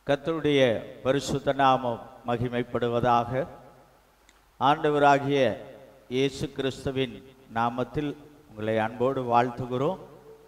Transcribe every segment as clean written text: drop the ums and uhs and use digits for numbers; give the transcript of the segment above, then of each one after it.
கர்த்தருடைய பரிசுத்த நாமம் மகிமைப்படுவதாக. ஆண்டவராகிய இயேசு கிறிஸ்துவின் நாமத்தில் உங்களை அன்போடு வாழ்த்துகிறோம்.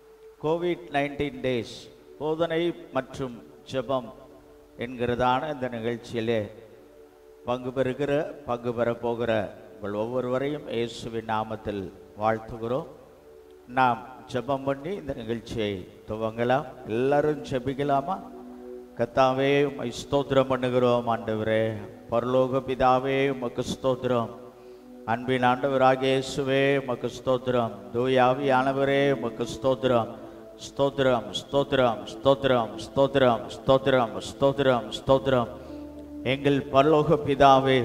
கோவிட்-19 டேஸ் போதனை மற்றும் ஜெபம் என்கிறதான இந்த நிகழ்ச்சியிலே பங்கு பெற போகிற உங்கள் ஒவ்வொருவரையும் இயேசுவின் நாமத்தில் வாழ்த்துகிறோம். நாம் ஜெபம் பண்ணி இந்த நிகழ்ச்சியை துவங்கலாம். எல்லாரும் ஜெபிக்கலாமா? கர்த்தாவே, உம்மை ஸ்தோத்திரம் பண்ணுகிறோம். ஆண்டவரே, பரலோக பிதாவே, உமக்கு ஸ்தோத்திரம். அன்பின் ஆண்டவராகிய இயேசுவே, உமக்கு ஸ்தோத்திரம். தூய ஆவியானவரே, உமக்கு ஸ்தோத்திரம். ஸ்தோத்திரம், ஸ்தோத்திரம், ஸ்தோத்திரம், ஸ்தோத்திரம், ஸ்தோத்திரம், ஸ்தோத்திரம், ஸ்தோத்திரம். எங்கள் பரலோக பிதாவே,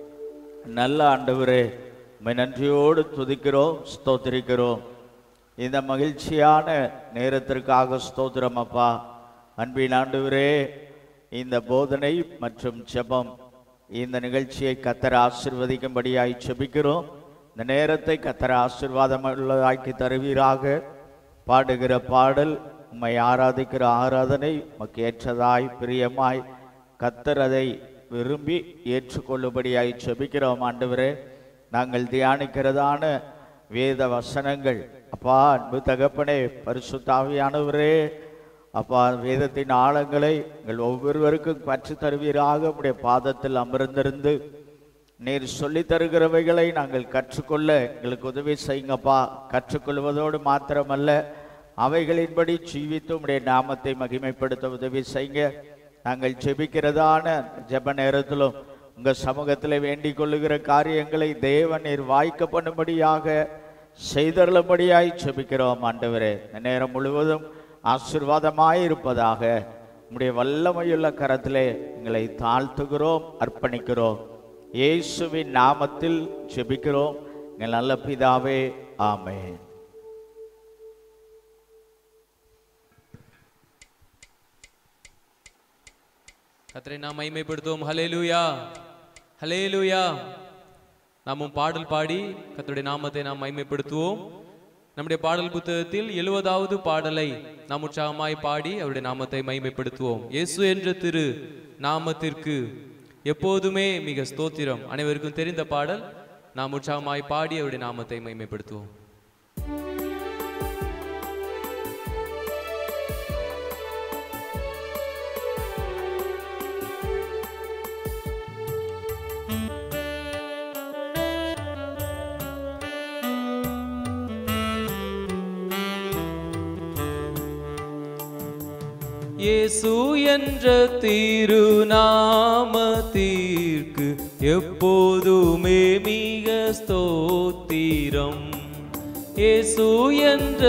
நல்ல ஆண்டவரே, உம்மை நன்றியோடு துதிக்கிறோம், ஸ்தோத்திரிக்கிறோம். இந்த மகிழ்ச்சியான நேரத்திற்காக ஸ்தோத்திரம் அப்பா. அன்பின் ஆண்டவரே, இந்த போதனை மற்றும் ஜெபம் இந்த நிகழ்ச்சியை கர்த்தர் ஆசீர்வதிக்கும்படியாய் ஜெபிக்கிறோம். இந்த நேரத்தை கர்த்தர் ஆசீர்வாதமுள்ளதாக்கி தருவீராக. பாடுகிற பாடல், உம்மை ஆராதிக்கிற ஆராதனை உமக்கு ஏற்றதாய் பிரியமாய் கர்த்தர் அதை விரும்பி ஏற்றுக்கொள்ளும்படியாய் ஜெபிக்கிறோம். ஆண்டவரே, நாங்கள் தியானிக்கிறதான வேத வசனங்கள் அப்பா, அன்பு தகப்பனே, பரிசுத்த ஆவியானவரே அப்பா, வேதத்தின் ஆழங்களை எங்கள் ஒவ்வொருவருக்கும் கற்று தருவீராக. உடைய பாதத்தில் அமர்ந்திருந்து நீர் சொல்லி தருகிறவைகளை நாங்கள் கற்றுக்கொள்ள எங்களுக்கு உதவி செய்யுங்கப்பா. கற்றுக்கொள்வதோடு மாத்திரமல்ல, அவைகளின்படி ஜீவித்து உடைய நாமத்தை மகிமைப்படுத்த உதவி செய்யுங்க. நாங்கள் ஜெபிக்கிறதான ஜெப நேரத்திலும் உங்கள் சமூகத்தில் வேண்டிக் கொள்ளுகிற காரியங்களை தேவன் நீர் வாய்க்க பண்ணும்படியாக செய்தருளும்படியாய் ஜெபிக்கிறோம். ஆண்டவரே, இந்த நேரம் முழுவதும் ஆசீர்வாதமாயிருப்பதாக உம்முடைய வல்லமையுள்ள கரத்திலே எங்களை தாழ்த்துகிறோம், அர்ப்பணிக்கிறோம். இயேசுவின் நாமத்தில் ஜெபிக்கிறோம் எங்கள் நல்ல பிதாவே, ஆமென். கர்த்தரை நாம் மகிமைப்படுத்துவோம். ஹல்லேலூயா, ஹல்லேலூயா. நாமும் பாடல் பாடி கர்த்தருடைய நாமத்தை நாம் மகிமைப்படுத்துவோம். நம்முடைய பாடல் புத்தகத்தில் 70வது பாடலை நாம் உற்சாகமாய் பாடி அவருடைய நாமத்தை மகிமைப்படுத்துவோம். இயேசு என்ற திரு நாமத்திற்கு எப்போதுமே மிக ஸ்தோத்திரம். அனைவருக்கும் தெரிந்த பாடல். நாம் உற்சாகமாய் பாடி அவருடைய நாமத்தை மகிமைப்படுத்துவோம். இயேசு என்ற திருநாமத்திற்கு எப்போதுமே மிக ஸ்தோத்திரம். இயேசு என்ற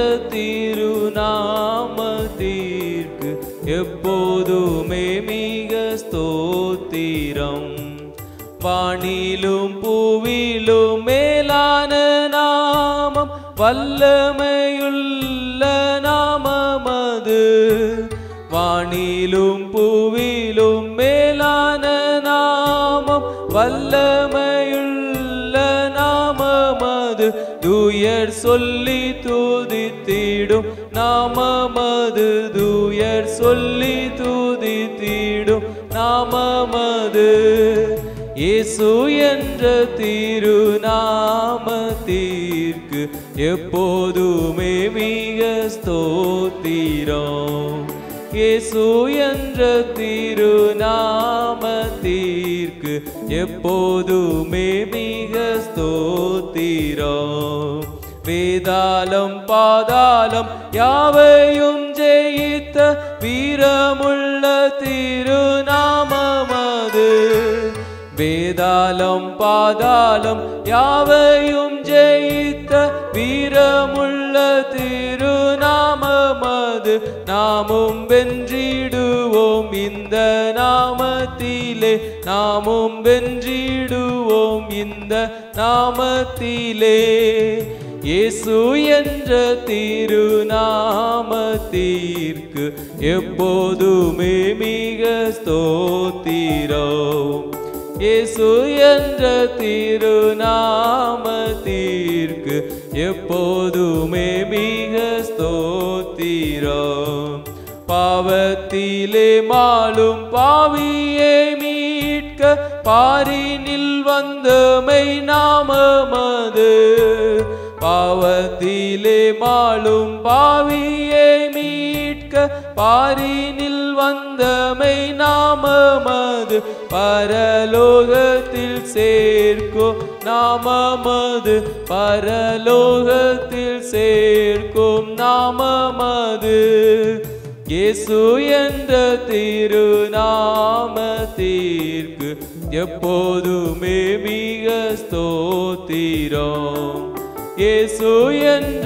திருநாமத்திற்கு எப்போதுமே மிக ஸ்தோத்திரம். வானிலும் பூவிலும் மேலான நாமம், வல்லமையுள்ள நாமம் அது. வானிலும் பூவிலும் மேலான நாமம், வல்லமையுள்ள நாமம் அது. தூயர் சொல்லி துதித்திடும் நாமம் அது. தூயர் சொல்லி துதித்திடும் நாமம் அது. இயேசு என்ற திருநாமத்திற்கு எப்போதுமே மிக ஸ்தோத்திரம். இயேசு என்ற திருநாமத்திற்கு எப்போதுமே மிக ஸ்தோத்திரம். வேதாளம் பாதாளம் யாவையும் ஜெயித்த வீரமுள்ள திருநாமம் அது. வேதாளம் பாதாளம் யாவையும் ஜெயித்த வீரமுள்ள திருநாமம் அது. நாமும் வென்றிடுவோம் இந்த நாமத்திலே. நாமும் வென்றிடுவோம் இந்த நாமத்திலே. இயேசு என்ற திருநாமத்திற்கு எப்போதுமே மிக ஸ்தோத்திரம். இயேசு என்ற திருநாமத்திற்கு எப்போதுமே மிக ஸ்தோத்திரம். பாவத்திலே மாளும் பாவியை மீட்க பாரினில் வந்தமை நாமமது. பாவத்திலே மாளும் பாவியை மீட்க பாரினில் வந்தமை நாமமது. பரலோகத்தில் சேர்க்கும் நாமமது. பரலோகத்தில் சேர்க்கும் நாமமது. இயேசு என்ற திருநாமத்திற்கு எப்போதுமே மிக ஸ்தோத்திரம். இயேசு என்ற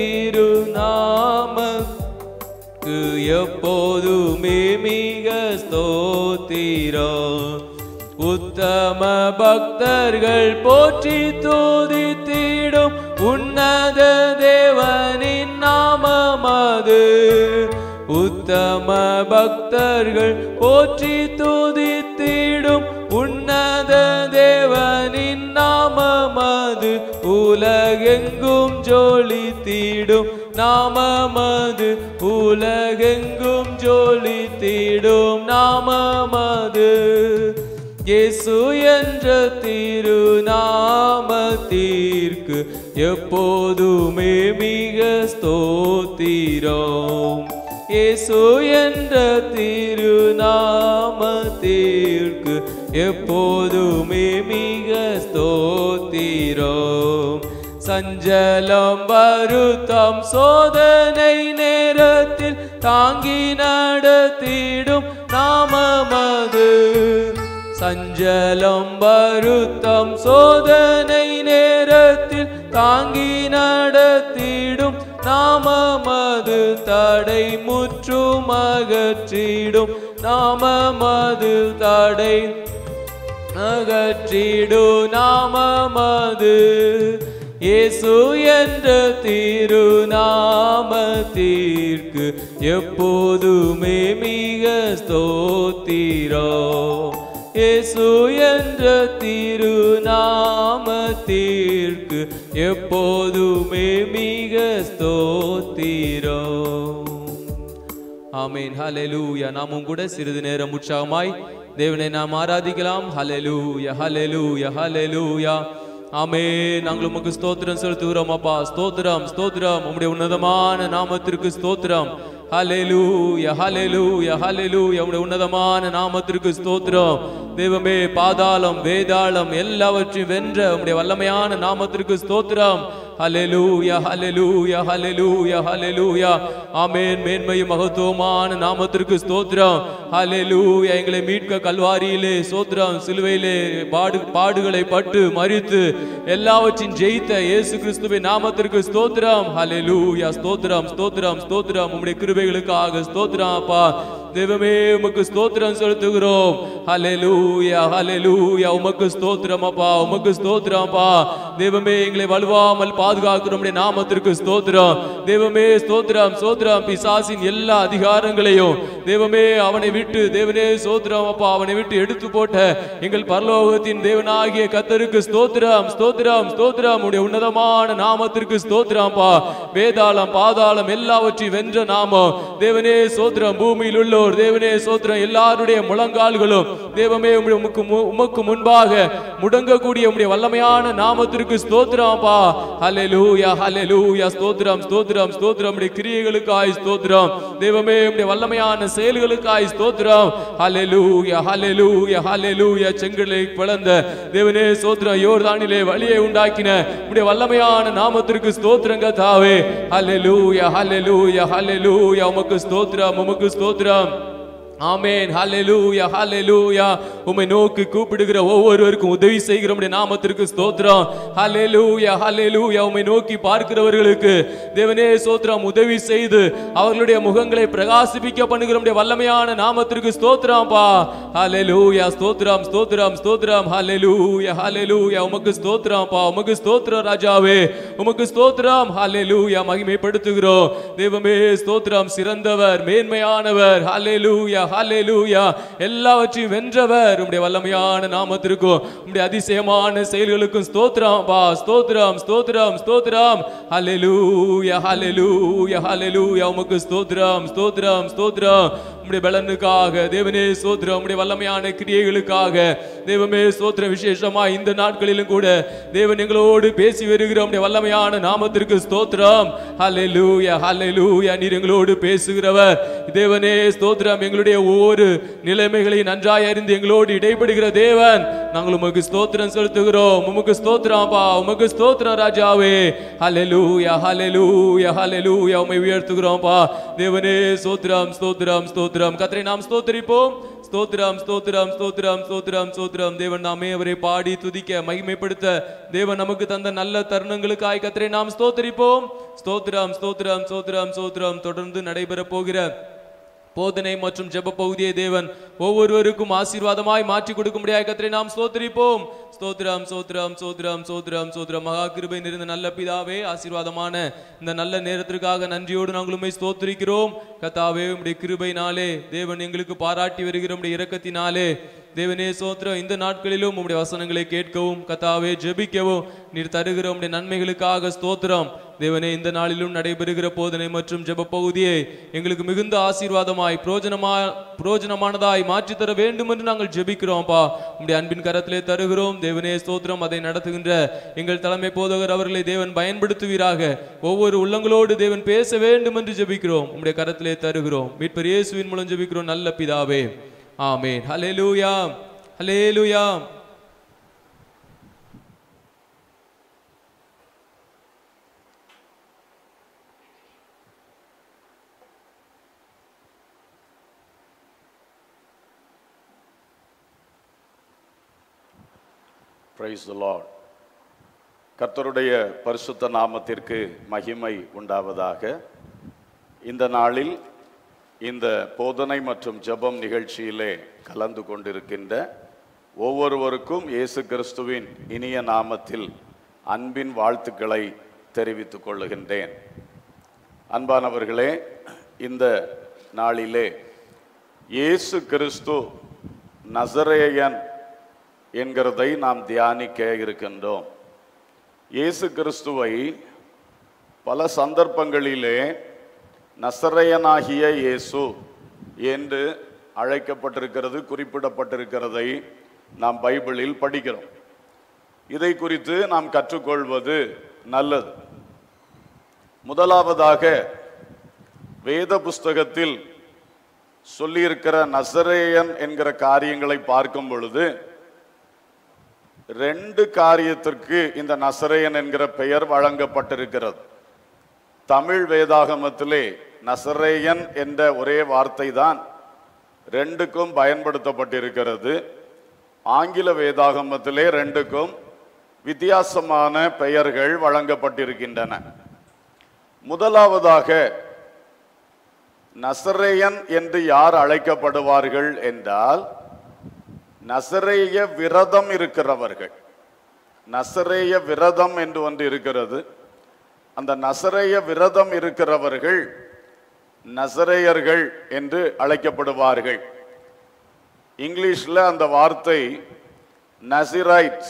திருநாமக்கு எப்போதுமே மிக ஸ்தோத்திரம். உத்தம பக்தர்கள் போற்றி துதித்திடும் உன்னத தேவனின் நாமமது. உத்தம பக்தர்கள் போற்றி துதித்திடும் உன்னத தேவனின் நாமமது. உலகெங்கும் ஜொலித்திடும் நாமமது. உலகெங்கும் ஜொலித்திடும் நாமமது. இயேசு என்ற திருநாமத்திற்கு எப்போதுமே மிக ஸ்தோத்திரம். இயேசு என்ற திருநாமத்திற்கு எப்போதுமே மிக ஸ்தோத்திரம். சஞ்சலம் வருத்தம் சோதனை நேரத்தில் தாங்கி நடத்திடும் நாமமது. சஞ்சலம் வருத்தம் சோதனை நேரத்தில் தாங்கி நடத்திடும் நாமமது. தடை முற்றும் அகற்றிடும் நாமமது. தடை அகற்றிடும் நாமமது. இயேசு என்ற திருநாமத்திற்கு எப்போதுமே மிக ஸ்தோத்திரம். இயேசு என்ற திருநாமத்திற்கு எப்போதுமே மிக ஸ்தோத்திரம். ஆமென். ஹல்லேலூயா. நாமும் கூட சிறிது நேரம் உற்சாகமாய் தேவனை நாம் ஆராதிக்கலாம். ஹல்லேலூயா, ஹல்லேலூயா, ஹல்லேலூயா. ஆமென். நாங்கள் உமக்கு ஸ்தோத்திரம் செலுத்துகிறோம் அப்பா. ஸ்தோத்திரம், ஸ்தோத்திரம். உம்முடைய உன்னதமான நாமத்திற்கு ஸ்தோத்திரம். ஹல்லேலூயா, ஹல்லேலூயா, ஹல்லேலூயா. உம்முடைய உன்னதமான நாமத்திற்கு ஸ்தோத்திரம். தெய்வமே, பாதாளம் வேதாளம் எல்லாவற்றையும் வென்ற உம்முடைய வல்லமையான நாமத்திற்கு ஸ்தோத்திரம். ஹல்லேலூயா, ஹல்லேலூயா, ஹல்லேலூயா, ஹல்லேலூயா. ஆமென். மேன்மையும் மகத்துவமான நாமத்திற்கு ஸ்தோத்திரம். ஹல்லேலூயா. எங்களை மீட்க கல்வாரியிலே ஸ்தோத்திரம். சிலுவையிலே பாடுகளை பட்டு மரித்து எல்லாவற்றையும் ஜெயித்த இயேசு கிறிஸ்துவின் நாமத்திற்கு ஸ்தோத்திரம். ஹல்லேலூயா. ஸ்தோத்திரம், ஸ்தோத்திரம், ஸ்தோத்திரம். உம்முடைய கிருபைகளுக்காக ஸ்தோத்திரம் அப்பா. தேவமே, உமக்கு ஸ்தோத்திரம் செலுத்துகிறோம். ஹல்லேலூயா, ஹல்லேலூயா. உமக்கு ஸ்தோத்திரம் அப்பா. உமக்கு ஸ்தோத்திரம் அப்பா. தேவமே, எங்களை வலுவாமல் பாதுகாக்கிற உம்முடைய நாமத்திற்கு ஸ்தோத்திரம். தேவமே, ஸ்தோத்திரம், ஸ்தோத்திரம். பிசாசின் எல்லா அதிகாரங்களையும் தேவமே அவனை விட்டு தேவனே ஸ்தோத்திரம் அப்பா அவனை விட்டு எடுத்து போட்ட எங்கள் பரலோகத்தின் தேவனாகிய கர்த்தருக்கு ஸ்தோத்திரம், ஸ்தோத்திரம், ஸ்தோத்திரம். உம்முடைய உன்னதமான நாமத்திற்கு ஸ்தோத்திரம் அப்பா. வேதாளம் பாதாளம் எல்லாவற்றையும் வென்ற நாமம் தேவனே ஸ்தோத்திரம். பூமியில் உள்ளோர் தேவனே ஸ்தோத்திரம். எல்லாருடைய முழங்கால்களும் தேவமே உமக்கு முன்பாக முடங்கக்கூடிய உம்முடைய வல்லமையான நாமத்திற்கு ஸ்தோத்திரம் அப்பா. ஹல்லேலூயா, ஹல்லேலூயா. ஸ்தோத்திரம், ஸ்தோத்திரம், ஸ்தோத்திரம். உம்முடைய கிரியைகளுக்காய் ஸ்தோத்திரம். தேவமே, உம்முடைய வல்லமையான செயல்களுக்காய் ஸ்தோத்திரம். ஹல்லேலூயா, ஹல்லேலூயா, ஹல்லேலூயா. செங்கடலை பிளந்த தேவனே ஸ்தோத்திரம். யோர்தானிலே வழியை உண்டாக்கின உம்முடைய வல்லமையான நாமத்திற்கு ஸ்தோத்திரம் கர்த்தாவே. ஹல்லேலூயா, ஹல்லேலூயா, ஹல்லேலூயா. உமக்கு ஸ்தோத்திரம், உமக்கு ஸ்தோத்திரம். ஆமென். ஹல்லேலூயா, ஹல்லேலூயா. உம்மை நோக்கி கூப்பிடுகிற ஒவ்வொருவருக்கும் உதவி செய்கிற உம்முடைய நாமத்திற்கு ஸ்தோத்திரம். ஹல்லேலூயா, ஹல்லேலூயா. உம்மை நோக்கி பார்க்கிறவர்களுக்கு தேவனே ஸ்தோத்திரம் உதவி செய்து அவர்களுடைய முகங்களை பிரகாசிப்பிக்க பண்ணுகிற உம்முடைய வல்லமையான நாமத்திற்கு ஸ்தோத்திரம்ப்பா. ஹல்லேலூயா. ஸ்தோத்திரம், ஸ்தோத்திரம், ஸ்தோத்திரம். ஹல்லேலூயா, ஹல்லேலூயா. உமக்கு ஸ்தோத்திரம்ப்பா. உமக்கு ஸ்தோத்திரம் ராஜாவே. உமக்கு ஸ்தோத்திரம். ஹல்லேலூயா. மகிமைப்படுத்துகிறோம். தேவமே ஸ்தோத்திரம். சிறந்தவர், மேன்மையானவர். ஹல்லேலூயா, ஹல்லேலூயா. எல்லாவற்றையும் வென்றவர் உம்முடைய வல்லமையான நாமத்திற்கும் உம்முடைய அதிசயமான செயல்களுக்கும் ஸ்தோத்திரம் பா, ஸ்தோத்திரம் ஸ்தோத்திரம் ஸ்தோத்திரம். ஹல்லேலூயா ஹல்லேலூயா ஹல்லேலூயா. உமக்கு ஸ்தோத்திரம் ஸ்தோத்திரம் ஸ்தோத்திரம். உம்முடைய பலனுக்காக தேவனே ஸ்தோத்திரம். உம்முடைய வல்லமையான கிரியைகளுக்காக தேவமே ஸ்தோத்திரம். விசேஷமா இந்த நாட்களிலும் கூட தேவன் எங்களோடு பேசி வருகிற உம்முடைய வல்லமையான நாமத்திற்கு ஸ்தோத்திரம். ஹல்லேலூயா ஹல்லேலூயா. நீர் எங்களோடு பேசுகிறவர் தேவனே ஸ்தோத்திரம். எங்களுடைய ஒவ்வொரு நிலைமைகளை நன்றாய் அறிந்து எங்களோடு இடைப்படுகிற தேவன், நாங்கள் உமக்கு ஸ்தோத்திரம் செலுத்துகிறோம். உமக்கு ஸ்தோத்திரம் பா, உமக்கு ஸ்தோத்திரம் ராஜாவே. ஹல்லேலூயா ஹல்லேலூயா ஹல்லேலூயா. உம்மை உயர்த்துகிறோம் பா தேவனே ஸ்தோத்திரம் ஸ்தோத்திரம் ஸ்தோத்திரம். கர்த்தரை நாம் ஸ்தோத்திரிப்போம். ஸ்தோத்திரம் ஸ்தோத்திரம் ஸ்தோத்திரம் ஸ்தோத்திரம் ஸ்தோத்திரம். தேவன் நாமே அவரை பாடி துதிக்க மகிமைப்படுத்த தேவன் நமக்கு தந்த நல்ல தருணங்களுக்காய் கர்த்தரை நாம் ஸ்தோத்திரிப்போம். ஸ்தோத்திரம் ஸ்தோத்திரம் ஸ்தோத்திரம் ஸ்தோத்திரம். தொடர்ந்து நடைபெற போகிற போதனை மற்றும் ஜெப பகுதியை தேவன் ஒவ்வொருவருக்கும் ஆசீர்வாதமாய் மாற்றி கொடுக்கும்படியாய் கர்த்தரை நாம் ஸ்தோத்திரிப்போம். ஸ்தோத்திரம் ஸ்தோத்திரம் ஸ்தோத்திரம் ஸ்தோத்திரம் ஸ்தோத்திரம். மகா கிருபை நிறைந்த நல்ல பிதாவே, ஆசீர்வாதமான இந்த நல்ல நேரத்திற்காக நன்றியோடு நாங்கள் உம்மை ஸ்தோத்திரிக்கிறோம். கர்த்தாவே, உம்முடைய கிருபையினாலே தேவன் எங்களுக்கு பாராட்டி வருகிற உம்முடைய இரக்கத்தினாலே தேவனே ஸ்தோத்திரம். இந்த நாட்களிலும் உம்முடைய வசனங்களை கேட்கவும் கர்த்தாவே ஜெபிக்கவும் நீர் தருகிற உம்முடைய நன்மைகளுக்காக ஸ்தோத்திரம். தேவனே, இந்த நாளிலும் நடைபெறுகிற போதனை மற்றும் ஜெப பகுதியை எங்களுக்கு மிகுந்த ஆசீர்வாதமாய் பிரயோஜனமானதாய் மாற்றி தர வேண்டும் என்று நாங்கள் ஜெபிக்கிறோம்ப்பா. உம்முடைய அன்பின் கரத்திலே தருகிறோம் தேவனே ஸ்தோத்திரம். அதை நடத்துகின்ற எங்கள் தலைமை போதகர் அவர்களை தேவன் பயன்படுத்துவீராக. ஒவ்வொரு உள்ளங்களோடு தேவன் பேச வேண்டும் என்று ஜெபிக்கிறோம். உம்முடைய கரத்திலே தருகிறோம். மீட்பர் இயேசுவின் மூலம் ஜெபிக்கிறோம் நல்ல பிதாவே, ஆமென். ஹல்லேலூயா ஹல்லேலூயா. Praise the Lord. கர்த்தருடைய பரிசுத்த நாமத்திற்கு மகிமை உண்டாவதாக. இந்த நாளில் இந்த போதனை மற்றும் ஜெபம் நிகழ்ச்சியிலே கலந்து கொண்டிருக்கின்ற ஒவ்வொருவருக்கும் இயேசு கிறிஸ்துவின் இனிய நாமத்தில் அன்பின் வாழ்த்துக்களை தெரிவித்துக் கொள்ளுகின்றேன். அன்பானவர்களே, இந்த நாளிலே இயேசு கிறிஸ்து நசரேயன் என்கிறதை நாம் தியானிக்க இருக்கின்றோம். இயேசு கிறிஸ்துவை பல சந்தர்ப்பங்களிலே நசரேயனாகிய இயேசு என்று அழைக்கப்பட்டிருக்கிறது, குறிப்பிடப்பட்டிருக்கிறதை நாம் பைபிளில் படிக்கிறோம். இதை குறித்து நாம் கற்றுக்கொள்வது நல்லது. முதலாவதாக வேத புஸ்தகத்தில் சொல்லியிருக்கிற நசரேயன் என்கிற காரியங்களை பார்க்கும் பொழுது ரெண்டு காரியத்திற்கு இந்த நசரேயன் என்கிற பெயர் வழங்கப்பட்டிருக்கிறது. தமிழ் வேதாகமத்திலே நசரேயன் என்ற ஒரே வார்த்தை தான் ரெண்டுக்கும் பயன்படுத்தப்பட்டிருக்கிறது. ஆங்கில வேதாகமத்திலே ரெண்டுக்கும் வித்தியாசமான பெயர்கள் வழங்கப்பட்டிருக்கின்றன. முதலாவதாக நசரேயன் என்று யார் அழைக்கப்படுவார்கள் என்றால், நசரேய விரதம் இருக்கிறவர்கள். நசரேய விரதம் என்று ஒன்று இருக்கிறது. அந்த நசரேய விரதம் இருக்கிறவர்கள் நசரேயர்கள் என்று அழைக்கப்படுவார்கள். இங்கிலீஷ்ல அந்த வார்த்தை நசிரைட்ஸ்,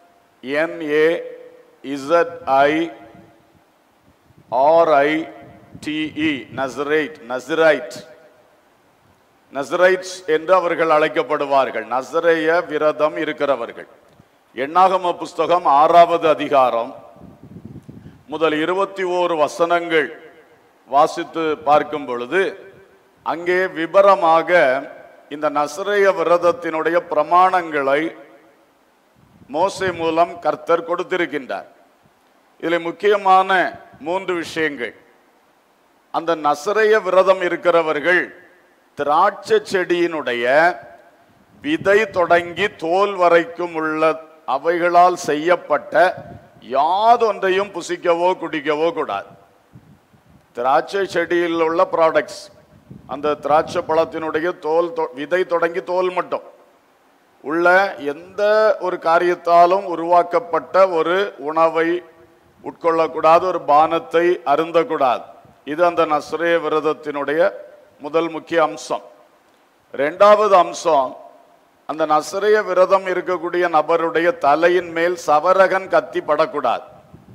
NAZIRITE, நசரேட், நசிரைட், நசரைட்ஸ் என்று அவர்கள் அழைக்கப்படுவார்கள். நசரேய விரதம் இருக்கிறவர்கள். எண்ணாகம புஸ்தகம் 6வது அதிகாரம் முதல் 21 வசனங்கள் வாசித்து பார்க்கும் பொழுது அங்கே விபரமாக இந்த நசரேய விரதத்தினுடைய பிரமாணங்களை மோசே மூலம் கர்த்தர் கொடுத்திருக்கின்றார். இதில் முக்கியமான 3 விஷயங்கள். அந்த நசரேய விரதம் இருக்கிறவர்கள் திராட்சை செடியினுடைய விதை தொடங்கி தோல் வரைக்கும் உள்ள அவைகளால் செய்யப்பட்ட யாதொன்றையும் புசிக்கவோ குடிக்கவோ கூடாது. திராட்சை செடியில் உள்ள ப்ராடக்ட்ஸ், அந்த திராட்சை பழத்தினுடைய தோல், விதை தொடங்கி தோல் மட்டும் உள்ள எந்த ஒரு காரியத்தாலும் உருவாக்கப்பட்ட ஒரு உணவை உட்கொள்ளக்கூடாது, ஒரு பானத்தை அருந்தக்கூடாது. இது அந்த நசரேய விரதத்தினுடைய முதல் முக்கிய அம்சம். இரண்டாவது அம்சம், அந்த நசரேய விரதம் இருக்கக்கூடிய நபருடைய தலையின் மேல் சவரகன் கத்தி படக்கூடாது,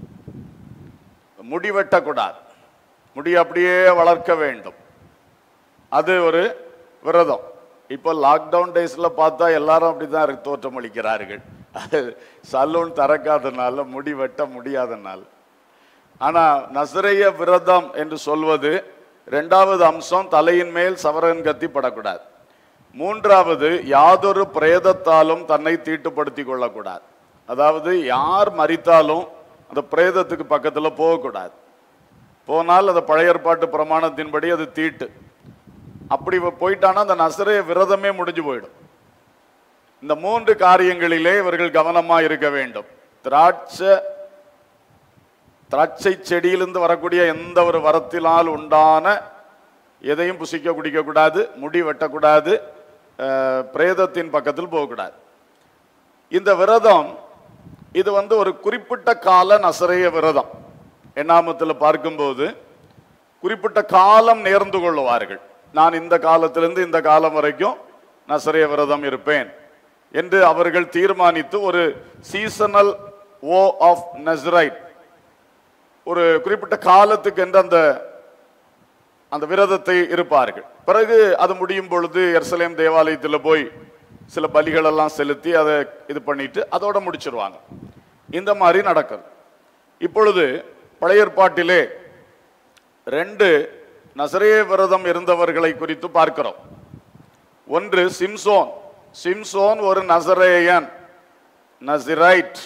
முடி வெட்டக்கூடாது, முடி அப்படியே வளர்க்க வேண்டும். அது ஒரு விரதம். இப்போ லாக்டவுன் டேஸ்ல பார்த்தா எல்லாரும் அப்படிதான் தோற்றம் அளிக்கிறார்கள். சலூன் திறக்காதனால, முடி வெட்ட முடியாதனால. ஆனா நசரேய விரதம் என்று சொல்வது இரண்டாவது அம்சம், தலையின் மேல் சவரகன் கத்தி படக்கூடாது. மூன்றாவது, யாதொரு பிரேதத்தாலும் தன்னை தீட்டுப்படுத்தி கொள்ளக்கூடாது. அதாவது யார் மரித்தாலும் அந்த பிரேதத்துக்கு பக்கத்துல போகக்கூடாது. போனால் அந்த பழைய ஏற்பாட்டு பிரமாணத்தின்படி அது தீட்டு. அப்படி போயிட்டானா அந்த நசரேய விரதமே முடிஞ்சு போயிடும். இந்த மூன்று காரியங்களிலே இவர்கள் கவனமா இருக்க வேண்டும். திராட்சை செடியிலிருந்து வரக்கூடிய எந்த ஒரு வரத்தினால் உண்டான எதையும் புசிக்க குடிக்க கூடாது, முடி வெட்டக்கூடாது, பிரேதத்தின் பக்கத்தில் போகக்கூடாது. இந்த விரதம் இது ஒரு குறிப்பிட்ட கால நசரேய விரதம். எண்ணாமத்தில் பார்க்கும்போது குறிப்பிட்ட காலம் நேர்ந்து கொள்ளுவார்கள். நான் இந்த காலத்திலிருந்து இந்த காலம் வரைக்கும் நசரேய விரதம் இருப்பேன் என்று அவர்கள் தீர்மானித்து ஒரு சீசனல் ஓ ஆஃப் நஸ்ரைட், ஒரு குறிப்பிட்ட காலத்துக்கு என்று அந்த விரதத்தை இருப்பார்கள். பிறகு அது முடியும் பொழுது எருசலேம் தேவாலயத்தில் போய் சில பலிகள் எல்லாம் செலுத்தி அதை இது பண்ணிட்டு அதோட முடிச்சிருவாங்க. இந்த மாதிரி நடக்குது. இப்பொழுது பழைய ஏற்பாட்டிலே 2 நசரேய விரதம் இருந்தவர்களை குறித்து பார்க்கிறோம். ஒன்று சிம்சோன். சிம்சோன் ஒரு நசரேயன், நசிரைட்.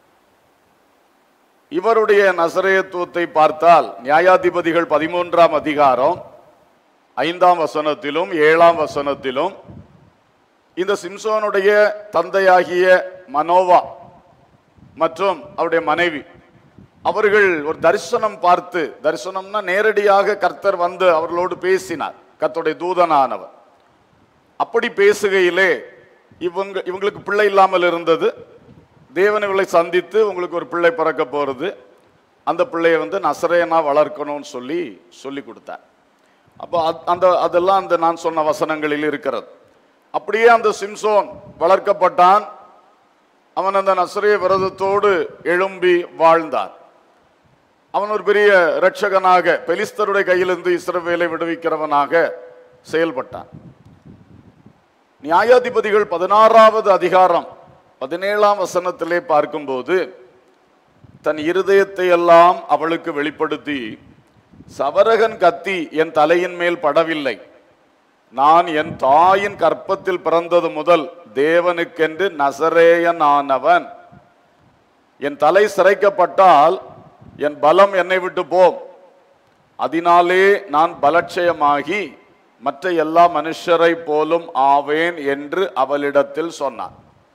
இவருடைய நசரேயத்துவத்தை பார்த்தால் நியாயாதிபதிகள் 13ஆம் அதிகாரம் 5ஆம் வசனத்திலும் 7ஆம் வசனத்திலும் இந்த சிம்சோனுடைய தந்தையாகிய மனோவா மற்றும் அவருடைய மனைவி அவர்கள் ஒரு தரிசனம் பார்த்து, தரிசனம்னா நேரடியாக கர்த்தர் வந்து அவர்களோடு பேசினார், கர்த்தருடைய தூதனானவர். அப்படி பேசுகையிலே இவங்களுக்கு பிள்ளை இல்லாமல் இருந்தது. தேவன் இவளை சந்தித்து உங்களுக்கு ஒரு பிள்ளை பிறக்க போறது, அந்த பிள்ளையை நசரேயனா வளர்க்கணும்னு சொல்லி கொடுத்தார். அப்போ அதெல்லாம் நான் சொன்ன வசனங்களில் இருக்கிறது. அப்படியே அந்த சிம்சோன் வளர்க்கப்பட்டான். அவன் அந்த நசரேய விரதத்தோடு எழும்பி வாழ்ந்தான். அவன் ஒரு பெரிய இரட்சகனாக, பெலிஸ்தருடைய கையிலிருந்து இஸ்ரவேலை விடுவிக்கிறவனாக செயல்பட்டான். நியாயாதிபதிகள் 16வது அதிகாரம் 17ஆம் வசனத்திலே பார்க்கும்போது தன் இருதயத்தை எல்லாம் அவளுக்கு வெளிப்படுத்தி, சவரகன் கத்தி என் தலையின் மேல் படவில்லை, நான் என் தாயின் கற்பத்தில் பிறந்தது முதல் தேவனுக்கென்று நசரேயனானவன். என் தலை சிரைக்கப்பட்டால் என் பலம் என்னை விட்டு போம், அதனாலே நான் பலட்சயமாகி மற்ற எல்லா மனுஷரை போலும் ஆவேன் என்று அவளிடத்தில் சொன்னான்.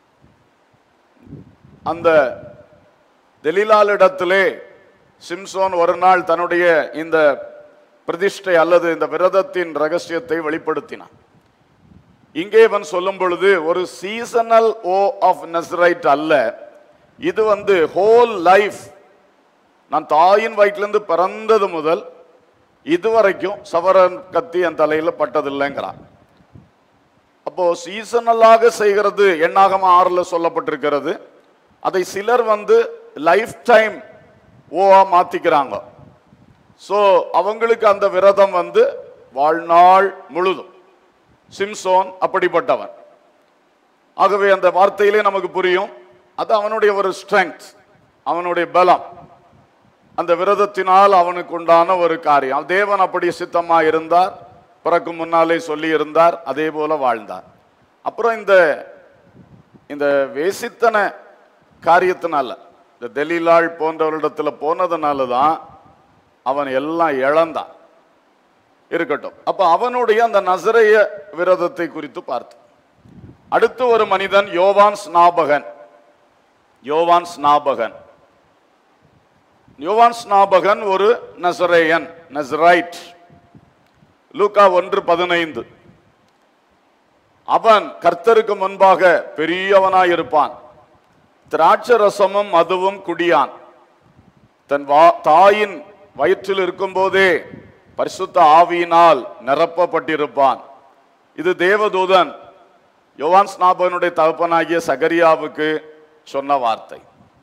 அந்த தெலீலாளிடத்திலே சிம்சோன் ஒரு நாள் தன்னுடைய இந்த பிரதிஷ்டை அல்லது இந்த விரதத்தின் ரகசியத்தை வெளிப்படுத்தினான். இங்கே இவன் சொல்லும் பொழுது ஒரு சீசனல் ஓ ஆஃப் நஸ்ரைட் அல்ல, இது ஹோல் லைஃப், நான் தாயின் வயிற்றிலிருந்து பிறந்தது முதல் இதுவரைக்கும் சவரன் கத்தி என் தலையில பட்டதில்லைங்கிறான். அப்போ சீசனலாக செய்கிறது எண்ணாகம 6ல் சொல்லப்பட்டிருக்கிறது. அதை சிலர் லைஃப் டைம் ஓவா மாத்திக்கிறாங்க. சோ அவங்களுக்கு அந்த விரதம் வாழ்நாள் முழுதும். சிம்சோன் அப்படிப்பட்டவன். ஆகவே அந்த வார்த்தையிலே நமக்கு புரியும், அது அவனுடைய ஒரு ஸ்ட்ரெங்த், அவனுடைய பலம். அந்த விரதத்தினால் அவனுக்கு உண்டான ஒரு காரியம். தேவன் அப்படி சித்தமா இருந்தார், பிறக்கும் முன்னாலே சொல்லி இருந்தார், அதே போல வாழ்ந்தார். அப்புறம் இந்த வேசித்தன காரியத்தினால, இந்த தெலீலாள் போன்றவரிடத்துல போனதுனால தான் அவன் எல்லாம் இழந்தான். இருக்கட்டும். அப்ப அவனுடைய அந்த நசரேய விரதத்தை குறித்து பார்த்து, அடுத்து ஒரு மனிதன் யோவான் ஸ்நாபகன். யோவான் ஸ்நாபகன் ஒரு நசரேயன், நஸ்ரைட். லூக்கா 1:15. அவன் கர்த்தருக்கு முன்பாக பெரியவனாயிருப்பான், திராட்சரசமும் மதுவும் குடியான், தன் தாயின் வயிற்றில் இருக்கும் போதே பரிசுத்த ஆவியினால் நிரப்பப்பட்டிருப்பான், இது தேவதூதன் யோவான் ஸ்நாபகனுடைய தகப்பனாகிய சகரியாவுக்கு சொன்ன வார்த்தை.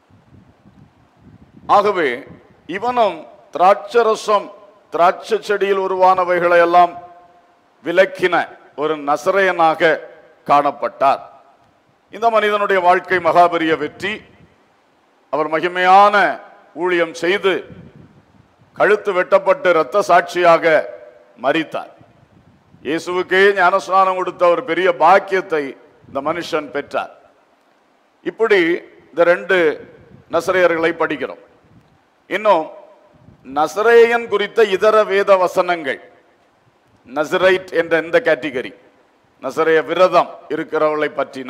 ஆகவே இவனும் திராட்சரசம், திராட்சை செடியில் உருவானவைகளை எல்லாம் விலக்கின ஒரு நசரேயனாக காணப்பட்டார். இந்த மனிதனுடைய வாழ்க்கை மகாபெரிய வெற்றி. அவர் மகிமையான ஊழியம் செய்து கழுத்து வெட்டப்பட்டு இரத்த சாட்சியாக மரித்தார். இயேசுவுக்கே ஞானஸ்நானம் கொடுத்த ஒரு பெரிய பாக்கியத்தை இந்த மனுஷன் பெற்றார். இப்படி இந்த 2 நசரேயர்களை படிக்கிறோம். இன்னும் நசரேயன் குறித்த இதர வேத வசனங்கள், நசரைட் என்ற இந்த கேட்டகரி, நசரேய விரதம் இருக்கிறவர்களை பற்றின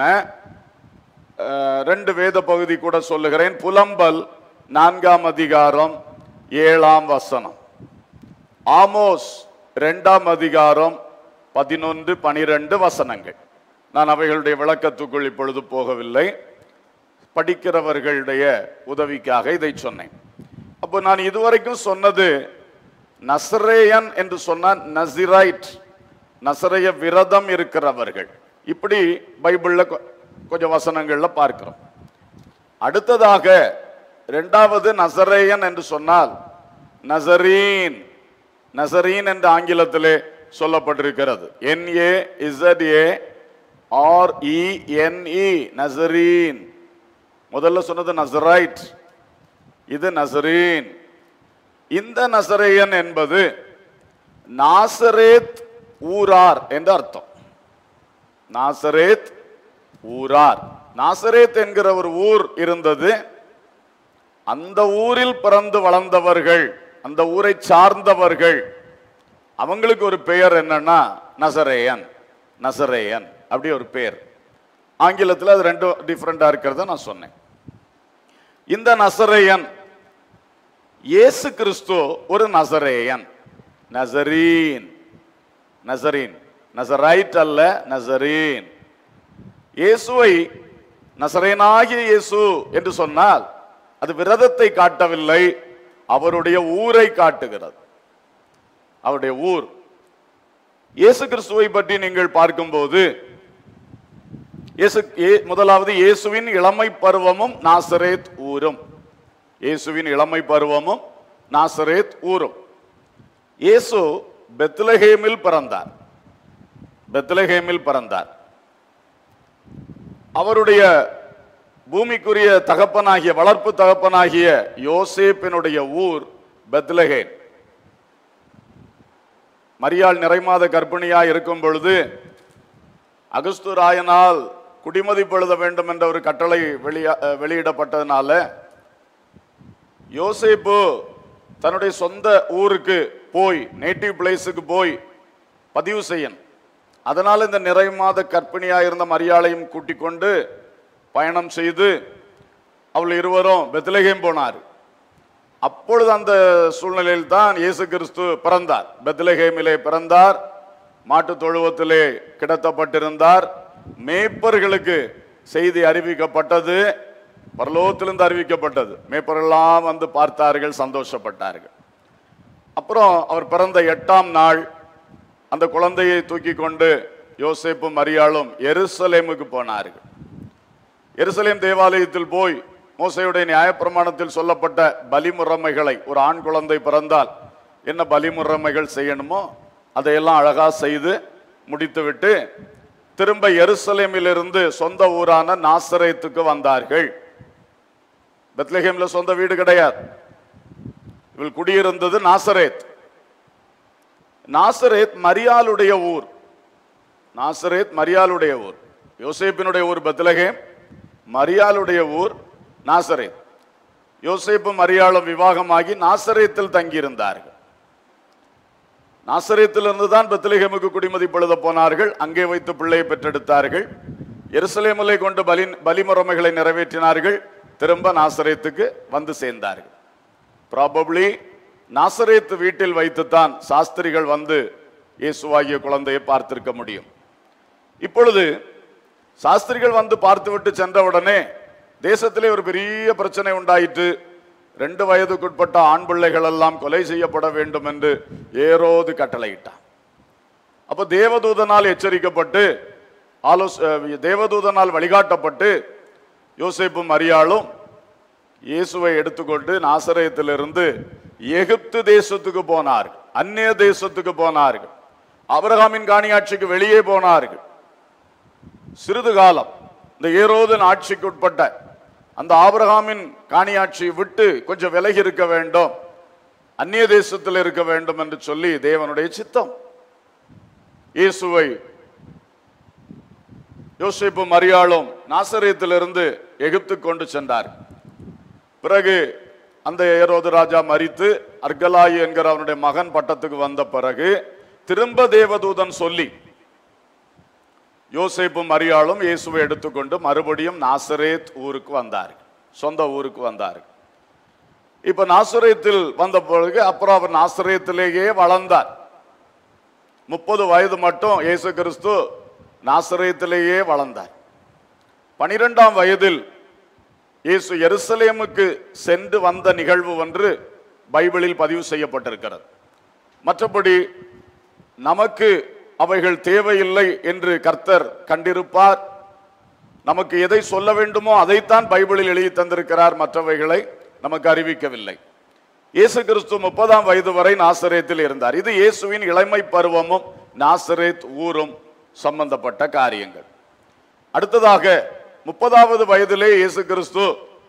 2 வேத பகுதி கூட சொல்லுகிறேன். புலம்பல் 4ஆம் அதிகாரம் 7ஆம் வசனம், ஆமோஸ் 2ஆம் அதிகாரம் 11, 12 வசனங்கள். நான் அவைகளுடைய விளக்கத்துக்குள் இப்பொழுது போகவில்லை, படிக்கிறவர்களுடைய உதவிக்காக இதை சொன்னேன். அப்போ நான் இதுவரைக்கும் சொன்னது நசரேயன் என்று சொன்ன நசிரைட், நசரேய விரதம் இருக்கிறவர்கள். இப்படி பைபிள்ல கொஞ்சம் வசனங்கள்ல பார்க்கிறோம். அடுத்ததாக 2வது நசரேயன் என்று சொன்னால் நசரீன், நசரீன் என்று ஆங்கிலத்திலே சொல்லப்பட்டிருக்கிறது. NAZARENE, நசரீன். முதல்ல சொன்னது நசரைட், இது நசரீன். இந்த நசரேயன் என்பது நாசரேத் ஊரார் என்று அர்த்தம். நாசரேத் ஊரார். நாசரேத் என்கிற ஒரு ஊர் இருந்தது. அந்த ஊரில் பிறந்து வளர்ந்தவர்கள், அந்த ஊரை சார்ந்தவர்கள், அவங்களுக்கு ஒரு பெயர் என்னன்னா நசரேயன். நசரேயன் அப்படி ஒரு பெயர். ஆங்கிலத்தில் அது 2 டிஃபரெண்டா இருக்கிறத நான் சொன்னேன். இந்த நசரேயன் இயேசு கிறிஸ்து ஒரு நசரேயன், நசரீன். நசரீன், நசரைட் அல்ல, நசரீன். இயேசுவை நசரேனாகிய இயேசு என்று சொன்னால் அது விரதத்தை காட்டவில்லை, அவருடைய ஊரை காட்டுகிறது. அவருடைய ஊர். இயேசு கிறிஸ்துவை பற்றி நீங்கள் பார்க்கும்போது முதலாவது இயேசுவின் இளமை பருவமும் நாசரேத் ஊரும். இயேசுவின் இளமை பருவமும் நாசரேத் ஊரும். இயேசு பெத்லகேமில் பிறந்தார். பெத்லகேமில் பிறந்தார். அவருடைய பூமிக்குரிய தகப்பனாகிய, வளர்ப்பு தகப்பனாகிய யோசேப்பினுடைய ஊர் பெத்லகேம். மரியாள் நிறைமாத கர்ப்பிணியாய் இருக்கும் பொழுது அகஸ்து ராயனால் குடிமதிப்பு எழுத வேண்டும் என்ற ஒரு கட்டளை வெளியிடப்பட்டதுனால யோசேப்பு தன்னுடைய சொந்த ஊருக்கு போய், நேட்டிவ் பிளேஸுக்கு போய் பதிவு செய்யணும். அதனால் இந்த நிறைமாத கர்ப்பிணியாக இருந்த மரியாளையும் கூட்டிக் கொண்டு பயணம் செய்து அவள் இருவரும் பெத்லகேம் போனார். அப்பொழுது அந்த சூழ்நிலையில் தான் இயேசு கிறிஸ்து பிறந்தார். பெத்லகேமிலே பிறந்தார். மாட்டு தொழுவத்திலே கிடத்தப்பட்டிருந்தார். மேய்ப்பர்களுக்கு செய்தி அறிவிக்கப்பட்டது, பரலோகத்திலிருந்து அறிவிக்கப்பட்டது. மேய்ப்பரெல்லாம் வந்து பார்த்தார்கள், சந்தோஷப்பட்டார்கள். அப்புறம் அவர் பிறந்த 8ஆம் நாள் அந்த குழந்தையை தூக்கி கொண்டு யோசேப்பும் மரியாளும் எருசலேமுக்கு போனார்கள். எருசலேம் தேவாலயத்தில் போய் மோசேயுடைய நியாயப்பிரமாணத்தில் சொல்லப்பட்ட பலிமுறைமைகளை, ஒரு ஆண் குழந்தை பிறந்தால் என்ன பலிமுறைமைகள் செய்யணுமோ அதையெல்லாம் அழகா செய்து முடித்துவிட்டு திரும்ப எருசலேமிலிருந்து சொந்த ஊரான நாசரேத்துக்கு வந்தார்கள். பெத்லகேம்ல சொந்த வீடு கிடையாது. இவள் குடியிருந்தது நாசரேத். நாசரேத் மரியாளுடைய ஊர். நாசரேத் மரியாளுடைய ஊர். யோசேப்பினுடைய ஊர் பெத்லகேம், மரியாளுடைய ஊர் நாசரேத். யோசேப்பு மரியாளும் விவாகமாகி நாசரேத்தில் தங்கியிருந்தார்கள். நாசரேத்திலிருந்து தான் பெத்லகேமுக்கு குடிமதிப்பு எழுத போனார்கள். அங்கே வைத்து பிள்ளையை பெற்றெடுத்தார்கள். எருசலேமிலே கொண்டு பலிமுறைமைகளை நிறைவேற்றினார்கள். திரும்ப நாசரேத்துக்கு வந்து சேர்ந்தார்கள். ப்ராபப்ளி நாசரேத்து வீட்டில் வைத்துத்தான் சாஸ்திரிகள் வந்து இயேசுவாகிய குழந்தையை பார்த்திருக்க முடியும். இப்பொழுது சாஸ்திரிகள் வந்து பார்த்துவிட்டு சென்றவுடனே தேசத்திலே ஒரு பெரிய பிரச்சனை உண்டாயிற்று. 2 வயதுக்குட்பட்ட ஆண் பிள்ளைகள் எல்லாம் கொலை செய்யப்பட வேண்டும் என்று ஏரோது கட்டளையிட்டான். அப்ப தேவதூதனால் எச்சரிக்கப்பட்டு தேவதூதனால் வழிகாட்டப்பட்டு யோசேப்பும் மரியாளும் இயேசுவை எடுத்துக்கொண்டு நாசரேத்திலிருந்து எகிப்து தேசத்துக்கு போனார்கள், அந்நிய தேசத்துக்கு போனார்கள், ஆபிரகாமின் காணியாட்சிக்கு வெளியே போனார்கள். சிறிது காலம் இந்த ஏரோதின் ஆட்சிக்கு உட்பட்ட அந்த ஆபிரகாமின் காணியாட்சியை விட்டு கொஞ்சம் விலகி இருக்க வேண்டும், அந்நிய தேசத்தில் இருக்க வேண்டும் என்று சொல்லி தேவனுடைய சித்தம். இயேசுவை யோசேப்பும் மரியாளும் நாசரேத்திலிருந்து எகிப்து கொண்டு சென்றார். பிறகு அந்த ஏரோது ராஜா மரித்து அர்கலாயி என்கிற அவனுடைய மகன் பட்டத்துக்கு வந்த பிறகு திரும்ப தேவதூதன் சொல்லி யோசேப்பும் மரியாளும் இயேசுவை எடுத்துக்கொண்டு மறுபடியும் நாசரேத் ஊருக்கு வந்தார்கள், சொந்த ஊருக்கு வந்தார்கள். இப்ப நாசரேத்தில் வந்த பிறகு அப்புறம் அவர் நாசரேத்திலேயே வளர்ந்தார். 30 வயது மட்டும் இயேசு கிறிஸ்து நாசரேத்திலேயே வளர்ந்தார். 12ஆம் வயதில் இயேசு எருசலேமுக்கு சென்று வந்த நிகழ்வு ஒன்று பைபிளில் பதிவு செய்யப்பட்டிருக்கிறது. மற்றபடி நமக்கு அவைகள் தேவையில்லை என்று கர்த்தர் கண்டிருப்பார். நமக்கு எதை சொல்ல வேண்டுமோ அதைத்தான் பைபிளில் எழுதி தந்திருக்கிறார், மற்றவைகளை நமக்கு அறிவிக்கவில்லை. இயேசு கிறிஸ்து 30ஆம் வயது வரை நாசரேத்தில் இருந்தார். இது இயேசுவின் இளமை பருவமும் நாசரேத் ஊரும் சம்பந்தப்பட்ட காரியங்கள். அடுத்ததாக 30வது வயதிலே இயேசு கிறிஸ்து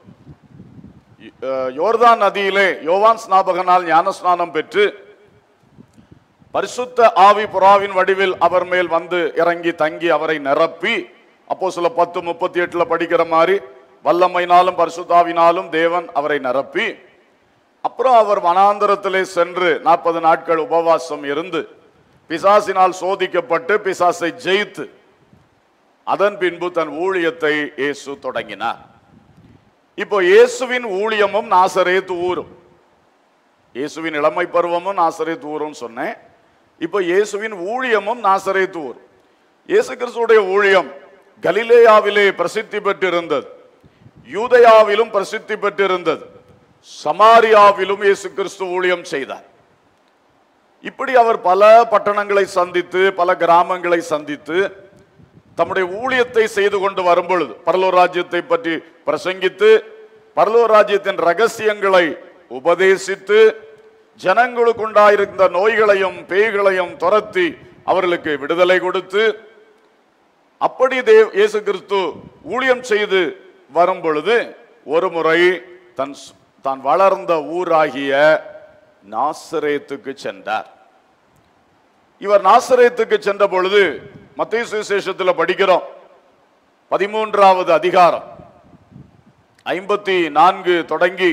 யோர்தான் நதியிலே யோவான் ஸ்நாபகனால் ஞானஸ்நானம் பெற்று பரிசுத்த ஆவி புறாவின் வடிவில் அவர் மேல் வந்து இறங்கி தங்கி அவரை நிரப்பி, அப்போஸ்தலர் 10:38 படிக்கிற மாதிரி வல்லமையினாலும் பரிசுத்தாவினாலும் தேவன் அவரை நிரப்பி, அப்புறம் அவர் வனாந்தரத்திலே சென்று 40 நாட்கள் உபவாசம் இருந்து பிசாசினால் சோதிக்கப்பட்டு பிசாசை ஜெயித்து அதன் பின்பு தன் ஊழியத்தை இயேசு தொடங்கினார். இப்போ இயேசுவின் ஊழியமும் நாசரேத் ஊரும், இயேசுவின் இளமை பருவமும் நாசரேத் ஊரும் சொன்னேன். இப்போ இயேசுவின் ஊழியமும் நாசரேத் ஊர். இயேசு கிறிஸ்துவுடைய ஊழியம் கலிலேயாவிலே பிரசித்தி பெற்றிருந்தது, யூதயாவிலும் பிரசித்தி பெற்றிருந்தது, சமாரியாவிலும் இயேசு கிறிஸ்து ஊழியம் செய்தார். இப்படி அவர் பல பட்டணங்களை சந்தித்து பல கிராமங்களை சந்தித்து தம்முடைய ஊழியத்தை செய்து கொண்டு வரும் பொழுது பரலோக ராஜ்யத்தை பற்றி பிரசங்கித்து பரலோக ராஜ்யத்தின் ரகசியங்களை உபதேசித்து ஜனங்களுக்கு உண்டாயிருந்த நோய்களையும் பேய்களையும் துரத்தி அவர்களுக்கு விடுதலை கொடுத்து அப்படி இயேசு கிறிஸ்து ஊழியம் செய்து வரும் பொழுது ஒரு முறை தான் வளர்ந்த ஊராகிய நாசரேத்துக்கு சென்றார். இவர் நாசரேத்துக்கு சென்ற பொழுது மத்தேயு சுவிசேஷத்தில் படிக்கிறோம், 13வது அதிகாரம் 54 தொடங்கி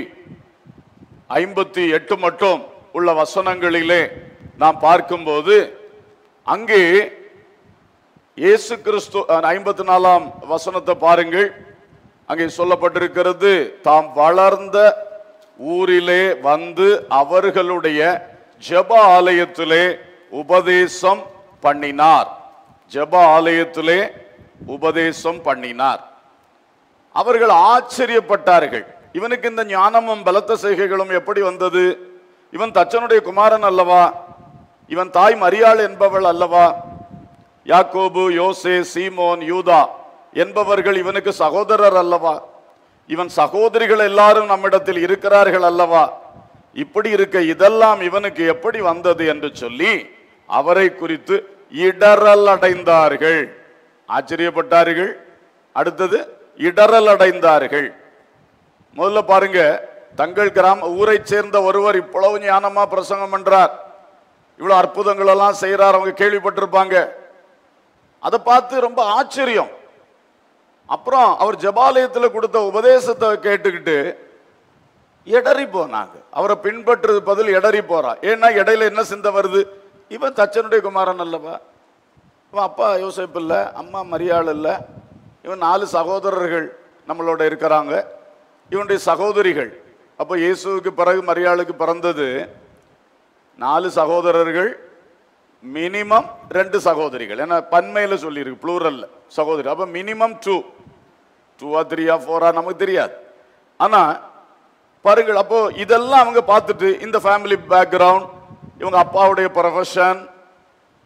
58 மட்டும் உள்ள வசனங்களிலே நாம் பார்க்கும்போது அங்கே இயேசு கிறிஸ்து 54ஆம் வசனத்தை பாருங்கள். அங்கே சொல்லப்பட்டிருக்கிறது, தாம் வளர்ந்த ஊரிலே வந்து அவர்களுடைய ஜெப ஆலயத்திலே உபதேசம் பண்ணினார். ஜெப ஆலயத்திலே உபதேசம் பண்ணினார். அவர்கள் ஆச்சரியப்பட்டார்கள், இவனுக்கு இந்த ஞானமும் பலத்த செய்கைகளும் எப்படி வந்தது? இவன் தச்சனுடைய குமாரன் அல்லவா? இவன் தாய் மரியாள் என்பவள் அல்லவா? யாக்கோபு, யோசே, சீமோன், யூதா என்பவர்கள் இவனுக்கு சகோதரர் அல்லவா? இவன் சகோதரிகள் எல்லாரும் நம்மிடத்தில் இருக்கிறார்கள் அல்லவா? இப்படி இருக்க இதெல்லாம் இவனுக்கு எப்படி வந்தது என்று சொல்லி அவரை குறித்து இடறல் அடைந்தார்கள், ஆச்சரியப்பட்டார்கள். அடுத்தது இடறல் அடைந்தார்கள். முதல்ல பாருங்க, தங்கள் ஊரை சேர்ந்த ஒருவர் இவ்வளவு ஞானமா பிரசங்கம் பண்றார், இவ்வளவு அற்புதங்கள் எல்லாம் செய்யறார், அவங்க கேள்விப்பட்டிருப்பாங்க. அதை பார்த்து ரொம்ப ஆச்சரியம். அப்புறம் அவர் ஜெபாலயத்தில் கொடுத்த உபதேசத்தை கேட்டுக்கிட்டு இடறி போனாங்க. அவரை பின்பற்றுறது பதில் இடறி போறா. ஏன்னா இடையில என்ன சிந்தை வருது? இவன் தச்சனுடைய குமாரன் அல்லவா? இவன் அப்பா யோசேப்பு இல்லை, அம்மா மரியாள் இல்லை, இவன் 4 சகோதரர்கள் நம்மளோட இருக்கிறாங்க, இவனுடைய சகோதரிகள். அப்போ இயேசுவுக்கு பிறகு மரியாளுக்கு பிறந்தது 4 சகோதரர்கள், மினிமம் 2 சகோதரிகள். ஏன்னா பன்மையில சொல்லியிருக்கு, ப்ளூரல்ல சகோதரி. அப்போ மினிமம் 2 or 3 or 4 நமக்கு தெரியாது. ஆனா பாருங்கள், அப்போ இதெல்லாம் அவங்க பார்த்துட்டு இந்த ஃபேமிலி பேக்ரவுண்ட், இவங்க அப்பாவுடைய ப்ரொஃபஷன்,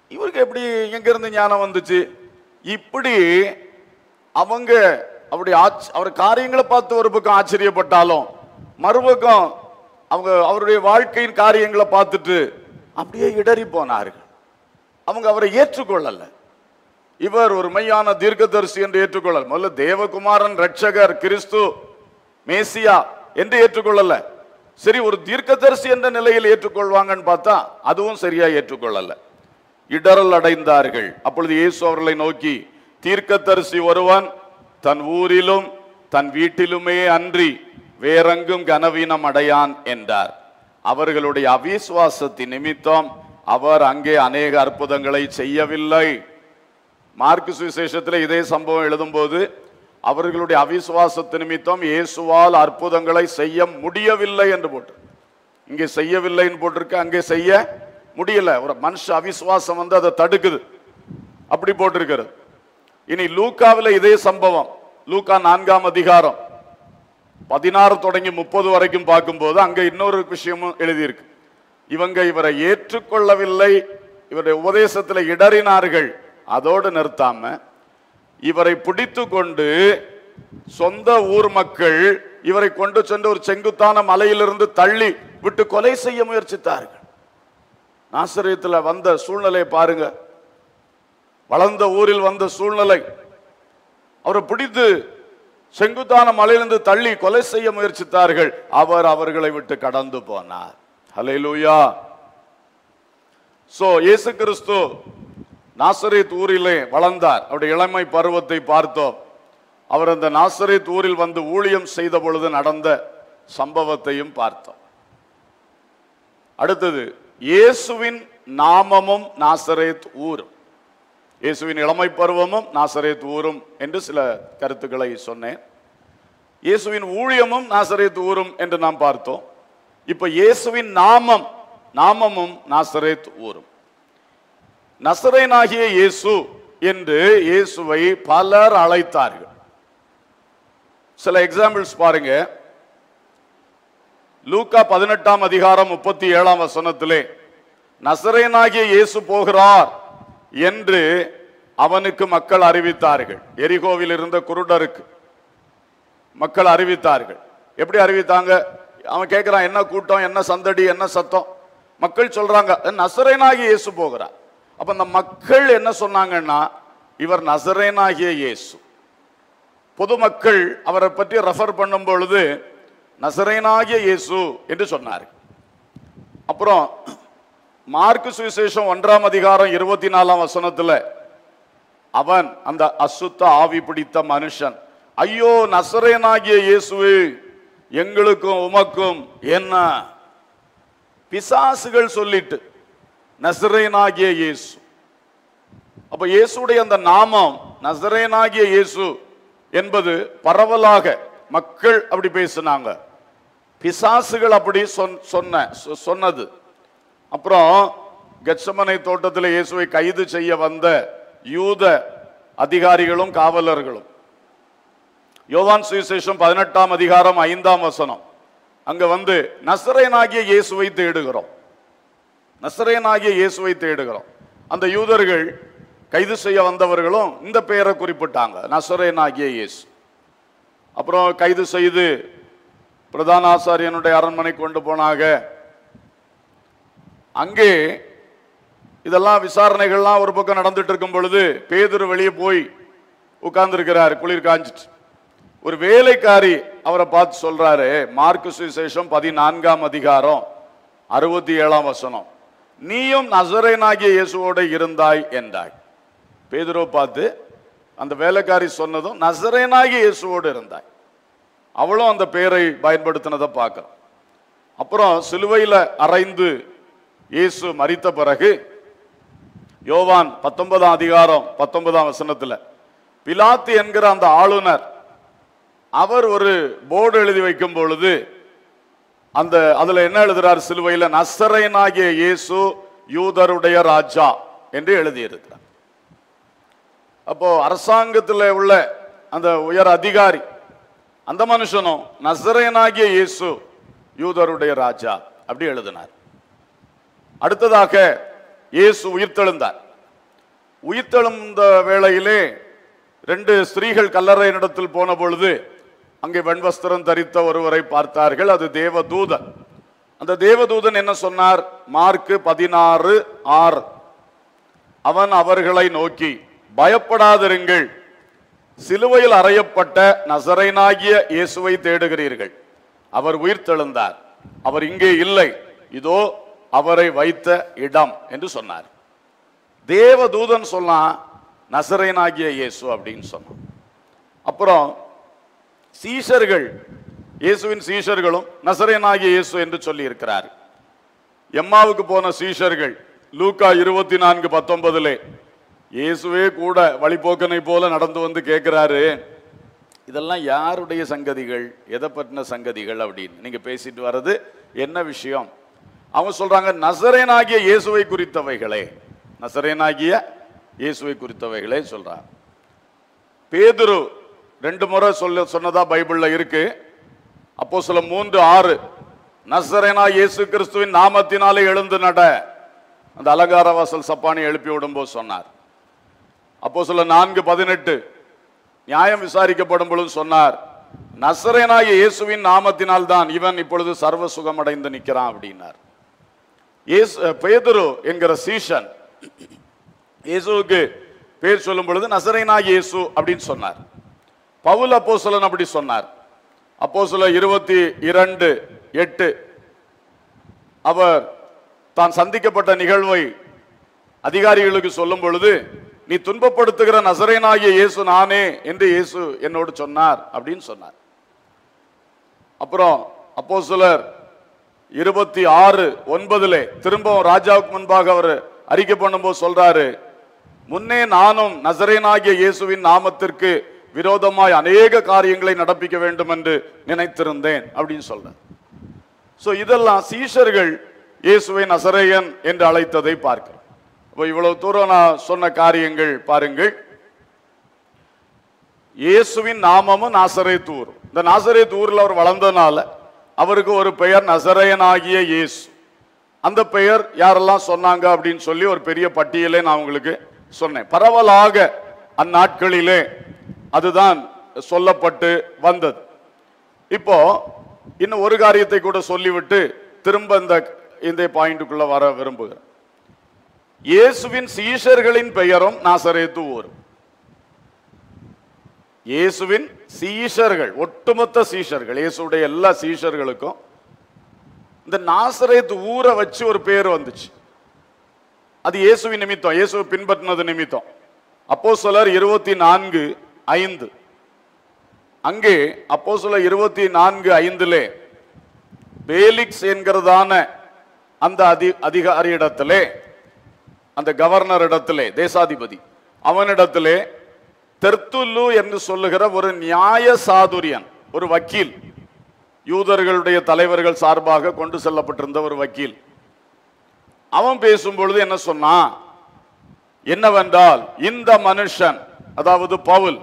இவருக்கு எப்படி எங்க இருந்து ஞானம் வந்துச்சு? இப்படி அவங்க அவர் காரியங்களை பார்த்து ஒரு பக்கம் ஆச்சரியப்பட்டாலும் மறுபக்கம் அவங்க அவருடைய வாழ்க்கையின் காரியங்களை பார்த்துட்டு அப்படியே இடறி போனார்கள். அவங்க அவரை ஏற்றுக்கொள்ளல. இவர் ஒரு மெய்யான தீர்க்கதரிசி என்று ஏற்றுக்கொள்ளல. முதல்ல தேவகுமாரன், ரட்சகர், கிறிஸ்து, மேசியா என்று ஏற்றுக்கொள்ளல. சரி, ஒரு தீர்க்கதரிசி என்ற நிலையில் ஏற்றுக்கொள்வாங்கன்னு பார்த்தா அதுவும் சரியா ஏற்றுக்கொள்ளல. இடரல் அடைந்தார்கள். அப்பொழுது இயேசு அவர்களை நோக்கி, தீர்க்கதரிசி ஒருவன் தன் ஊரிலும் தன் வீட்டிலுமே அன்றி வேறெங்கும் கனவீனம் அடையான் என்றார். அவர்களுடைய அவிசுவாசத்தின் நிமித்தம் அவர் அங்கே அநேக அற்புதங்களை செய்யவில்லை. மார்க்கு சுவிசேஷத்தில் இதே சம்பவம் எழுதும்போது அவர்களுடைய அவிசுவாசத்தின் நிமித்தம் இயேசுவால் அற்புதங்களை செய்ய முடியவில்லை என்று போட்டு, இங்கே செய்யவில்லைன்னு போட்டிருக்கு, அங்கே செய்ய முடியல. ஒரு மனுஷ அவிசுவாசம் வந்து அதை தடுக்குது, அப்படி போட்டிருக்கிறது. இனி லூக்காவில் இதே சம்பவம், லூக்கா 4ஆம் அதிகாரம் 16 தொடங்கி 30 வரைக்கும் பார்க்கும்போது அங்க இன்னொரு விஷயமும் எழுதியிருக்கு. இவங்க இவரை ஏற்றுக்கொள்ளவில்லை, இவருடைய உபதேசத்தில் இடறினார்கள். அதோடு நிறுத்தாம இவரை பிடித்து கொண்டு சொந்த ஊர் மக்கள் இவரை கொண்டு சென்று ஒரு செங்குத்தான மலையிலிருந்து தள்ளி விட்டு கொலை செய்ய முயற்சித்தார்கள். நாசரேத்தில் வந்த சூழ்நிலையை பாருங்க, வளர்ந்த ஊரில் வந்த சூழ்நிலை. அவரை பிடித்து செங்குத்தான மலையிலிருந்து தள்ளி கொலை செய்ய முயற்சித்தார்கள். அவர் அவர்களை விட்டு கடந்து போனார். ஹல்லேலூயா. சோ இயேசு கிறிஸ்து நாசரேத் ஊரிலே வளர்ந்தார். அவருடைய இளமை பருவத்தை பார்த்தோம். அவர் அந்த நாசரேத் ஊரில் வந்து ஊழியம் செய்த பொழுது நடந்த சம்பவத்தையும் பார்த்தோம். அடுத்தது இயேசுவின் நாமமும் நாசரேத் ஊரும், இயேசுவின் இளமை பருவமும் நாசரேத் ஊரும் என்று சில கருத்துக்களை சொன்னேன். இயேசுவின் ஊழியமும் நாசரேத் ஊரும் என்று நாம் பார்த்தோம். இப்ப இயேசுவின் நாமமும் நாசரேத் ஊரும். நசரேனாகிய இயேசு என்று இயேசுவை பலர் அழைத்தார்கள். சில எக்ஸாம்பிள்ஸ் பாருங்க. லூக்கா 18ஆம் அதிகாரம் 37ஆம் வசனத்திலே நசரேனாகிய இயேசு போகிறார் என்று அவனுக்கு மக்கள் அறிவித்தார்கள். எரிகோவில் இருந்த குருடருக்கு மக்கள் அறிவித்தார்கள். எப்படி அறிவித்தாங்க? அவன் கேட்கிறான், என்ன கூட்டம், என்ன சந்தடி, என்ன சத்தம்? மக்கள் சொல்றாங்க, நசரேனாகிய இயேசு போகிறார். அப்ப அந்த மக்கள் என்ன சொன்னாங்கன்னா, இவர் நசரேனாகிய இயேசு. பொதுமக்கள் அவரை பற்றி ரெஃபர் பண்ணும் பொழுது நசரேனாகிய இயேசு என்று சொன்னார். அப்புறம் மார்க்கு சுவிசேஷம் 1ஆம் அதிகாரம் 24ஆம் வசனத்துல அவன் அந்த அசுத்த ஆவி பிடித்த மனுஷன், ஐயோ நசரேனாகிய இயேசுவே, எங்களுக்கும் உமக்கும் என்ன? பிசாசுகள் சொல்லிட்டு நசரேனாகிய இயேசு. அப்ப இயேசுடைய அந்த நாமம் நசரேனாகிய இயேசு என்பது பரவலாக மக்கள் அப்படி பேசினாங்க, பிசாசுகள் அப்படி சொன்னது. அப்புறம் கெத்செமனே தோட்டத்தில் இயேசுவை கைது செய்ய வந்த யூத அதிகாரிகளும் காவலர்களும், யோவான் சுவிசேஷம் 18ஆம் அதிகாரம் 5ஆம் வசனம், அங்க வந்து நசரேனாகிய இயேசுவை தேடுகிறோம், நசரேனாகிய இயேசுவை தேடுகிறோம். அந்த யூதர்கள் கைது செய்ய வந்தவர்களும் இந்த பெயரை குறிப்பிட்டாங்க, நசரேனாகிய இயேசு. அப்புறம் கைது செய்து பிரதான ஆசாரியனுடைய அரண்மனை கொண்டு போனாங்க. அங்கே இதெல்லாம் விசாரணைகள்லாம் ஒரு பக்கம் நடந்துட்டு இருக்கும் பொழுது பேதுரு வெளியே போய் உட்கார்ந்து இருக்கிறார், குளிர் காஞ்சிட்டு. ஒரு வேலைக்காரி அவரை பார்த்து சொல்றாரு, மார்க்கு சுவிசேஷம் 14ஆம் அதிகாரம் 67ஆம் வசனம், நீயும் நசரேனாகிய இயேசுவோடு இருந்தாய் என்றாய். பேதுரு பார்த்து அந்த வேலைக்காரி சொன்னதும் நசரேனாகிய இயேசுவோடு இருந்தாய், அவளும் அந்த பெயரை பயன்படுத்தினதை பார்க்கிறோம். அப்புறம் சிலுவையில் அறைந்து இயேசு மரித்த பிறகு யோவான் 19ஆம் அதிகாரம் 19ஆம் வசனத்துல பிலாத்து என்கிற அந்த ஆளுநர் அவர் ஒரு போர்டு எழுதி வைக்கும் பொழுது அதுல என்ன எழுதுறார்? சிலுவையில் நசரேனாகிய இயேசு யூதருடைய ராஜா என்று எழுதியிருக்கிறார். அப்போ அரசாங்கத்தில் உள்ள அந்த உயர் அதிகாரி அந்த மனுஷனும் நசரேனாகிய இயேசு யூதருடைய ராஜா அப்படி எழுதினார். அடுத்ததாக இயேசு உயிர்த்தெழுந்தார். உயிர்த்தெழுந்த வேளையிலே 2 ஸ்திரீகள் கல்லறையினிடத்தில் போன பொழுது அங்கே வெண்வஸ்திரம் தரித்த ஒருவரை பார்த்தார்கள். அது தேவதூதன். அந்த தேவதூதன் என்ன சொன்னார்? மார்க்கு 16:6, அவன் அவர்களை நோக்கி, பயப்படாதிருங்கள், சிலுவையில் அறையப்பட்ட நசரேயனாகிய இயேசுவை தேடுகிறீர்கள். அவர் உயிர்த்தெழுந்தார், அவர் இங்கே இல்லை, இதோ அவரை வைத்த இடம் என்று சொன்னார். தேவதூதன் சொன்னா நசரேயனாகிய இயேசு அப்படின்னு சொன்னான். அப்புறம் சீஷர்கள், இயேசுவின் சீஷர்களும் நசரேயனாகிய இயேசு என்று சொல்லி இருக்கிறார். எம்மாவுக்கு போன சீஷர்கள் லூக்கா 24:19 இயேசுவே கூட வழிபோக்கனை போல நடந்து வந்து கேட்கிறாரு, இதெல்லாம் யாருடைய சங்கதிகள், எதை பற்றின சங்கதிகள் அப்படின்னு நீங்க பேசிட்டு வர்றது என்ன விஷயம்? அவங்க சொல்றாங்க, நசரேயனாகிய இயேசுவை குறித்தவைகளே, நசரேயனாகிய இயேசுவை குறித்தவைகளே சொல்றாங்க. பேதுரு 2 முறை சொன்னதா பைபிள்ல இருக்கு. அப்போஸ்தலர் 3:6, நசரேயனாகிய இயேசு கிறிஸ்துவின் நாமத்தினாலே எழுந்து நட, அந்த அலங்கார வாசல் சப்பானி எழுப்பி விடும்போது சொன்னார். அப்போஸ்தலர் 4:18, நியாயம் விசாரிக்கப்படும் பொழுது சொன்னார், நசரேயனாகிய இயேசுவின் நாமத்தினால் தான் இவன் இப்பொழுது சர்வ சுகமடைந்து நிற்கிறான் அப்படின்னார். பேதுரு என்கிற சீஷன் இயேசுவுக்கு பேர் சொல்லும் பொழுது நசரேயனாகிய இயேசு அப்படின்னு சொன்னார். பவுல் அப்போஸ்தலன் அப்படி சொன்னார். அப்போஸ்தலர் 22:8 அவர் தான் சந்திக்கப்பட்ட நிகழ்வை அதிகாரிகளுக்கு சொல்லும் பொழுது, நீ துன்பப்படுத்துகிற நசரேயனாகிய இயேசு நானே என்று இயேசு என்னோடு சொன்னார் அப்படின்னு சொன்னார். அப்புறம் அப்போஸ்தலர் 26:9 திரும்பவும் ராஜாவுக்கு முன்பாக அவர் அறிக்கை பண்ணும்போது சொல்றாரு, முன்னே நானும் நசரேயனாகிய இயேசுவின் நாமத்திற்கு விரோதமாய் அநேக காரியங்களை நடப்பிக்க வேண்டும் என்று நினைத்திருந்தேன் அப்படின்னு சொல்றார். சோ இதெல்லாம் சீஷர்கள் இயேசுவை நசரேயன் என்று அழைத்ததை பார்க்கிறோம். இவ்வளவு தூரம் நான் சொன்ன காரியங்கள் பாருங்கள். இயேசுவின் நாமமும் நாசரேத் ஊர். இந்த நாசரேத் ஊர்ல அவர் வளர்ந்தனால அவருக்கு ஒரு பெயர் நசரேயனாகிய இயேசு. அந்த பெயர் யாரெல்லாம் சொன்னாங்க அப்படின்னு சொல்லி ஒரு பெரிய பட்டியலை நான் உங்களுக்கு சொன்னேன். பரவலாக அந்நாட்களிலே அதுதான் சொல்லப்பட்டு வந்தது. இப்போ இன்னும் ஒரு காரியத்தை கூட சொல்லிவிட்டு திரும்ப இந்த பாயிண்ட்டுக்குள்ள வர விரும்புகிறேன். இயேசுவின் சீஷர்களின் பெயரும் நாசரேத்து ஊர். இயேசுவின் சீஷர்கள், ஒட்டுமொத்த சீஷர்கள், இயேசுடைய எல்லா சீஷர்களுக்கும் இந்த நாசரேத் ஊரை வச்சு ஒரு பேர் வந்துச்சு. அது இயேசுவின் நிமித்தம், இயேசுவை பின்பற்றினது நிமித்தம். அப்போஸ்தலர் 24:5 அங்கே அப்போஸ்தலர் 24:5 பேலிக்ஸ் என்கிறதான அந்த அதிகாரியிடத்திலே, அந்த கவர்னர் இடத்திலே, தேசாதிபதி அவனிடத்திலே தெர்த்துல்லு என்று சொல்லுகிற ஒரு நியாய சாதுரியன், ஒரு வக்கீல், யூதர்களுடைய தலைவர்கள் சார்பாக கொண்டு செல்லப்பட்டிருந்த ஒரு வக்கீல், அவன் பேசும் பொழுது என்ன சொன்னான் என்னவென்றால், இந்த மனுஷன், அதாவது பவுல்,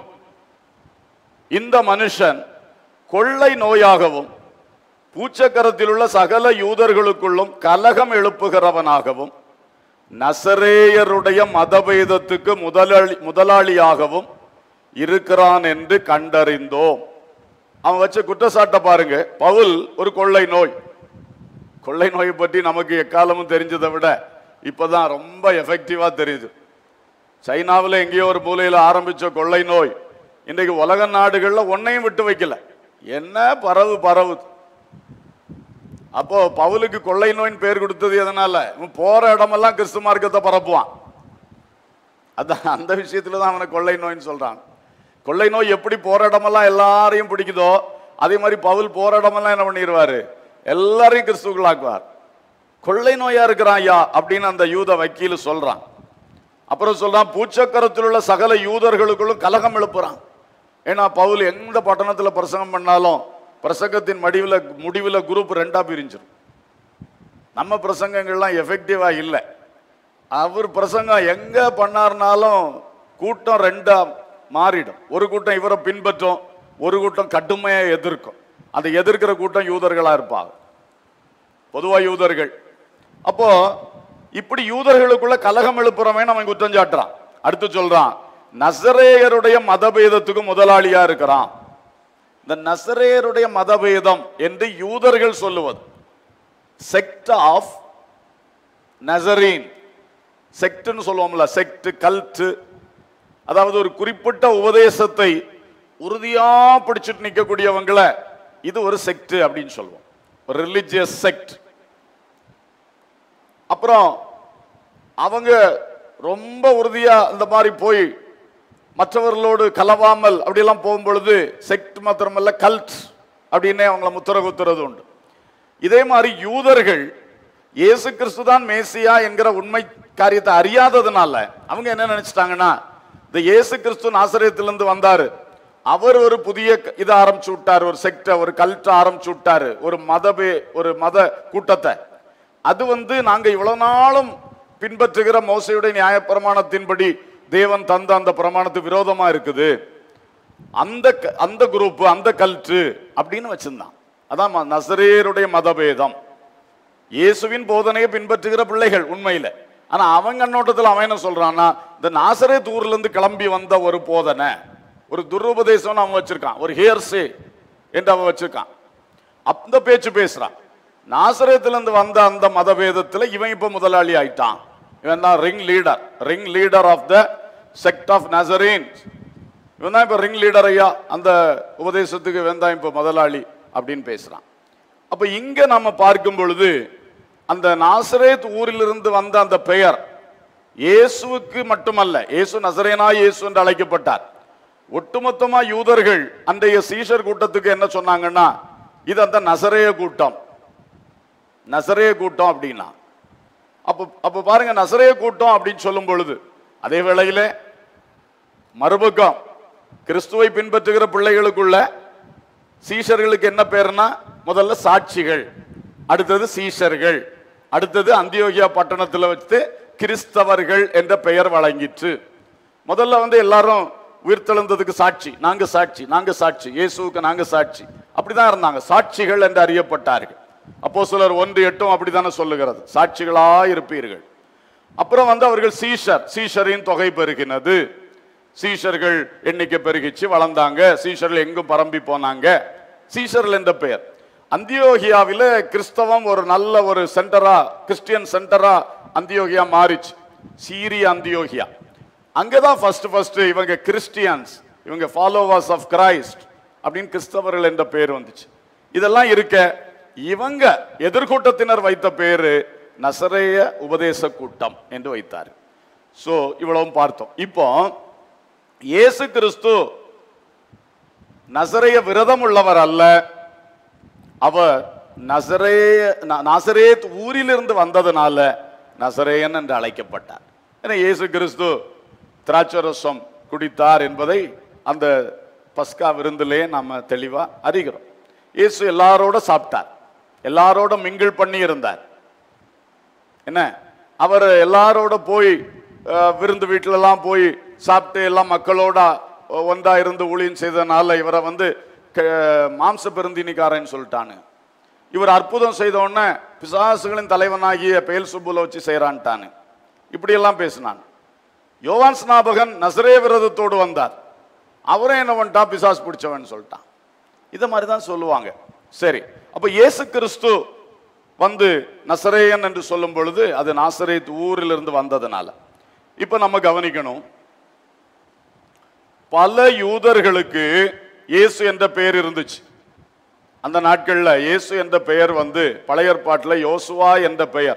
இந்த மனுஷன் கொள்ளை நோயாகவும் பூச்சக்கரத்தில் உள்ள சகல யூதர்களுக்குள்ளும் கலகம் எழுப்புகிறவனாகவும் நசரேயருடைய மதபேதத்துக்கு முதலாளியாகவும் இருக்கிறான் என்று கண்டறிந்தோம். அவன் வச்ச குற்றச்சாட்டை பாருங்க. பவுல் ஒரு கொள்ளை நோய், கொள்ளை நோயை பற்றி நமக்கு எக்காலமும் தெரிஞ்சதை விட இப்பதான் ரொம்ப எஃபெக்டிவா தெரியுது. சைனாவில் எங்கேயோ ஒரு மூலையில் ஆரம்பிச்ச கொள்ளை நோய் இன்றைக்கு உலக நாடுகள்ல ஒன்னையும் விட்டு வைக்கல. என்ன பரவுது. அப்போ பவுலுக்கு கொள்ளை நோயின் பேர் கொடுத்தது எதனால? போற இடமெல்லாம் கிறிஸ்து மார்க்கத்தை பரப்புவான். அதான் அந்த விஷயத்துல தான் அவனை கொள்ளை நோயின்னு சொல்றான். கொள்ளை நோய் எப்படி போற இடமெல்லாம் எல்லாரையும் பிடிக்குதோ அதே மாதிரி பவுல் போற இடமெல்லாம் என்ன பண்ணிடுவாரு, எல்லாரையும் கிறிஸ்துக்குள்ளாக்குவார். கொள்ளை நோயா இருக்கிறான் ஐயா அப்படின்னு அந்த யூத வக்கீல் சொல்றான். அப்புறம் சொல்றான், பூச்சக்கரத்தில் உள்ள சகல யூதர்களுக்குள்ளும் கலகம் எழுப்புறான். ஏன்னா பவுல் எந்த பட்டணத்துல பிரசங்கம் பண்ணாலும் பிரசங்கத்தின் முடிவில் குரூப் 2ஆ பிரிஞ்சிடும். நம்ம பிரசங்கங்கள்லாம் எஃபெக்டிவா இல்லை. அவர் பிரசங்கம் எங்க பண்ணார்னாலும் கூட்டம் 2ஆ மாறிடும். ஒரு கூட்டம் இவரை பின்பற்றும், ஒரு கூட்டம் கடுமையா எதிர்க்கும். அந்த எதிர்க்கிற கூட்டம் யூதர்களா இருப்பாங்க, பொதுவா யூதர்கள். அப்போ இப்படி யூதர்களுக்குள்ள கலகம் எழுப்புறவன் அவன் குற்றம் சாட்டுறான். அடுத்து சொல்றான் நசரேயருடைய மதபேதத்துக்கு முதலாளியா இருக்கிறான். இந்த நசரேயருடைய மதபேதம் என்று யூதர்கள் சொல்லுவது செக்ட் ஆஃப் நசரீன். செக்ட்னு சொல்லுவோம்ல, செக்ட் கல்ட், அதாவது ஒரு குறிப்பிட்ட உபதேசத்தை உறுதியா பிடிச்சிட்டு நிற்கக்கூடியவங்களை இது ஒரு செக்ட் அப்படின்னு சொல்லுவோம், ஒரு ரிலிஜியஸ் செக்ட். அப்புறம் அவங்க ரொம்ப உறுதியா இந்த மாதிரி போய் மற்றவர்களோடு கலவாமல் அப்படியெல்லாம் போகும் பொழுது செக்ட் மாத்திரமல்ல கல்ட் அப்படின்னே அவங்கள முத்திர குத்துறது உண்டு. இதே மாதிரி யூதர்கள் இயேசு கிறிஸ்து தான் மேசியா என்கிற உண்மை காரியத்தை அறியாததுனால அவங்க என்ன நினைச்சிட்டாங்கன்னா, இந்த இயேசு கிறிஸ்து நாசரேத்திலிருந்து வந்தாரு, அவர் ஒரு புதிய இதை ஆரம்பிச்சு விட்டாரு, ஒரு செக்ட ஒரு கல்ட்ட ஆரம்பிச்சு விட்டாரு, ஒரு மத கூட்டத்தை. அது நாங்க இவ்வளவு நாளும் பின்பற்றுகிற மோசையுடைய நியாயப்பிரமாணத்தின்படி தேவன் தந்த அந்த பிரமாணத்துக்கு விரோதமா இருக்குது, அந்த குரூப் அந்த கல்ட்டு அப்படின்னு வச்சிருந்தான். அதான் நசரேயருடைய மதபேதம். இயேசுவின் போதனையை பின்பற்றுகிற பிள்ளைகள் உண்மையில. ஆனா அவன் கண்ணோட்டத்தில் அவன் என்ன சொல்றான்னா, இந்த நாசரேத் ஊர்ல இருந்து கிளம்பி வந்த ஒரு போதனை, ஒரு துருபதேசம் அவன் வச்சிருக்கான், ஒரு ஹியர்ஸே என்று அவன் வச்சிருக்கான். அந்த பேச்சு பேசுறான். நாசரேத்திலிருந்து வந்த அந்த மதபேதத்தில் இவன் இப்ப முதலாளி ஆயிட்டான். இவன் தான் ring leader of the sect of Nazarene. இவன் தான் இப்ப ரிங் லீடர் ஐயா, அந்த உபதேசத்துக்கு இவன் தான் இப்ப முதலாளி அப்படின்னு பேசுறான். அப்ப இங்க நம்ம பார்க்கும் பொழுது அந்த நாசரேத் ஊரிலிருந்து வந்த அந்த பெயர் இயேசுவுக்கு மட்டுமல்ல, இயேசு நசரேனா இயேசு என்று அழைக்கப்பட்டார். ஒட்டுமொத்தமா யூதர்கள் அன்றைய சீஷர் கூட்டத்துக்கு என்ன சொன்னாங்கன்னா, இது அந்த நசரேய கூட்டம் அப்படின்னா. அப்ப பாருங்க, நசரேய கூட்டம் அப்படின்னு சொல்லும் பொழுது அதே வேளையில மறுபக்கம் கிறிஸ்துவை பின்பற்றுகிற பிள்ளைகளுக்குள்ள சீஷர்களுக்கு என்ன பேருனா, முதல்ல சாட்சிகள், அடுத்தது சீஷர்கள், அடுத்தது அந்தியோகியா பட்டணத்தில் வச்சு கிறிஸ்தவர்கள் என்ற பெயர் வழங்கிற்று. முதல்ல எல்லாரும் உயிர்த்தெழுந்ததுக்கு சாட்சி, நாங்க சாட்சி, இயேசுவுக்கு நாங்க சாட்சி, அப்படிதான் இருந்தாங்க, சாட்சிகள் என்று அறியப்பட்டார்கள். அப்போஸ்தலர் 1:8 அப்படித்தானே சொல்லுகிறது, சாட்சிகளா இருப்பீர்கள். அப்புறம் அவர்கள் சீஷரின் தொகை பெருகினது, சீஷர்கள் எண்ணிக்கை பெருகிச்சு வளர்ந்தாங்க, சீஷர்கள் எங்கும் பரம்பி போனாங்க, சீஷர்கள் என்ற பெயர். அந்தியோகியாவில் கிறிஸ்தவம் ஒரு நல்ல ஒரு சென்டரா, கிறிஸ்டியன் சென்டரா அந்தியோகியா மாறிச்சு, சீரிய அந்தியோகியா. அங்கதான் ஃபர்ஸ்ட் இவங்க கிறிஸ்டியன்ஸ், இவங்க ஃபாலோவர்ஸ் ஆஃப் கிரைஸ்ட் அப்படின்னு கிறிஸ்தவர்கள் என்ற பெயர் வந்துச்சு. இதெல்லாம் இருக்க இவங்க எதிர்கூட்டத்தினர் வைத்த பேரு நசரேய உபதேச கூட்டம் என்று வைத்தார். சோ இவ்வளவும் பார்த்தோம். இப்போ இயேசு கிறிஸ்து நசரேய விரதம் உள்ளவர் அல்ல, அவர் நாசரேத் ஊரிலிருந்து வந்ததுனால நசரேயன் என்று அழைக்கப்பட்டார். ஏன்னா இயேசு கிறிஸ்து திராட்சரசம் குடித்தார் என்பதை அந்த பஸ்கா விருந்திலே நாம தெளிவா அறிகிறோம். இயேசு எல்லாரோட சாப்பிட்டார், எல்லாரோட மிங்கிள் பண்ணி இருந்தார். என்ன, அவர் எல்லாரோட போய் விருந்து வீட்டிலெல்லாம் போய் சாப்பிட்டு எல்லாம் மக்களோட ஒன்றா இருந்து ஊழியம் செய்ததுனால இவரை மாம்ச பெருந்தினிக்காரன்னு சொல்லிட்டானு. இவர் அற்புதம் செய்த உடனே பிசாசுகளின் தலைவனாகிய பெயல்செபூலை வச்சு செய்யறான்ட்டானு, இப்படியெல்லாம் பேசினான். யோவான் ஸ்நாபகன் நசரேய விரதத்தோடு வந்தார், அவரே என்ன பண்ணிட்டான், பிசாசு பிடிச்சவன் சொல்லிட்டான். இதை மாதிரி தான் சொல்லுவாங்க. சரி, அப்ப இயேசு கிறிஸ்து நசரேயன் என்று சொல்லும் பொழுது அது நாசரேத் ஊரிலிருந்து வந்ததுனால. இப்ப நம்ம கவனிக்கணும், பல யூதர்களுக்கு இயேசு என்ற பெயர் இருந்துச்சு. அந்த நாட்கள்ல இயேசு என்ற பெயர் பழைய ஏற்பாட்டில் யோசுவா என்ற பெயர்,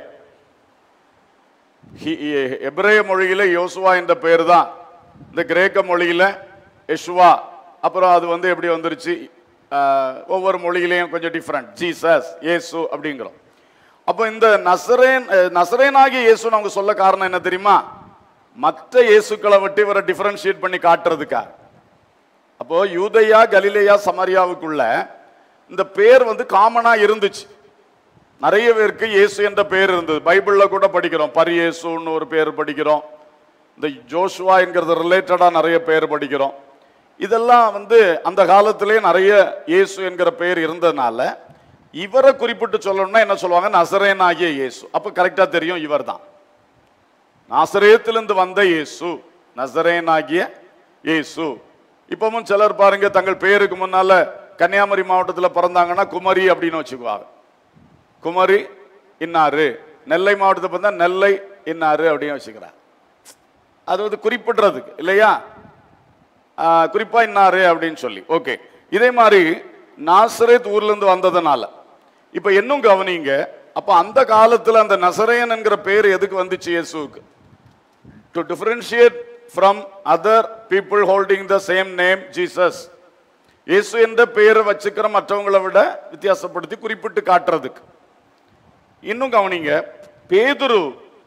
எபிரேய மொழியில யோசுவா என்ற பெயர் தான், இந்த கிரேக்க மொழியில யெஷுவா. அப்புறம் அது எப்படி வந்துருச்சு, ஒவ்வொரு மொழியிலையும் கொஞ்சம் டிஃபரெண்ட், ஜீசஸ், இயேசு அப்படிங்கிறோம். அப்போ இந்த நசரேனாகிய இயேசு அவங்க சொல்ல காரணம் என்ன தெரியுமா, மற்ற இயேசுக்களை விட்டு இவரை டிஃபரன்ஷியேட் பண்ணி காட்டுறதுக்கா. அப்போ யூதேயா கலிலேயா சமாரியாவுக்குள்ள இந்த பேர் காமனா இருந்துச்சு. நிறைய பேருக்கு இயேசு என்ற பெயர் இருந்தது. பைபிள்ல கூட படிக்கிறோம், பரியேசுன்னு ஒரு பேர் படிக்கிறோம், இந்த ஜோஷுவா என்கிறது ரிலேட்டடா நிறைய பேர் படிக்கிறோம். இதெல்லாம் அந்த காலத்திலே நிறைய இயேசு என்கிற பெயர் இருந்ததுனால இவரை குறிப்பிட்டு சொல்லணும்னா என்ன சொல்லுவாங்க, நசரேனாகிய இயேசு. அப்ப கரெக்டா தெரியும், இவர் தான் நாசரேத்திலிருந்து வந்த இயேசு நசரேயனாகிய இயேசு. இப்பவும் சிலர் பாருங்க, தங்கள் பேருக்கு முன்னால கன்னியாகுமரி மாவட்டத்தில் பிறந்தாங்கன்னா குமரி அப்படின்னு வச்சுக்குவாங்க. குமரி இன்னாரு. நெல்லை மாவட்டத்தை பார்த்தா நெல்லை இன்னாரு அப்படின்னு வச்சுக்கிறார். அது வந்து குறிப்பிடுறதுக்கு இல்லையா, குறிப்பா இன்னாரு அப்படின்னு சொல்லி. ஓகே, இதே மாதிரி நாசரேத் ஊர்ல இருந்து வந்ததுனால இப்ப இன்னும் கவனிங்க. அப்ப அந்த காலத்துல அந்த நசரேயன் என்கிற பேர் எதுக்கு வந்துச்சு இயேசுவுக்கு? To differentiate from other people holding the same name Jesus. இயேசு என்ற பெயரை வச்சுக்கிற மற்றவங்களை விட வித்தியாசப்படுத்தி குறிப்பிட்டு காட்டுறதுக்கு. இன்னும் கவனிங்க, பேதுரு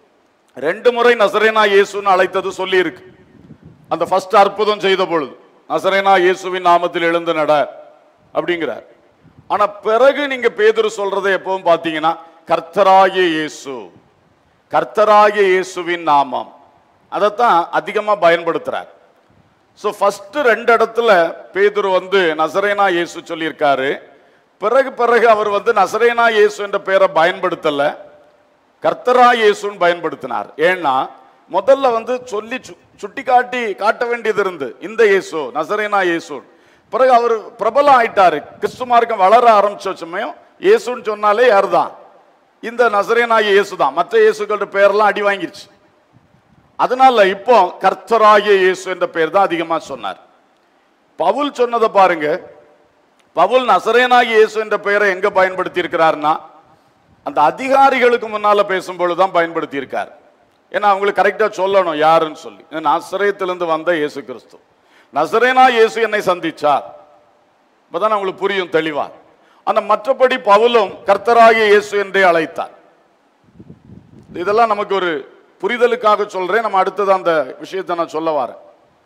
2 முறை நசரேனா இயேசுன்னு அழைத்தது சொல்லி இருக்கு. அந்த ஃபர்ஸ்ட் அற்புதம் செய்த பொழுது நசரேனா இயேசுவின் நாமத்தில் எழுந்து நட அப்படிங்கிறார். ஆனா பிறகு நீங்க பேதுரு சொல்றதை எப்பவும் பாத்தீங்கன்னா கர்த்தராகிய இயேசு, கர்த்தராகிய இயேசுவின் நாமம், அதைத்தான் அதிகமா பயன்படுத்துறார். ஸோ ஃபர்ஸ்ட் 2 இடத்துல பேதுரு வந்து நசரேனா இயேசு சொல்லியிருக்காரு. பிறகு அவர் வந்து நசரேனா இயேசு என்ற பெயரை பயன்படுத்தல, கர்த்தரா இயேசுன்னு பயன்படுத்தினார். ஏன்னா முதல்ல வந்து சொல்லி சுட்டி காட்ட வேண்டியது இருந்து இந்த இயேசு நசரேனா இயேசு. பிறகு அவர் பிரபலம் ஆயிட்டாரு, கிறிஸ்து மார்க்கம் வளர ஆரம்பிச்ச சமயம் இயேசுன்னு சொன்னாலே யாருதான்? இந்த நசரேனா இயேசு தான். மற்ற இயேசுக்களோட பெயரெல்லாம் அடி வாங்கிருச்சு. அதனால இப்போ கர்த்தராகிய இயேசு என்ற பெயர் தான் அதிகமா சொன்னார். பவுல் சொன்னதை பாருங்க. பவுல் நசரேனாகிய இயேசு என்ற பெயரை எங்க பயன்படுத்தி இருக்கிறார்னா அந்த அதிகாரிகளுக்கு முன்னால பேசும்பொழுதுதான் பயன்படுத்தி இருக்கார். ஏன்னா அவங்களுக்கு கரெக்டா சொல்லணும் யாருன்னு சொல்லி. நசரேத்திலிருந்து வந்த இயேசு கிறிஸ்து, நசரேனா இயேசு என்னை சந்திச்சார். இப்பதான் அவங்களுக்கு புரியும் தெளிவா. ஆனா மற்றபடி பவுலும் கர்த்தராகிய இயேசு என்றே அழைத்தார். இதெல்லாம் நமக்கு ஒரு புரிதலுக்காக சொல்றேன். நம்ம அடுத்தது அந்த விஷயத்தை நான் சொல்ல வரேன்.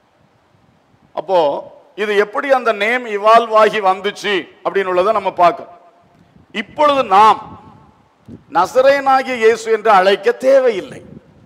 அப்போ இது எப்படி அந்த நேம் இவால்வ் ஆகி வந்துச்சு அப்படின்னு உள்ளதை நம்ம பார்க்கணும். இப்பொழுது நாம் நசரேயனாகிய இயேசு என்று அழைக்க தேவையில்லை.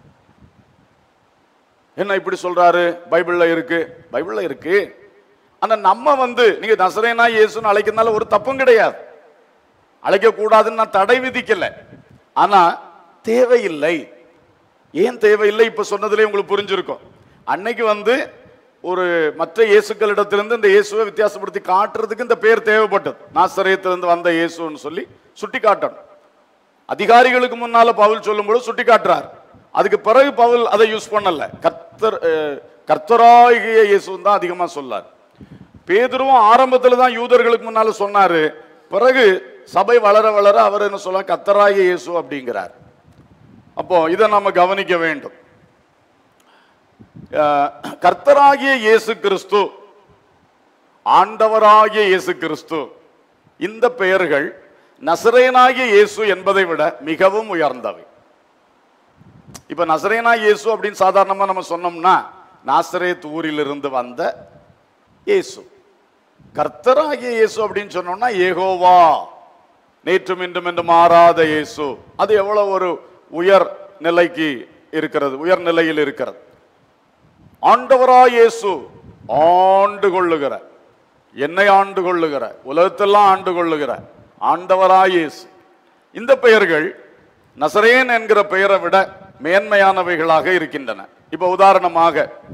என்ன இப்படி சொல்றாரு? பைபிள்ல இருக்கு, பைபிள்ல இருக்கு. ஆனா நம்ம வந்து நீங்க நசரேனா இயேசுன்னு அழைக்கிறதுனால ஒரு தப்பும் கிடையாது, அழைக்க கூடாதுன்னு நான் தடை விதிக்கல. ஆனா தேவையில்லை. ஏன் தேவையில்லை? இப்ப சொன்னதுலேயே உங்களுக்கு புரிஞ்சிருக்கும். அன்னைக்கு வந்து ஒரு மற்ற இயேசுக்களிடத்திலிருந்து இந்த இயேசுவை வித்தியாசப்படுத்தி காட்டுறதுக்கு இந்த பேர் தேவைப்பட்டது. நாசரேத்திலிருந்து வந்த இயேசுன்னு சொல்லி சுட்டி காட்டணும். அதிகாரிகளுக்கு முன்னால பவுல் சொல்லும்போது சுட்டி காட்டுறார். அதுக்கு பிறகு பவுல் அதை யூஸ் பண்ணல. கர்த்தராகிய இயேசுன்னு தான் அதிகமா சொல்லார். பேதுருவும் ஆரம்பத்தில் தான் யூதர்களுக்கு முன்னால சொன்னாரு. பிறகு சபை வளர வளர அவர் என்ன சொல்ல, கர்த்தராகிய இயேசு அப்படிங்கிறார். அப்போ இதை நம்ம கவனிக்க வேண்டும். கர்த்தராகிய இயேசு கிறிஸ்து, ஆண்டவராகிய இயேசு கிறிஸ்து, இந்த பெயர்கள் நசரேயனாகிய இயேசு என்பதை விட மிகவும் உயர்ந்தவை. இப்ப நசரேயனாகிய இயேசு அப்படின்னு சாதாரணமா நம்ம சொன்னோம்னா நாசரேத் ஊரிலிருந்து வந்த இயேசு. கர்த்தராகிய இயேசு அப்படின்னு சொன்னோம்னா யெகோவா, நேற்றும் இன்றும் என்று மாறாத இயேசு. அது எவ்வளவு ஒரு உயர் நிலைக்கு இருக்கிறது, உயர் நிலையில் இருக்கிறது. ஆண்டவராய் இயேசு, ஆண்டு கொள்ளுகிற, என்னை ஆண்டு கொள்ளுகிற, உலகத்தெல்லாம் ஆண்டு கொள்ளுகிற ஆண்டவராய் இயேசு. இந்த பெயர்கள் நசரேன் என்கிற பெயரை விட மேன்மையானவைகளாக இருக்கின்றன. இப்ப உதாரணமாக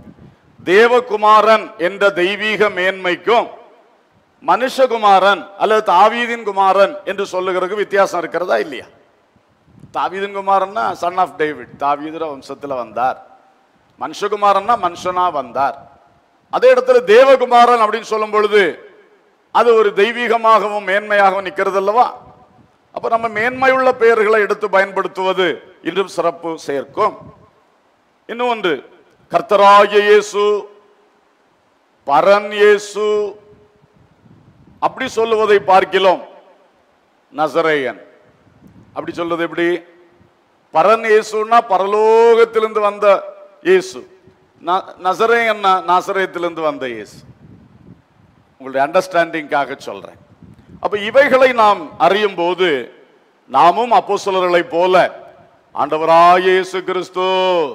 தேவகுமாரன் என்ற தெய்வீக மேன்மைக்கும் மனுஷகுமாரன் அல்லது தாவீதின் குமாரன் என்று சொல்லுகிறதுக்கு வித்தியாசம் இருக்கிறதா இல்லையா? தாவீதின் குமாரன்னா சன் ஆஃப் டேவிட், தாவீதுர வம்சத்துல வந்தார். மனுஷகுமாரன்னா மனுஷனா வந்தார். அதே இடத்துல தேவகுமாரன் அப்படின்னு சொல்லும் பொழுது அது ஒரு தெய்வீகமாகவும் மேன்மையாகவும் நிற்கிறது அல்லவா? அப்ப நம்ம மேன்மையுள்ள பெயர்களை எடுத்து பயன்படுத்துவது இன்னும் சிறப்பு சேர்க்கும். இன்னும் ஒன்று, கர்த்தராகிய இயேசு, பரன் இயேசு அப்படி சொல்லுவதை பார்க்கிறோம். நசரேயன் அப்படி சொல்றது எப்படி? பரன் இயேசுன்னா பரலோகத்திலிருந்து வந்த இயேசு, நசரேயன் நாசரேத்திலிருந்து வந்த இயேசு. உங்களுடைய அண்டர்ஸ்டாண்டிங்காக சொல்றேன். அப்ப இவைகளை நாம் அறியும் போது நாமும் அப்போஸ்தலர்களைப் போல ஆண்டவராகிய இயேசு கிறிஸ்து,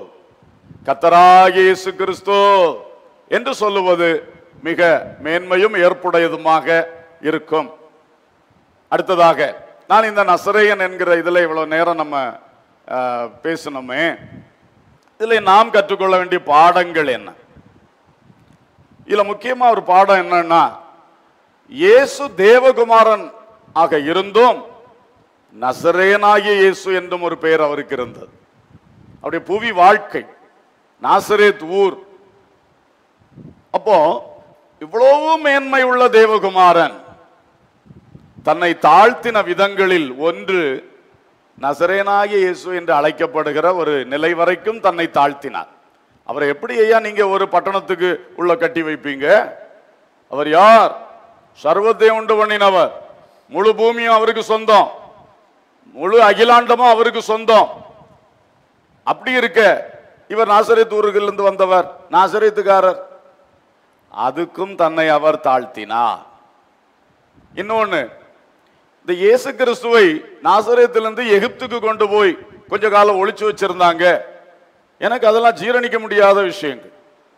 கர்த்தராகிய இயேசு கிறிஸ்து என்று சொல்லுவது மிக மேன்மையும் ஏற்புடையதுமாக இருக்கும். அடுத்ததாக நான் இந்த நசரேயன் என்கிற இதுல இவ்வளவு நேரம் நம்ம பேசணுமே, இதுல நாம் கற்றுக்கொள்ள வேண்டிய பாடங்கள் என்ன? இதுல முக்கியமா ஒரு பாடம் என்னன்னா, இயேசு தேவகுமாரன் ஆக இருந்தும் நசரேனாகிய இயேசு என்றும் ஒரு பெயர் அவருக்கு இருந்தது. அவருடைய புவி வாழ்க்கை நாசரேத் ஊர். அப்போ இவ்வளவு மேன்மை உள்ள தேவகுமாரன் தன்னை தாழ்த்தின விதங்களில் ஒன்று நசரேனாகிய இயேசு என்று அழைக்கப்படுகிற ஒரு நிலை வரைக்கும் தன்னை தாழ்த்தினார். அவரை எப்படி ஐயா நீங்க ஒரு பட்டணத்துக்கு உள்ள கட்டி வைப்பீங்க? அவர் யார்? சர்வத்தை உண்டு பண்ணினவர். முழு பூமியும் அவருக்கு சொந்தம், முழு அகிலாண்டமும் அவருக்கு சொந்தம். அப்படி இருக்க இவர் நாசரேத் ஊரிலிருந்து வந்தவர், நாசரேத்துக்காரர். அதுக்கும் தன்னை அவர் தாழ்த்தினார். இன்னொன்னு, இந்த இயேசு கிறிஸ்துவை நாசரேத்திலிருந்து எகிப்துக்கு கொண்டு போய் கொஞ்ச காலம் ஒளிச்சு வச்சிருந்தாங்க. எனக்கு அதெல்லாம் ஜீரணிக்க முடியாத விஷயங்கள்.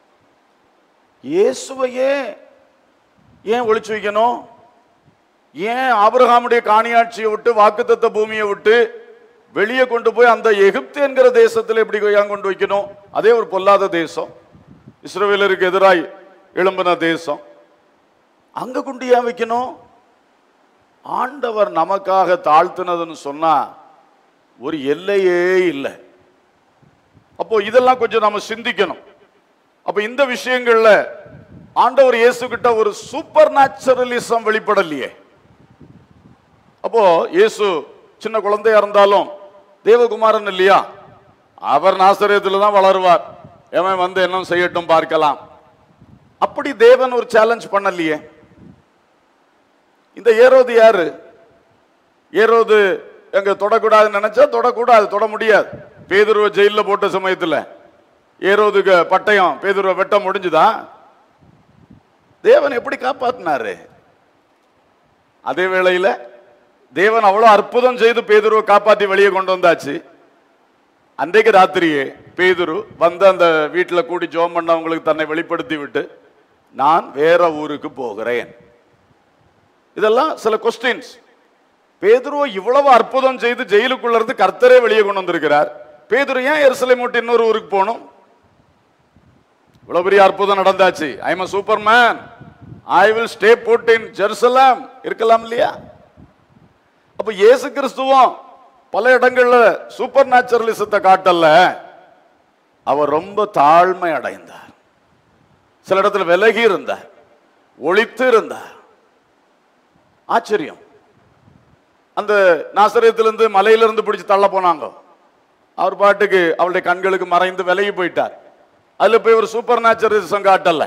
இயேசுவையே ஏன் ஒளிச்சு வைக்கணும்? ஏன் ஆபிரகாமுடைய காணியாட்சியை விட்டு வாக்குத்தத்த பூமியை விட்டு வெளியே கொண்டு போய் அந்த எகிப்து என்கிற தேசத்தில் எப்படி கொண்டு வைக்கணும்? அதே ஒரு பொல்லாத தேசம், இஸ்ரவேலருக்கு எதிராய் எழும்பின தேசம். அங்க கொண்டு ஏன் வைக்கணும்? ஆண்டவர் நமக்காக தாழ்த்தினதுன்னு சொன்னா ஒரு எல்லையே இல்லை. அப்போ இதெல்லாம் கொஞ்சம் நம்ம சிந்திக்கணும். அப்ப இந்த விஷயங்கள்ல ஆண்டவர் இயேசு கிட்ட ஒரு சூப்பர் நேச்சுரலிசம் வெளிப்படலையே. அப்போ இயேசு சின்ன குழந்தையா இருந்தாலும் தேவகுமாரன் இல்லையா? அவர் நாசரேத்துல தான் வளருவார், எவன் வந்து என்ன செய்யட்டும் பார்க்கலாம். அப்படி தேவன் ஒரு சேலஞ்ச் பண்ணலையே. இந்த ஏரோது யாரு? ஏரோது எங்க தொடக்கூடாதுன்னு நினைச்சா தொடக்கூடாது, தொட முடியாது. பேதுருவை ஜெயில போட்ட சமயத்துல ஏரோதுக்கு பட்டயம் பேதுருவை வெட்ட முடிஞ்சுதா? தேவன் எப்படி காப்பாத்தினாரு? அதே வேளையில தேவன் அவ்வளவு அற்புதம் செய்து பேதுருவை காப்பாற்றி வெளியே கொண்டு வந்தாச்சு. அன்றைக்கு ராத்திரியே பேதுரு வந்து அந்த வீட்டில் கூடி ஜெபம் பண்ணவங்களுக்கு தன்னை வெளிப்படுத்தி விட்டு, நான் வேற ஊருக்கு போகிறேன். இதெல்லாம் சில கொஸ்டின்ஸ். பேதுருவை இவ்வளவு அற்புதம் செய்து ஜெயிலுக்குள்ள இருந்து கர்த்தரே வெளியே கொண்டு வந்திருக்கிறார். பேதுரு ஏன் எருசலேம் விட்டு இன்னொரு ஊருக்கு போகணும்? இவ்வளவு பெரிய அற்புதம் நடந்தாச்சு. I am a superman, I will stay put in Jerusalem இருக்கலாம் இல்லையா? அப்ப இயேசு கிறிஸ்துவும் பல இடங்கள்ல சூப்பர் நேச்சுரலிசத்தை காட்டல, அவர் ரொம்ப தாழ்மை அடைந்தார். சில இடத்துல விலகி இருந்தார், ஒளித்து இருந்தார். ஆச்சரியம். அந்த நாசரேத்திலிருந்து மலையிலிருந்து பிடிச்சு தள்ள போனாங்க. அவர் பாட்டுக்கு அவருடைய கண்களுக்கு மறைந்து விலகி போயிட்டார். அதுல போய் ஒரு சூப்பர் நேச்சுரலிசம் காட்டல.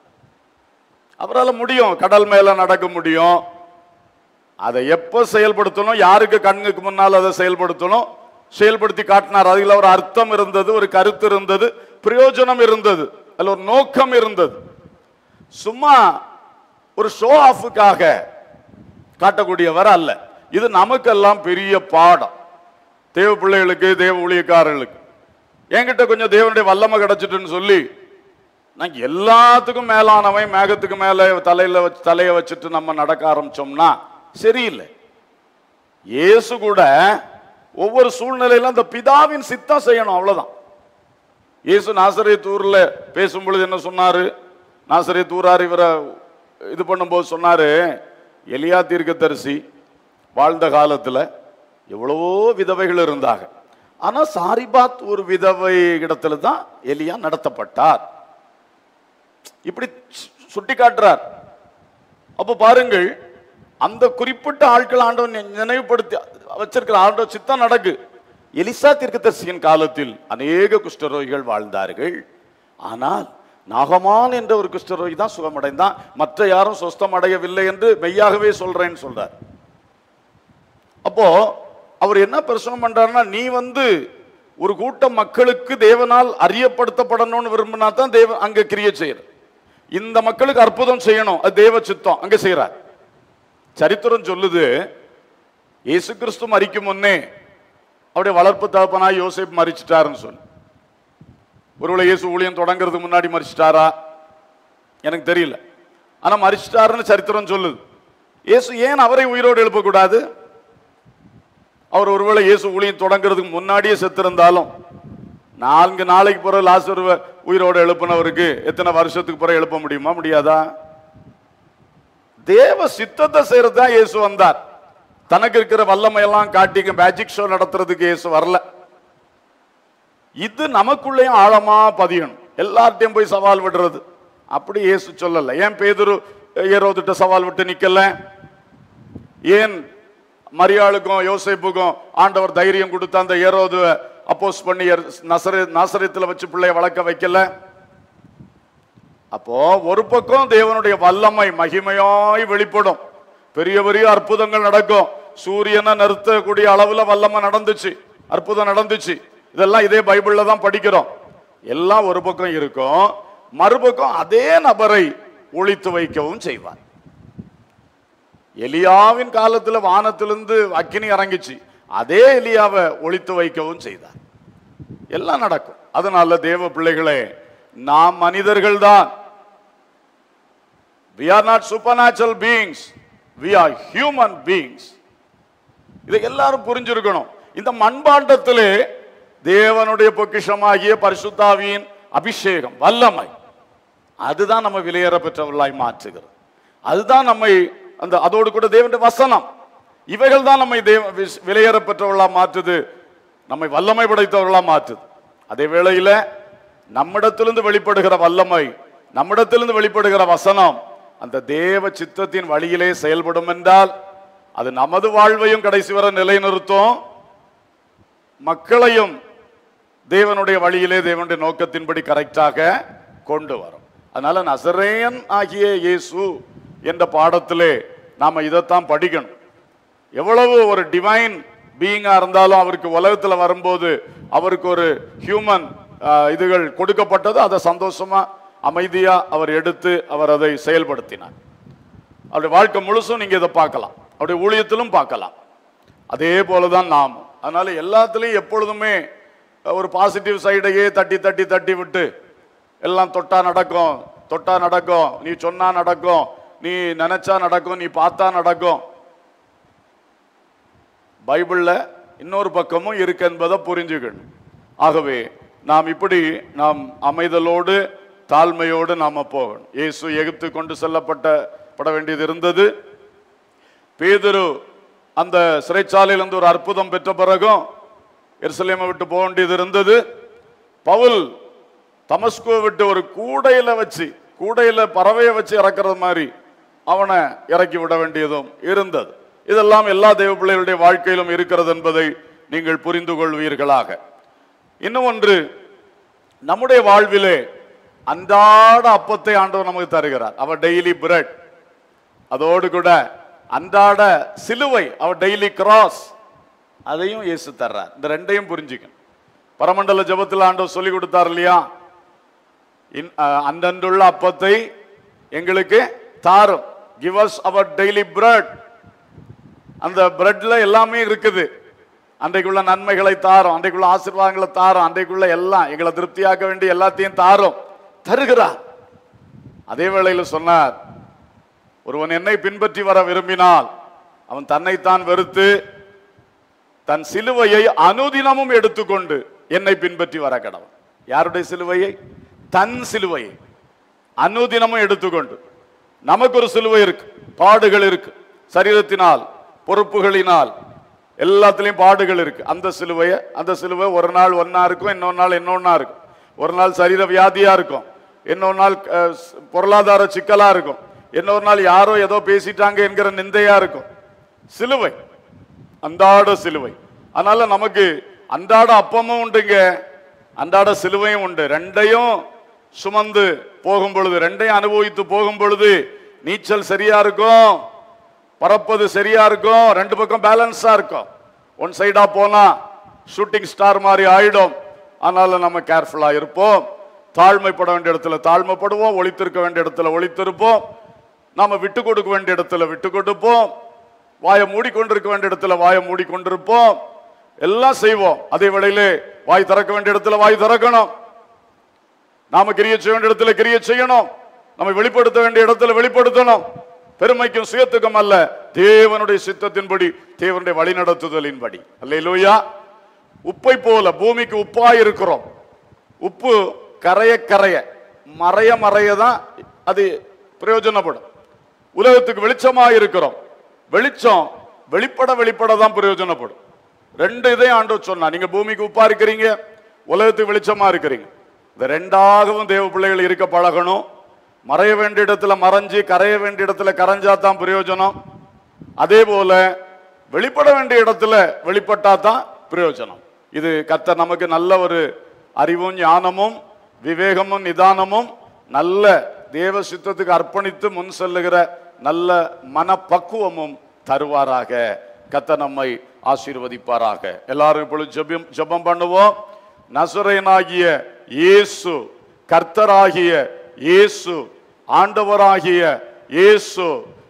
அவரால் முடியும், கடல் மேல நடக்க முடியும். அதை எப்ப செயல்படுத்தணும், யாருக்கு கண்ணுக்கு முன்னால் அதை செயல்படுத்தணும், செயல்படுத்தி காட்டினார். அதில் ஒரு அர்த்தம் இருந்தது, ஒரு கருத்து இருந்தது, பிரயோஜனம் இருந்தது, அதில் ஒரு நோக்கம் இருந்தது. சும்மா ஒரு ஷோ ஆஃபுக்காக காட்டக்கூடியவர் அல்ல. இது நமக்கெல்லாம் பெரிய பாடம், தேவ பிள்ளைகளுக்கு, தேவ ஊழியக்காரர்களுக்கு. என்கிட்ட கொஞ்சம் தேவனுடைய வல்லமை கிடைச்சிட்டுன்னு சொல்லி நான் எல்லாத்துக்கும் மேலானவன், மேகத்துக்கு மேல தலையை வச்சுட்டு நம்ம நடக்க ஆரம்பிச்சோம்னா சரியில்லை. இயேசு கூட ஒவ்வொரு சூழ்நிலையில அந்த பிதாவின் சித்தம் செய்யணும், அவ்வளவுதான். இயேசு நாசரேத் ஊர்ல பேசும் பொழுது என்ன சொன்னாரு? நாசரேத் ஊரார் இவரை இது பண்ணும்போது சொன்னாரு, எலியா தீர்க்கதரிசி வாழ்ந்த காலத்துல எவ்வளவோ விதவைகள் இருந்தாங்க, ஆனா சாரிபாத் ஒரு விதவை இடத்துல தான் எலியா நடத்தப்பட்டார். இப்படி சுட்டி காட்டுறார். அப்ப பாருங்கள், அந்த குறிப்பிட்ட ஆட்கள் ஆண்டவன் நினைவுபடுத்தி வச்சிருக்கிற ஆண்டவன் சித்தம் நடக்கு. எலிசா தீர்க்கதரிசியின் காலத்தில் அநேக குஷ்டரோகிகள் வாழ்ந்தார்கள். ஆனால் நாகமான் என்ற ஒரு குஷ்டரோகி தான் சுகமடைந்தான், மற்ற யாரும் சொஸ்தம் அடையவில்லை என்று மெய்யாகவே சொல்றேன்னு சொல்றார். அப்போ அவர் என்ன பிரச்சனை பண்றாருன்னா, நீ வந்து ஒரு கூட்டம் மக்களுக்கு தேவனால் அறியப்படுத்தப்படணும்னு விரும்பினா தான் தேவன் அங்க கிரியை செய்யற. இந்த மக்களுக்கு அற்புதம் செய்யணும், அது தேவ சித்தம், அங்க செய்யறார். சரித்திரம் சொல்லுது, இயேசு கிறிஸ்து மரிக்கும் முன்னே அவருடைய வளர்ப்பு தகப்பனாய் யோசேப்பு மரிச்சிட்டாருன்னு சொல்லு. ஒருவேளை இயேசு ஊழியம் தொடங்கிறதுக்கு முன்னாடி மரிச்சிட்டாரா எனக்கு தெரியல, ஆனா மரிச்சிட்டாருன்னு சரித்திரம் சொல்லுது. இயேசு ஏன் அவரை உயிரோடு எழுப்பக்கூடாது? அவர் ஒருவேளை இயேசு ஊழியம் தொடங்கிறதுக்கு முன்னாடியே செத்திருந்தாலும் 4 நாளைக்கு பிறகு லாசருவை உயிரோடு எழுப்பினவருக்கு எத்தனை வருஷத்துக்கு பிறகு எழுப்ப முடியுமா? முடியாதா? தேவ சித்தத்தை செய்யறதுதான் இயேசு வந்தார். தனக்கு இருக்கிற வல்லமையெல்லாம் காட்டிக்க மேஜிக் ஷோ நடத்துறதுக்கு இயேசு வரல. இது நமக்குள்ளேயும் ஆழமா பதியணும். எல்லார்ட்டையும் போய் சவால் விடுறது அப்படி இயேசு சொல்லல. ஏன் பேதுரு ஏரோதுட்ட சவால் விட்டு நிக்கல? ஏன் மரியாளுக்கும் யோசேப்புக்கும் ஆண்டவர் தைரியம் கொடுத்த அந்த ஏரோது அப்போஸ் பண்ணி நாசரேத்துல வச்சு பிள்ளைய வளர்க்க வைக்கல? அப்போ ஒரு பக்கம் தேவனுடைய வல்லமை மகிமையாய் வெளிப்படும், பெரிய பெரிய அற்புதங்கள் நடக்கும். சூரியனை நிறுத்தக்கூடிய அளவுல வல்லமை நடந்துச்சு, அற்புதம் நடந்துச்சு. இதெல்லாம் இதே பைபிள்ல தான் படிக்கிறோம். எல்லாம் ஒரு பக்கம் இருக்கும், மறுபக்கம் அதே நபரை ஒளித்து வைக்கவும் செய்வார். எலியாவின் காலத்துல வானத்திலிருந்து அக்கினி இறங்கிச்சு, அதே எலியாவை ஒளித்து வைக்கவும் செய்தார். எல்லாம் நடக்கும். அதனால தேவ பிள்ளைகளே, நாம் மனிதர்கள் தான். We are not supernatural beings, we are human beings. இதை எல்லாரும் புரிஞ்சிருக்கணும். இந்த மண்பாண்டத்திலே தேவனுடைய பொக்கிஷமாகிய பரிசுத்தாவியின் அபிஷேகம், வல்லமை, அதுதான் நம்ம விலையேற பெற்றவர்களாய் மாற்றுகிறது. அதுதான் நம்மை அதோடு கூட தேவனுடைய வசனம், இவைகள் தான் நம்மை விலையேற பெற்றவர்களா மாற்றுது, நம்மை வல்லமை படைத்தவர்களா மாற்றுது. அதே வேளையில நம்மிடத்திலிருந்து வெளிப்படுகிற வல்லமை, நம்மிடத்திலிருந்து வெளிப்படுகிற வசனம் அந்த தேவ சித்தத்தின் வழியிலே செயல்படும் என்றால் அது நமது வாழ்வையும் கடைசி வரை நிலைநிறுத்தும், மக்களையும் தேவனுடைய வழியிலே தேவனுடைய நோக்கத்தின்படி கரெக்டாக கொண்டு வரும். அதனால நசரேயன் ஆகிய இயேசு என்ற பாடத்திலே நாம இதைத்தான் படிக்கணும். எவ்வளவு ஒரு டிவைன் பீயிங்கா இருந்தாலும் அவருக்கு உலகத்துல வரும்போது அவருக்கு ஒரு ஹியூமன் இதுகள் கொடுக்கப்பட்டது, அதை சந்தோஷமா அமைதியா அவர் எடுத்து அவர் அதை செயல்படுத்தினார். அவருடைய வாழ்க்கை முழுசும் நீங்க இதை பார்க்கலாம், அவருடைய ஊழியத்திலும் பார்க்கலாம். அதே போலதான் நாம். அதனால எல்லாத்துலயும் எப்பொழுதுமே ஒரு பாசிட்டிவ் சைடையே தட்டி தட்டி தட்டி விட்டு எல்லாம் தொட்டா நடக்கும், தொட்டா நடக்கும், நீ சொன்னா நடக்கும், நீ நினைச்சா நடக்கும், நீ பார்த்தா நடக்கும். பைபிள்ல இன்னொரு பக்கமும் இருக்கு என்பதை புரிஞ்சுக்கணும். ஆகவே நாம் இப்படி நாம் அமைதலோடு தாழ்மையோடு நாம போகணும். இயேசு எகிப்து கொண்டு செல்லப்பட வேண்டியது இருந்தது. பேதுரு அந்த சிறைச்சாலையிலிருந்து ஒரு அற்புதம் பெற்ற பிறகும் எருசலேமை விட்டு போக வேண்டியது இருந்தது. பவுல் தமஸ்குவை விட்டு ஒரு கூடையில பறவையை வச்சு இறக்குறது மாதிரி அவனை இறக்கி விட வேண்டியதும் இருந்தது. இதெல்லாம் எல்லா தேவ பிள்ளைகளுடைய வாழ்க்கையிலும் இருக்கிறது என்பதை நீங்கள் புரிந்து கொள்வீர்களாக. இன்னும் ஒன்று, நம்முடைய வாழ்விலே அன்றாட அப்பத்தை ஆண்டவர் நமக்கு தருகிறார், அவர் டெய்லி பிரெட். அதோடு கூட அன்றாட சிலுவை, அவர் டெய்லி கிராஸ், அதையும் இயேசு தர்றார். இந்த ரெண்டையும் புரிஞ்சுக்கணும். பரமண்டல ஜெபத்தில் ஆண்டவர் சொல்லி கொடுத்தார் இல்லையா, அன்றன்றுள்ள அப்பத்தை எங்களுக்கு தாரும், give us our daily bread. அந்த பிரெட்ல எல்லாமே இருக்குது. அன்றைக்குள்ள நன்மைகளை தாரும், அன்றைக்குள்ள ஆசீர்வாதங்களை தாரும், அன்றைக்குள்ள எல்லாம் எங்களை திருப்தியாக்க வேண்டிய எல்லாத்தையும் தாரும், தருகிறார். அதே வேளையில் சொன்னார், ஒருவன் என்னை பின்பற்றி வர விரும்பினால் அவன் தன்னைத்தான் வெறுத்து தன் சிலுவையை அனுதினமும் எடுத்துக்கொண்டு என்னை பின்பற்றி வர கடவன். யாருடைய சிலுவையை? தன் சிலுவையை அனுதினமும் எடுத்துக்கொண்டு. நமக்கு ஒரு சிலுவை இருக்கு, பாடுகள் இருக்கு, சரீரத்தினால் பொறுப்புகளினால் எல்லாத்திலையும் பாடுகள் இருக்கு. அந்த சிலுவை ஒரு நாள் ஒன்னா இருக்கும், இன்னொரு நாள் இன்னொன்னா இருக்கும். ஒரு நாள் சரீர வியாதியா இருக்கும், இன்னொரு நாள் பொருளாதார சிக்கலா இருக்கும், இன்னொரு நாள் யாரோ ஏதோ பேசிட்டாங்க என்கிற நிந்தையா இருக்கும். சிலுவை, அன்றாட சிலுவை. அதனால நமக்கு அன்றாட அப்பமும் உண்டுங்க, அன்றாட சிலுவையும் உண்டு. ரெண்டையும் சுமந்து போகும் பொழுது, ரெண்டையும் அனுபவித்து போகும் பொழுது நீச்சல் சரியா இருக்கும், பறப்பது சரியா இருக்கும், ரெண்டு பக்கம் பேலன்ஸா இருக்கும். ஒன் சைடா போனா ஷூட்டிங் ஸ்டார் மாதிரி ஆயிடும். அதனால நம்ம கேர்ஃபுல்லா இருப்போம். தாழ்மைப்பட வேண்டிய இடத்துல தாழ்மைப்படுவோம், ஒளித்திருக்க வேண்டிய இடத்துல ஒளித்திருப்போம், நாம விட்டு கொடுக்க வேண்டிய இடத்துல விட்டு கொடுப்போம், வாயை மூடிக்கொண்டிருக்க வேண்டிய இடத்துல வாயை மூடிக்கொண்டிருப்போம், எல்லாம் செய்வோம். அதே வேளையிலே வாய் திறக்க வேண்டிய இடத்துல வாய் திறக்கணும், நாம கிரியை செய்ய வேண்டிய இடத்துல கிரியை செய்யணும், நம்ம வெளிப்படுத்த வேண்டிய இடத்துல வெளிப்படுத்தணும். பெருமைக்கும் சுயத்துக்கும் அல்ல, தேவனுடைய சித்தத்தின்படி, தேவனுடைய வழிநடத்துதலின்படி. அல்லேலூயா. உப்பை போல பூமிக்கு உப்பாய் இருக்கிறோம். உப்பு கரைய கரைய மறைய மறைய தான் அது பிரயோஜனப்படும். உலகத்துக்கு வெளிச்சமாக இருக்கிறோம், வெளிச்சம் வெளிப்பட தான் பிரயோஜனப்படும். ரெண்டு இதையும் ஆண்டவர் சொன்னா, நீங்க பூமிக்கு உப்பா இருக்கிறீங்க, உலகத்துக்கு வெளிச்சமா இருக்கிறீங்க. இந்த ரெண்டாகவும் தேவ பிள்ளைகள் இருக்க பழகணும். மறைய வேண்டிய இடத்துல மறைஞ்சு கரைய வேண்டிய இடத்துல கரைஞ்சா தான் பிரயோஜனம். அதே போல வெளிப்பட வேண்டிய இடத்துல வெளிப்பட்டா தான் பிரயோஜனம். இது கர்த்தர் நமக்கு நல்ல ஒரு அறிவும் ஞானமும் விவேகமும் நிதானமும் நல்ல தேவ சித்தத்துக்கு அர்ப்பணித்து முன் செல்லுகிற நல்ல மனப்பக்குவமும் தருவாராக. கர்த்தர் நம்மை ஆசீர்வதிப்பாராக. எல்லாரும் இப்பொழுது ஜெபம் பண்ணுவோம். நசரேயனாகிய இயேசு, கர்த்தராகிய இயேசு, ஆண்டவராகிய இயேசு,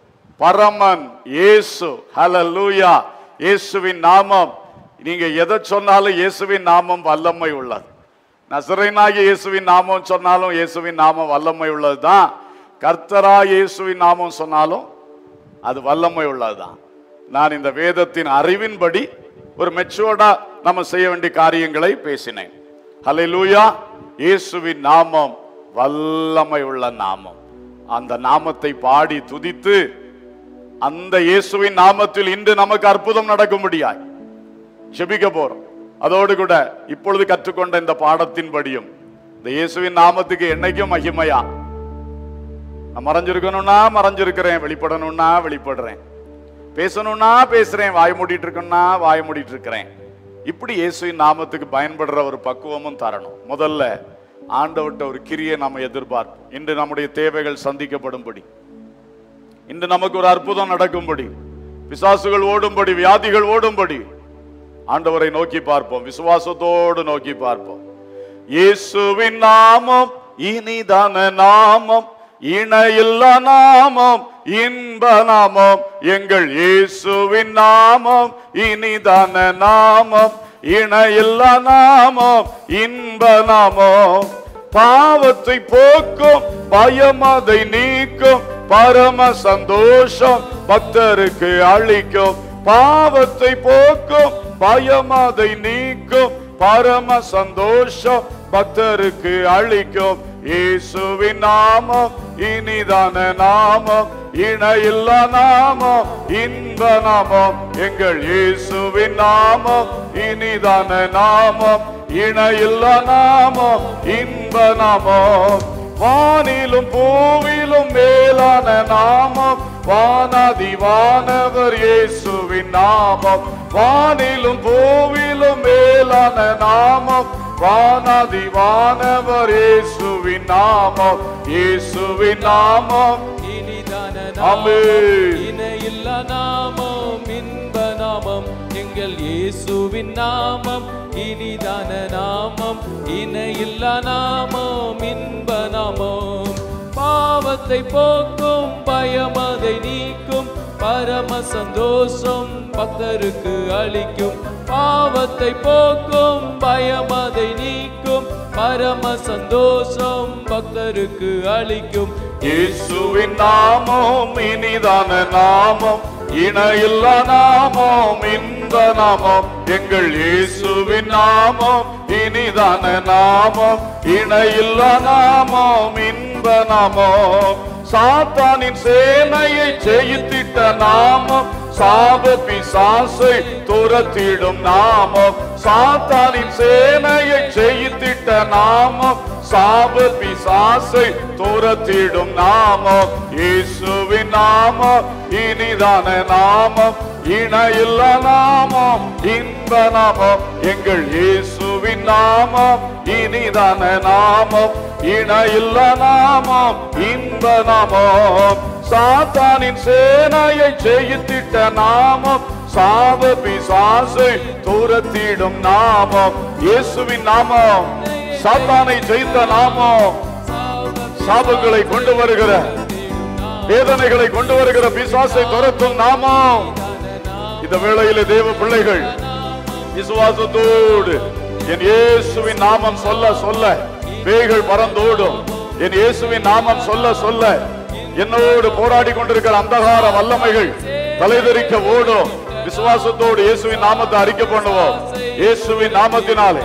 பரமன் இயேசு, ஹல்லேலூயா. இயேசுவின் நாமம், நீங்க எதை சொன்னாலும் இயேசுவின் நாமம் வல்லமை உள்ளது. நசரேயனாகிய இயேசுவின் நாமம் சொன்னாலும் இயேசுவின் நாமம் வல்லமை உள்ளதுதான். கர்த்தராகிய இயேசுவின் நாமம் சொன்னாலும் அது வல்லமை உள்ளதுதான். நான் இந்த வேதத்தின் அறிவின்படி ஒரு மெச்சூர்டா நம்ம செய்ய வேண்டிய காரியங்களை பேசினேன். ஹல்லேலூயா. இயேசுவின் நாமம் வல்லமை உள்ள நாமம். அந்த நாமத்தை பாடி துதித்து அந்த இயேசுவின் நாமத்தில் இன்று நமக்கு அற்புதம் நடக்கும்படியாய் ஜெபிக்க போறோம். அதோடு கூட இப்பொழுது கற்றுக்கொண்ட இந்த பாடத்தின்படியும் இந்த இயேசுவின் நாமத்துக்கு என்னைக்கும் மகிமையா. நான் மறைஞ்சிருக்கணும்னா மறைஞ்சிருக்கிறேன், வெளிப்படணும்னா வெளிப்படுறேன், பேசணும்னா பேசுறேன், வாய் மூடிட்டு இருக்கணும்னா வாய் மூடிட்டு இருக்கிறேன். இப்படி இயேசுவின் நாமத்துக்கு பயன்படுற ஒரு பக்குவமும் தரணும். முதல்ல ஆண்டவர்ட்ட ஒரு கிரியை நாம எதிர்பார்ப்போம். இன்று நம்முடைய தேவைகள் சந்திக்கப்படும்படி, இன்று நமக்கு ஒரு அற்புதம் நடக்கும்படி, பிசாசுகள் ஓடும்படி, வியாதிகள் ஓடும்படி ஆண்டவரை நோக்கி பார்ப்போம். விசுவாசத்தோடு நோக்கி பார்ப்போம். இயேசுவின் நாமம் இனிதான நாமம், இணையில்லா நாமம், இன்ப நாமம். எங்கள் இயேசுவின் நாமம் இனிதான நாமம், இணையில்லா நாமம், இன்ப நாமம். பாவத்தை போக்கும், பயம் அதை நீக்கும், பரம சந்தோஷம் பக்தருக்கு அளிக்கும். பாவத்தை போக்கும், பயம் அதை நீக்கும், பரம சந்தோஷம் பக்தருக்கு அளிக்கும். இயேசுவின் நாமம் இனிதான நாமம், இணையில்லா நாமம், இன்ப நாமம். எங்கள் இயேசுவின் நாமம் இனிதான நாமம், இணையில்லா நாமம், இன்ப நாமம். வானிலும் பூவிலும் மேலான நாமம், வானாதி வானவர் இயேசுவின் நாமம். வானிலும் பூவிலும் மேலான நாமம், வானாதி வானவர் இயேசுவின் நாமம். இயேசுவின் நாமம் இனிதான ஆமென். இணையில்லா நாமம், இன்ப நாமம். எங்கள் இயேசுவின் நாமம் இனிதான நாமம், இணையில்லா நாமம், இன்ப நாமம். பாவத்தை போக்கும், பயம் அதை நீக்கும், பரம சந்தோஷம் பக்தருக்கு அளிக்கும். பாவத்தை போக்கும், பயம் அதை நீக்கும், பரம சந்தோஷம் பக்தருக்கு அளிக்கும். இயேசுவின் நாமம் இனிதான நாமம், இணையில்லா நாமம், இன்ப நாமம். எங்கள் இயேசுவின் நாமம் இனிதான நாமம், இணையில்லா நாமம், இன்ப நாமம். சாத்தானின் சேனையை ஜெயித்திட்ட நாமம், சாப பிசாசை துரத்திடும் நாமம். சாத்தானின் சேனையை ஜெயித்திட்ட நாமம், சாப பிசாசை துரத்திடும் நாமம். இயேசுவின் நாமம் இனிதான நாமம், இணையில்லா நாமம், இன்ப நாமம். எங்கள் இயேசுவின் நாமம் இனிதான நாமம், இணையில்லா நாமம், இன்ப நாமம். சாத்தானின் சேனையை ஜெயித்திட்ட நாமம், சாப பிசாசை துரத்திடும் நாமம். இயேசுவின் நாமம் சாத்தானை ஜெயித்த நாமம், சாபங்களை கொண்டு வருகிற, வேதனைகளை கொண்டு வருகிற பிசாசை துரத்தும் நாமம். இந்த வேளையிலே தேவ பிள்ளைகள் விசுவாசத்தோடு என் இயேசுவின் நாமம் சொல்ல சொல்ல பேய்கள் பறந்தோடும். என் இயேசுவின் நாமம் சொல்ல சொல்ல என்னோடு போராடி கொண்டிருக்கிற அந்தகார வல்லமைகள் தலைதெறிக்க ஓடும். விசுவாசத்தோடு இயேசுவின் நாமத்தை அறிக்கை பண்ணுவோம். இயேசுவின் நாமத்தினாலே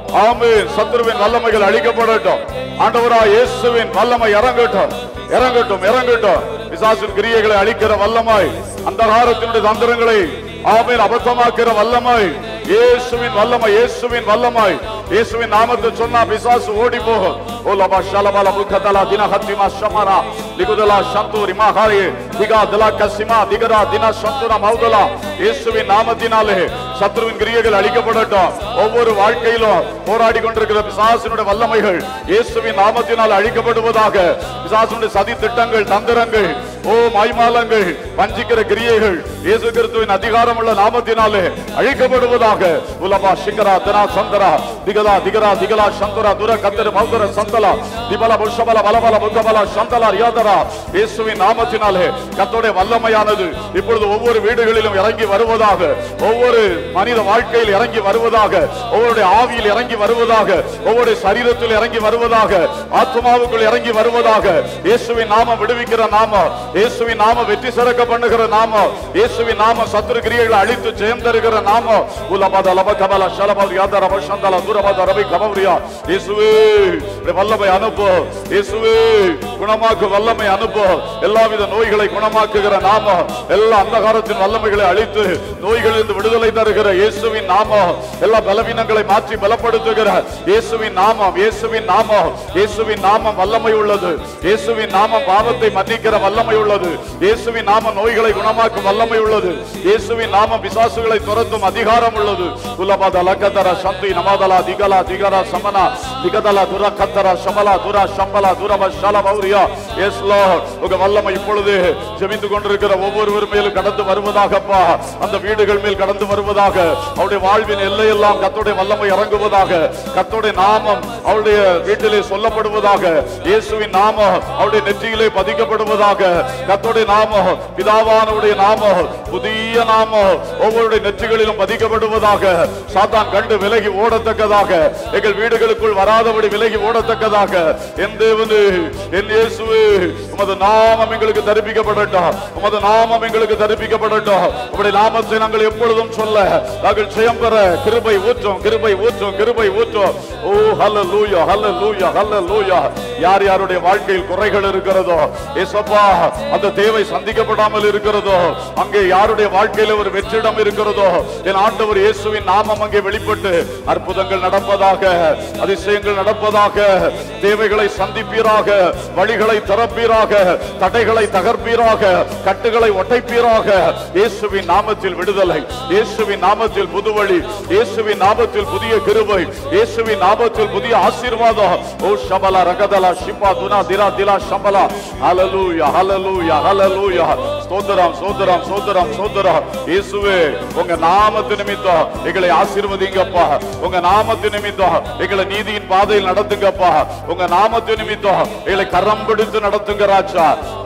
ஆமென். சத்துருவின் வல்லமைகள் அழிக்கப்படட்டும். ஆண்டவராய் இயேசுவின் வல்லமை இறங்கட்டும், இறங்கட்டும், இறங்கட்டும். பிசாசின் கிரியைகளை அழிக்கிற வல்லமாய், அந்தகாரத்தினுடைய தந்திரங்களை ஆமென் அபத்தமாக்குற வல்லமாய், இயேசுவின் வல்லமை, இயேசுவின் வல்லமாய். இயேசுவின் நாமத்தை சொன்னா பிசாசு ஓடி போகும். ஓலபா ஷலபல முகதலா தினஹத்திமா ஷமரா லிகுதலா சந்தூரி மஹாரி திகா தலா கசிமா திகரா தின சந்துரா மௌதலா. இயேசுவின் நாமத்தினாலே சத்ருவின் கிரியைகள் அழிக்கப்படட்டும். ஒவ்வொரு வாழ்க்கையிலும் போராடி கொண்டிருக்கிற பிசாசினுடைய வல்லமைகள் இயேசுவின் நாமத்தினால் அழிக்கப்படுவதாக. பிசாசினுடைய சதி திட்டங்கள், தந்திரங்கள், ஓ மைமாலங்கள், வஞ்சிக்கிற கிரியைகள் இயேசு கிறிஸ்துவின் அதிகாரம் உள்ள நாமத்தினாலே அழிக்கப்படுவதாக. உலபா சிகரா தனா சந்தரா திகலா திகரா திகலா சந்தரா துர கத்தர மௌதர சந்தலா திபல புஷபல பலபல முகபல சந்தலா ரியாதரா. இயேசுவின் நாமத்தினாலே கர்த்தருடைய வல்லமையானது இப்பொழுது ஒவ்வொரு வீடுகளிலும் இறங்கி வருவதாக, ஒவ்வொரு மனித வாழ்க்கையில் இறங்கி வருவதாக, ஒவ்வொரு ஆவியில் இறங்கி வருவதாக, ஒவ்வொரு சரீரத்தில் இறங்கி வருவதாக, ஆத்மாவுக்குள் இறங்கி வருவதாக. இயேசுவின் நாமம் விடுவிக்கிற நாமம், இயேசுவின் நாமம் வெற்றி சிறக்க பண்ணுகிற நாமம், இயேசுவின் நாமம் சத்துரு கிரியைகளை அழித்து ஜெயம் தருகிற நாமம். உலபத லப கபல ஷலபல் யாதர வஷந்தல துரபத ரபி கபவ்ரியா. இயேசுவே வல்லமை அனுப்பு, இயேசுவே குணமாக்கு வல்லமை அனுப்பு. எல்லாவித நோய்களை குணமாக்குகிற நாமம், எல்லா அந்தகாரத்தின் வல்லமைகளை அழித்து நோய்களிலிருந்து விடுதலை தருகிற இயேசுவின் நாமம், எல்லா பலவீனங்களை மாற்றி பலப்படுத்துகிற இயேசுவின் நாமம், இயேசுவின் நாமம், இயேசுவின் நாமம் வல்லமை உள்ளது. இயேசுவின் நாமம் பாவத்தை மன்னிக்கிற வல்லமை உள்ளது. இயேசுவின் நாமம் நோய்களை குணமாக்கும் வல்லமை உள்ளது. இயேசுவின் நாமம் பிசாசுகளை துரத்தும் அதிகாரம் உள்ளது. உலபத லகதர சந்தி நமாதலா திகலா திகரா சமனா திகதலா துர கத்தரா சமலா துர சம்பலா துரப ஷலபௌரியா. எஸ் லார்ட், உங்க வல்லமை இப்பொழுது ஜெபித்து கொண்டிருக்கிற ஒவ்வொருவர் மேலும் கடந்து வருவதாகப்பா. அந்த வீடுகள் மேல் கடந்து வருவதாக. அவருடைய வாழ்வின் எல்லையெல்லாம் கர்த்தருடைய வல்லமை இறங்குவதாக. கர்த்தருடைய நாமம் அவருடைய வீட்டிலே சொல்லப்படுவதாக. இயேசுவின் நாமம் அவருடைய நெற்றியிலே பதிக்கப்படுவதாக. கர்த்தருடைய நாமம், பிதாவானவருடைய நாமம், புதிய நாமம் ஒவ்வொருடைய நெற்றிகளிலும் பதிக்கப்படுவதாக. சாத்தான் கண்டு விலகி ஓடத்தக்கதாக, எங்கள் வீடுகளுக்குள் வராதபடி விலகி ஓடத்தக்கதாக. என் தேவனே, என் இயேசுவே, உமது நாமம் எங்களுக்கு தரிப்பிக்கப்படட்டும், உமது நாமம் எங்களுக்கு தரிப்பிக்கப்படட்டும். உம்முடைய நாமத்தை நாங்கள் எப்பொழுதும் சொல்ல நாங்கள் ஜெயம் பெற கிருபை ஊற்றும், கிருபை ஊற்றும், கிருபை ஊற்றும். ஓ ஹல்லேலூயா, ஹல்லேலூயா, ஹல்லேலூயா. யார் யாருடைய வாழ்க்கையில் குறைகள் இருக்கிறதோ இயேசுப்பா, அந்த தேவை சந்திக்கப்படாமல் இருக்கிறதோ, அங்கே யாருடைய வாழ்க்கையில ஒரு வெற்றிடம் இருக்கிறதோ, என் ஆண்டவர் இயேசுவின் நாமம் அங்கே வெளிப்பட்டு அற்புதங்கள் நடப்பதாக, அதிசயங்கள் நடப்பதாக. தேவைகளை சந்திப்பீராக, வழிகளை திறப்பீராக, தடைகளை தகர்ப்பீராக, கட்டுகளை ஒட்டைப்பீராக. இயேசுவின் நாமத்தில் விடுதலை, இயேசுவின் நாமத்தில் புதுவழி, இயேசுவின் நாமத்தில் புதிய கிருபை, இயேசுவின் நாமத்தில் புதிய ஆசீர்வாதம். ஓ ஷபலா ரகதலா ஷிபா துனா திரா திலா ஷபலா. ஹல்லேலூயா, ஹல்லேலூயா, ஹல்லேலூயா. ஸ்தோத்திரம், ஸ்தோத்திரம், ஸ்தோத்திரம், ஸ்தோத்திரம். இயேசுவே, உங்க நாமத்து நிமித்தம் எங்களை ஆசீர்வதிங்கப்பா. உங்க நாமத்து நிமித்தம் எங்களை நீதியின் பாதையில் நடத்துங்கப்பா. உங்க நாமத்து நிமித்தம் எங்களை கரம் பிடித்து நடத்துங்க ராஜா.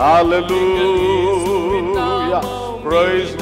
ஹல்லேலூயா. Praise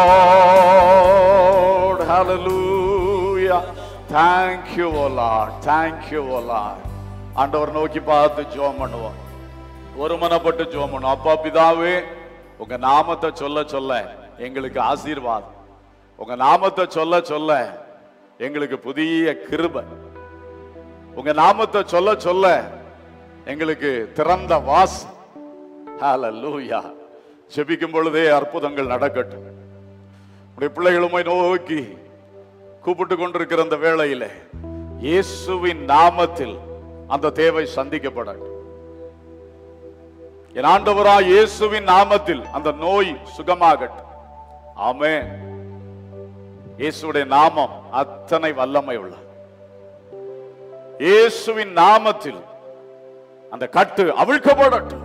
God. Hallelujah. Thank you, O Lord. Thank you, O Lord. ஆண்டவர் நோக்கி பார்த்து ஜெபம் பண்ணுவோம். ஒருமனப்பட்டு ஜெபம் பண்ணுவோம். அப்பா பிதாவே, உங்க நாமத்தை சொல்ல சொல்ல எங்களுக்கு ஆசீர்வாதம். உங்க நாமத்தை சொல்ல சொல்ல எங்களுக்கு புதிய கிருபை. உங்க நாமத்தை சொல்ல சொல்ல எங்களுக்கு திறந்த வாசல். ஹல்லேலூயா. ஜெபிக்கும் பொழுதே அற்புதங்கள் நடக்கட்டும். உடைய பிள்ளைகளுமை நோக்கி கூப்பிட்டு கொண்டிருக்கிற அந்த வேளையிலே இயேசுவின் நாமத்தில் அந்த தேவை சந்திக்கப்படட்டும். என் ஆண்டவராய் இயேசுவின் நாமத்தில் அந்த நோய் சுகமாகட்டும். ஆமென். இயேசுடைய நாமம் அத்தனை வல்லமை உள்ளது. இயேசுவின் நாமத்தில் அந்த கட்டு அவிழ்க்கப்படட்டும்.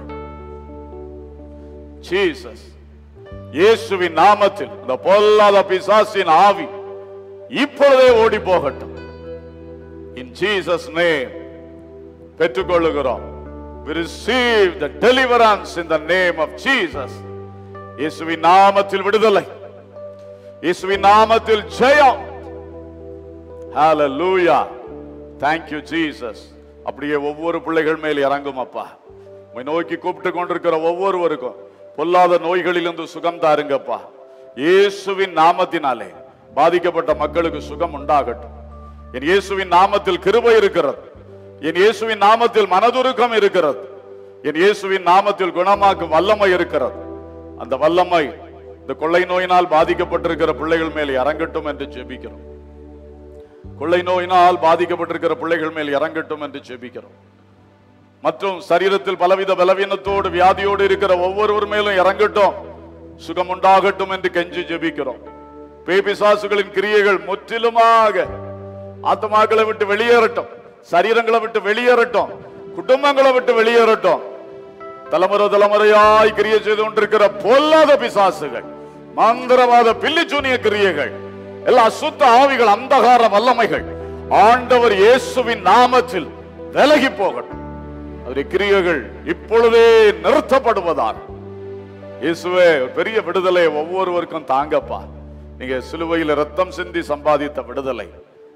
ஜீசஸ், இயேசுவின் நாமத்தில் அந்த பொல்லாத பிசாசின் ஆவி இப்பொழுதே ஓடி போகட்டும். In Jesus name பெற்றுக்கொள்ளுகிறோம். We receive the deliverance in the name of Jesus. இயேசுவின் நாமத்தில் விடுதலை, இயேசுவின் நாமத்தில் ஜெயம். Hallelujah. Thank you Jesus. அப்படியே ஒவ்வொரு பிள்ளைகள் மேல் இறங்கும் அப்பா. உம்மை நோக்கி கூப்பிட்டு கொண்டிருக்கிற ஒவ்வொருவருக்கும் பொல்லாத நோய்களிலிருந்து சுகம் தாருங்கப்பா. இயேசுவின் நாமத்தினாலே பாதிக்கப்பட்ட மக்களுக்கு சுகம் உண்டாகட்டும். என் இயேசுவின் நாமத்தில் கிருபை இருக்கிறது. என் இயேசுவின் நாமத்தில் மனதுருக்கம் இருக்கிறது. என் இயேசுவின் நாமத்தில் குணமாக்கும் வல்லமை இருக்கிறது. அந்த வல்லமை இந்த கொள்ளை நோயினால் பாதிக்கப்பட்டிருக்கிற பிள்ளைகள் மேல் இறங்கட்டும் என்று ஜெபிக்கிறோம். கொள்ளை நோயினால் பாதிக்கப்பட்டிருக்கிற பிள்ளைகள் மேல் இறங்கட்டும் என்று ஜெபிக்கிறோம். மற்றும் சரீரத்தில் பலவித பலவீனத்தோடு வியாதியோடு இருக்கிற ஒவ்வொருவர் மேலும் இறங்கட்டும், சுகம் உண்டாகட்டும் என்று கெஞ்சி ஜெபிக்கிறோம். பேபிசாசுகளின் கிரியைகள் முற்றிலுமாக ஆத்மாக்களை விட்டு வெளியேறட்டும், சரீரங்களை விட்டு வெளியேறட்டும், குடும்பங்களை விட்டு வெளியேறட்டும். தலைமுறை தலைமுறையாய் கிரியை செய்து கொண்டிருக்கிற பொல்லாத பிசாசுகள், மந்திரவாத பில்லிச்சூனிய கிரியைகள், எல்லா அசுத்த ஆவிகள், அந்தகார வல்லமைகள் ஆண்டவர் இயேசுவின் நாமத்தில் விலகி போகட்டும். அவருடைய கிரியைகள் இப்பொழுதே நிறுத்தப்படுவதால் இயேசுவே பெரிய விடுதலை ஒவ்வொருவருக்கும் தாங்கப்பா. நீங்க சிலுவையில் ரத்தம் சிந்தி சம்பாதித்த விடுதலை,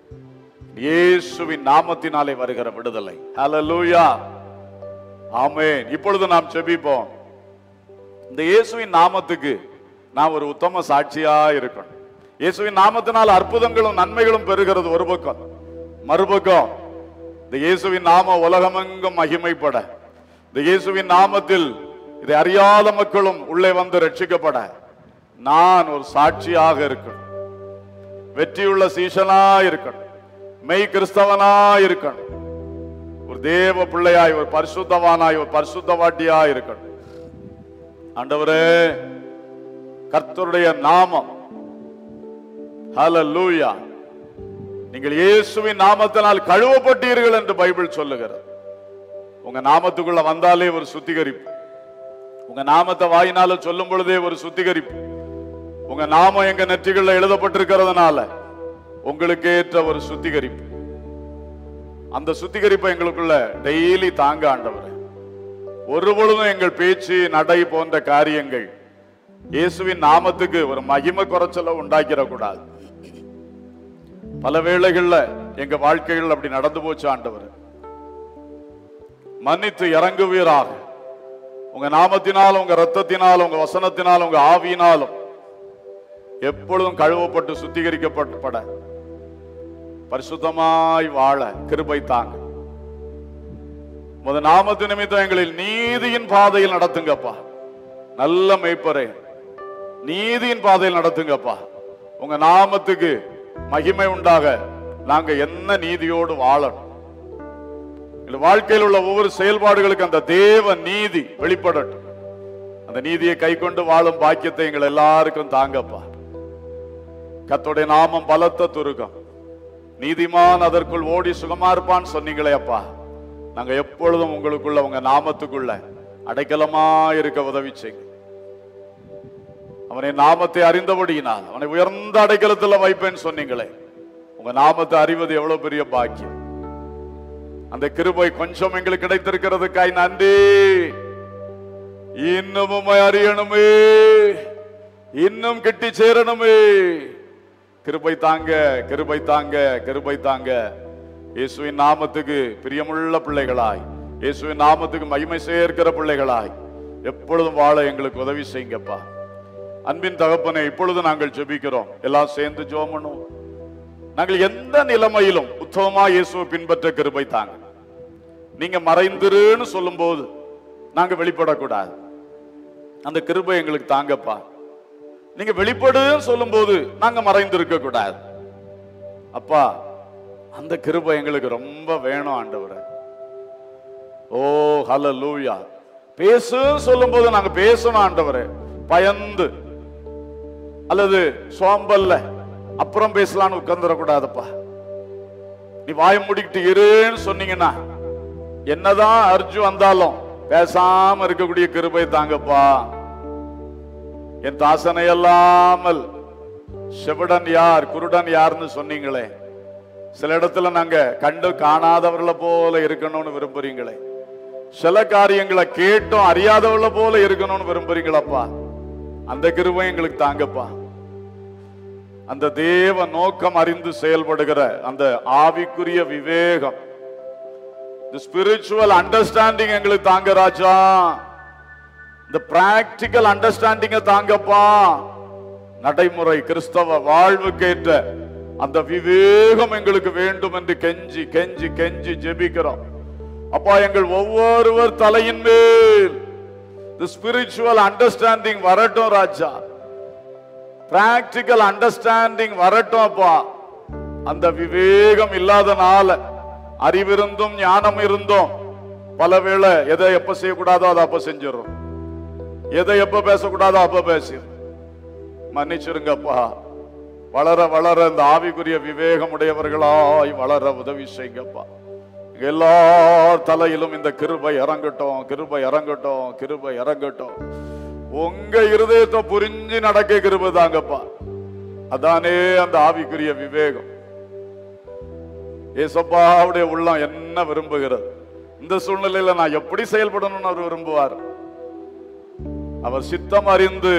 இயேசுவின் நாமத்தினாலே வருகிற விடுதலை. ஹல்லேலூயா, ஆமென். இப்பொழுது நாம் ஜெபிப்போம். இந்த இயேசுவின் நாமத்துக்கு நாம் ஒரு உத்தம சாட்சியா இருக்கணும். இயேசுவின் நாமத்தினால் அற்புதங்களும் நன்மைகளும் பெறுகிறது ஒரு பக்கம், மறுபக்கம் இந்த இயேசுவின் நாம உலகமெங்கும் மகிமைப்பட, இந்த இயேசுவின் நாமத்தில் இதை அறியாத மக்களும் உள்ளே வந்து ரட்சிக்கப்பட நான் ஒரு சாட்சியாக இருக்கணும். வெற்றியுள்ள சீஷனா இருக்கணும், மெய் கிறிஸ்தவனா இருக்கணும், ஒரு தேவ பிள்ளையாய், ஒரு பரிசுத்தவானாய், ஒரு பரிசுத்தவாட்டியாய் இருக்கணும். ஆண்டவரே, கர்த்தருடைய நாமம், ஹல்லேலூயா, நீங்கள் இயேசுவின் நாமத்தினால் கழுவப்பட்டீர்கள் என்று பைபிள் சொல்லுகிறது. உங்க நாமத்துக்குள்ள வந்தாலே ஒரு சுத்திகரிப்பு, உங்க நாமத்தை வாயினால சொல்லும் பொழுதே ஒரு சுத்திகரிப்பு. உங்க நாமம் எங்க நெற்றிகள்ல எழுதப்பட்டிருக்கிறதுனால உங்களுக்கு ஏற்ற ஒரு சுத்திகரிப்பு. அந்த சுத்திகரிப்பை எங்களுக்குள்ள டெய்லி தாங்க ஆண்டவரே. ஒரு பொழுதும் எங்கள் பேச்சு, நடை போன்ற காரியங்கள் இயேசுவின் நாமத்துக்கு ஒரு மகிமை குறைச்சல உண்டாக்கிடக்கூடாது. பல வேளைகள்ல எங்க வாழ்க்கைகள் அப்படி நடந்து போச்சு ஆண்டவர். மன்னித்து இறங்குவீராக. உங்க நாமத்தினாலும், உங்க ரத்தத்தினாலும், உங்க வசனத்தினாலும், உங்க ஆவியினாலும் எப்பொழுதும் கழுவப்பட்டு சுத்திகரிக்கப்பட பரிசுத்தமாய் வாழ கிருபை தாங்க. உமது நாமத்து நிமித்தம் எங்களில் நீதியின் பாதையில் நடத்துங்கப்பா. நல்ல மேய்ப்பரே, நீதியின் பாதையில் நடத்துங்கப்பா. உங்க நாமத்துக்கு மகிமை உண்டாக நாங்க என்ன நீதியோடு வாழணும். வாழ்க்கையில் உள்ள ஒவ்வொரு செயல்பாடுகளுக்கு அந்த தேவ நீதி வெளிப்படட்டும். அந்த நீதியை கை கொண்டு வாழும் பாக்கியத்தை எங்கள் எல்லாருக்கும் தாங்கப்பா. கர்த்தருடைய நாமம் பலத்த துருகம், நீதிமான் அதற்குள் ஓடி சுகமா இருப்பான்னு சொன்னீங்களே அப்பா. நாங்க எப்பொழுதும் உங்களுக்குள்ள, உங்க நாமத்துக்குள்ள அடைக்கலமா இருக்க உதவி செய்யுங்க. அவனை நாமத்தை அறிந்தபடியினால் அவனை உயர்ந்த அடைக்கலத்துல வைப்பேன்னு சொன்னீங்களே. உங்க நாமத்தை அறிவது எவ்வளவு பெரிய பாக்கியம். அந்த கிருபை கொஞ்சம் எங்களுக்கு கிடைத்திருக்கிறதுக்காய் நன்றி. இன்னமும் அறியணுமே, இன்னும் கிட்டி சேரணுமே. கிருபை தாங்க, கிருபை தாங்க, கிருபை தாங்க. இயேசுவின் நாமத்துக்கு பிரியமுள்ள பிள்ளைகளாய், இயேசுவின் நாமத்துக்கு மகிமை சேர்க்கிற பிள்ளைகளாய் எப்பொழுதும் வாழ எங்களுக்கு உதவி செய்யுங்கப்பா. அன்பின் தகப்பனே, இப்பொழுது நாங்கள் ஜெபிக்கிறோம். எல்லாம் சேர்ந்து ஜெபம் பண்ணுவோம். நாங்கள் எந்த நிலைமையிலும் உத்தமமா இயேசுவை பின்பற்ற கிருபை தாங்க. நீங்க மறைந்திருன்னு சொல்லும் போது நாங்க வெளிப்படக்கூடாது. அந்த கிருபை எங்களுக்கு தாங்கப்பா. நீங்க வெளிப்படுன்னு சொல்லும் போது நாங்க மறைந்திருக்க கூடாது அப்பா. அந்த கிருபை எங்களுக்கு ரொம்ப வேணும் ஆண்டவரே. ஓ ஹல்லேலூயா. பேசுன்னு சொல்லும் போது நாங்க பேசணும் ஆண்டவரே. பயந்து அல்லது சோம்பல்ல அப்புறம் பேசலான்னு உட்கார்ந்துடக்கூடாதுப்பா. நீ வாய முடிக்கிட்டு இருன்னு சொன்னீங்கன்னா என்னதான் அர்ஜு வந்தாலும் பேசாம இருக்கக்கூடிய கிருபை தாங்கப்பா. என் தாசனை அல்லாமல் செவிடன் யார், குருடன் யாருன்னு சொன்னீங்களே. சில இடத்துல நாங்க கண்டு காணாதவர்களை போல இருக்கணும்னு விரும்புறீங்களே. சில காரியங்களை கேட்டும் அறியாதவர்களை போல இருக்கணும்னு விரும்புறீங்களப்பா. அந்த கிருபை எங்களுக்கு தாங்கப்பா. அந்த தேவ நோக்கம் அறிந்து செயல்படுகிற அந்த ஆவிக்குரிய விவேகம், ஸ்பிரிச்சுவல் அண்டர்ஸ்டாண்டிங் எங்களுக்கு தாங்க ராஜா. இந்த பிராக்டிக்கல் அண்டர்ஸ்டாண்டிங்க தாங்கப்பா. நடைமுறை கிறிஸ்தவ வாழ்வுக்கேற்ற அந்த விவேகம் எங்களுக்கு வேண்டும் என்று கெஞ்சி கெஞ்சி கெஞ்சி ஜெபிக்கிறோம். அப்பா, எங்கள் ஒவ்வொருவர் தலையின் மேல் the spiritual understanding வரட்டும் ராஜா, practical understanding வரட்டும் அப்பா. அந்த விவேகம் இல்லாதனால அறிவிருந்தும் ஞானம் இருந்தும் பலவேளை எதை எப்ப செய்யக்கூடாதோ அதை அப்ப செஞ்சிடும், எதை எப்ப பேசக்கூடாதோ அப்ப பேசிடும். மன்னிச்சிருங்கப்பா. வளர வளர இந்த ஆவிக்குரிய விவேகம் உடையவர்களாய் வளர உதவி செய்யுங்கப்பா. எல்லார் தலையிலும் இந்த கிருபை இறங்கட்டும், கிருபை இறங்கட்டும், கிருபை இறங்கட்டும். உங்க இருதயத்தை புரிஞ்சு நடக்க கிருபை தாங்கப்பா. அதானே அந்த ஆவிக்குரிய விவேகம். ஏசப்பாவுடைய உள்ளம் என்ன விரும்புகிறது? இந்த சூழ்நிலையில நான் எப்படி செயல்படணும்னு அவர் விரும்புவார். அவர் சித்தம் அறிந்து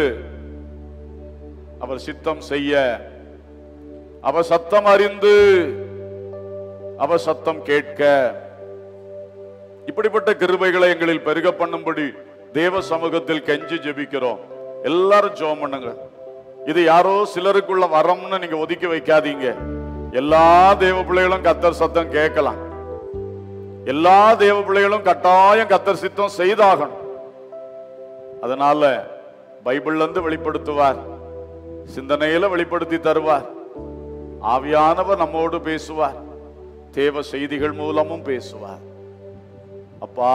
அவர் சித்தம் செய்ய, அவர் சத்தம் அறிந்து அவர் சத்தம் கேட்க, இப்படிப்பட்ட கிருபைகளை எங்களில் பெருக பண்ணும்படி தேவ சமூகத்தில் கெஞ்சி ஜெபிக்கிறோம். எல்லாரும் ஜெபம் பண்ணுங்க. இது யாரோ சிலருக்குள்ள வரம்னு நீங்க ஒதுக்கி வைக்காதீங்க. எல்லா தேவ பிள்ளைகளும் கர்த்தர் சத்தம் கேட்கலாம். எல்லா தேவ பிள்ளைகளும் கட்டாயம் கர்த்தர் சித்தம் செய்தாகணும். அதனால பைபிள்ல இருந்து வெளிப்படுத்துவார், சிந்தனையில வெளிப்படுத்தி தருவார். ஆவியானவர் நம்மோடு பேசுவார், தேவ செய்திகள் மூலமும் பேசுவார். அப்பா,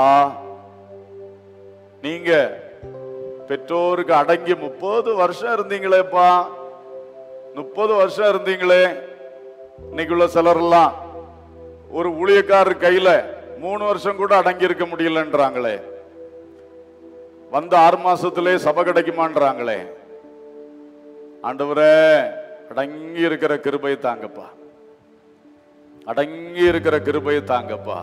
நீங்க பெற்றோருக்கு அடங்கி 30 வருஷம் இருந்தீங்களேப்பா, 30 வருஷம் இருந்தீங்களே. இன்னைக்குள்ள சிலர்லாம் ஒரு ஊழியக்காரர் கையில 3 வருஷம் கூட அடங்கி இருக்க முடியலன்றாங்களே. வந்த 6 மாசத்திலே சபை கிடைக்குமான்றாங்களே. ஆண்டவரே, அடங்கி இருக்கிற கிருபை தாங்கப்பா, அடங்கி இருக்கிற கிருபை தாங்கப்பா.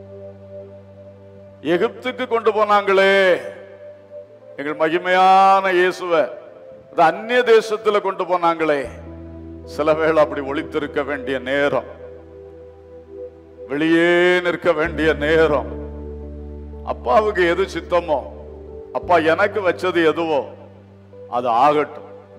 எகிப்துக்கு கொண்டு போனாங்களே எங்கள் மகிமையான இயேசுவை, அது அந்நிய தேசத்துல கொண்டு போனாங்களே. சில வேளை அப்படி ஒளித்திருக்க வேண்டிய நேரம், வெளியே நிற்க வேண்டிய நேரம். அப்பாவுக்கு எது சித்தமோ, அப்பா எனக்கு வச்சது எதுவோ அது ஆகட்டும்.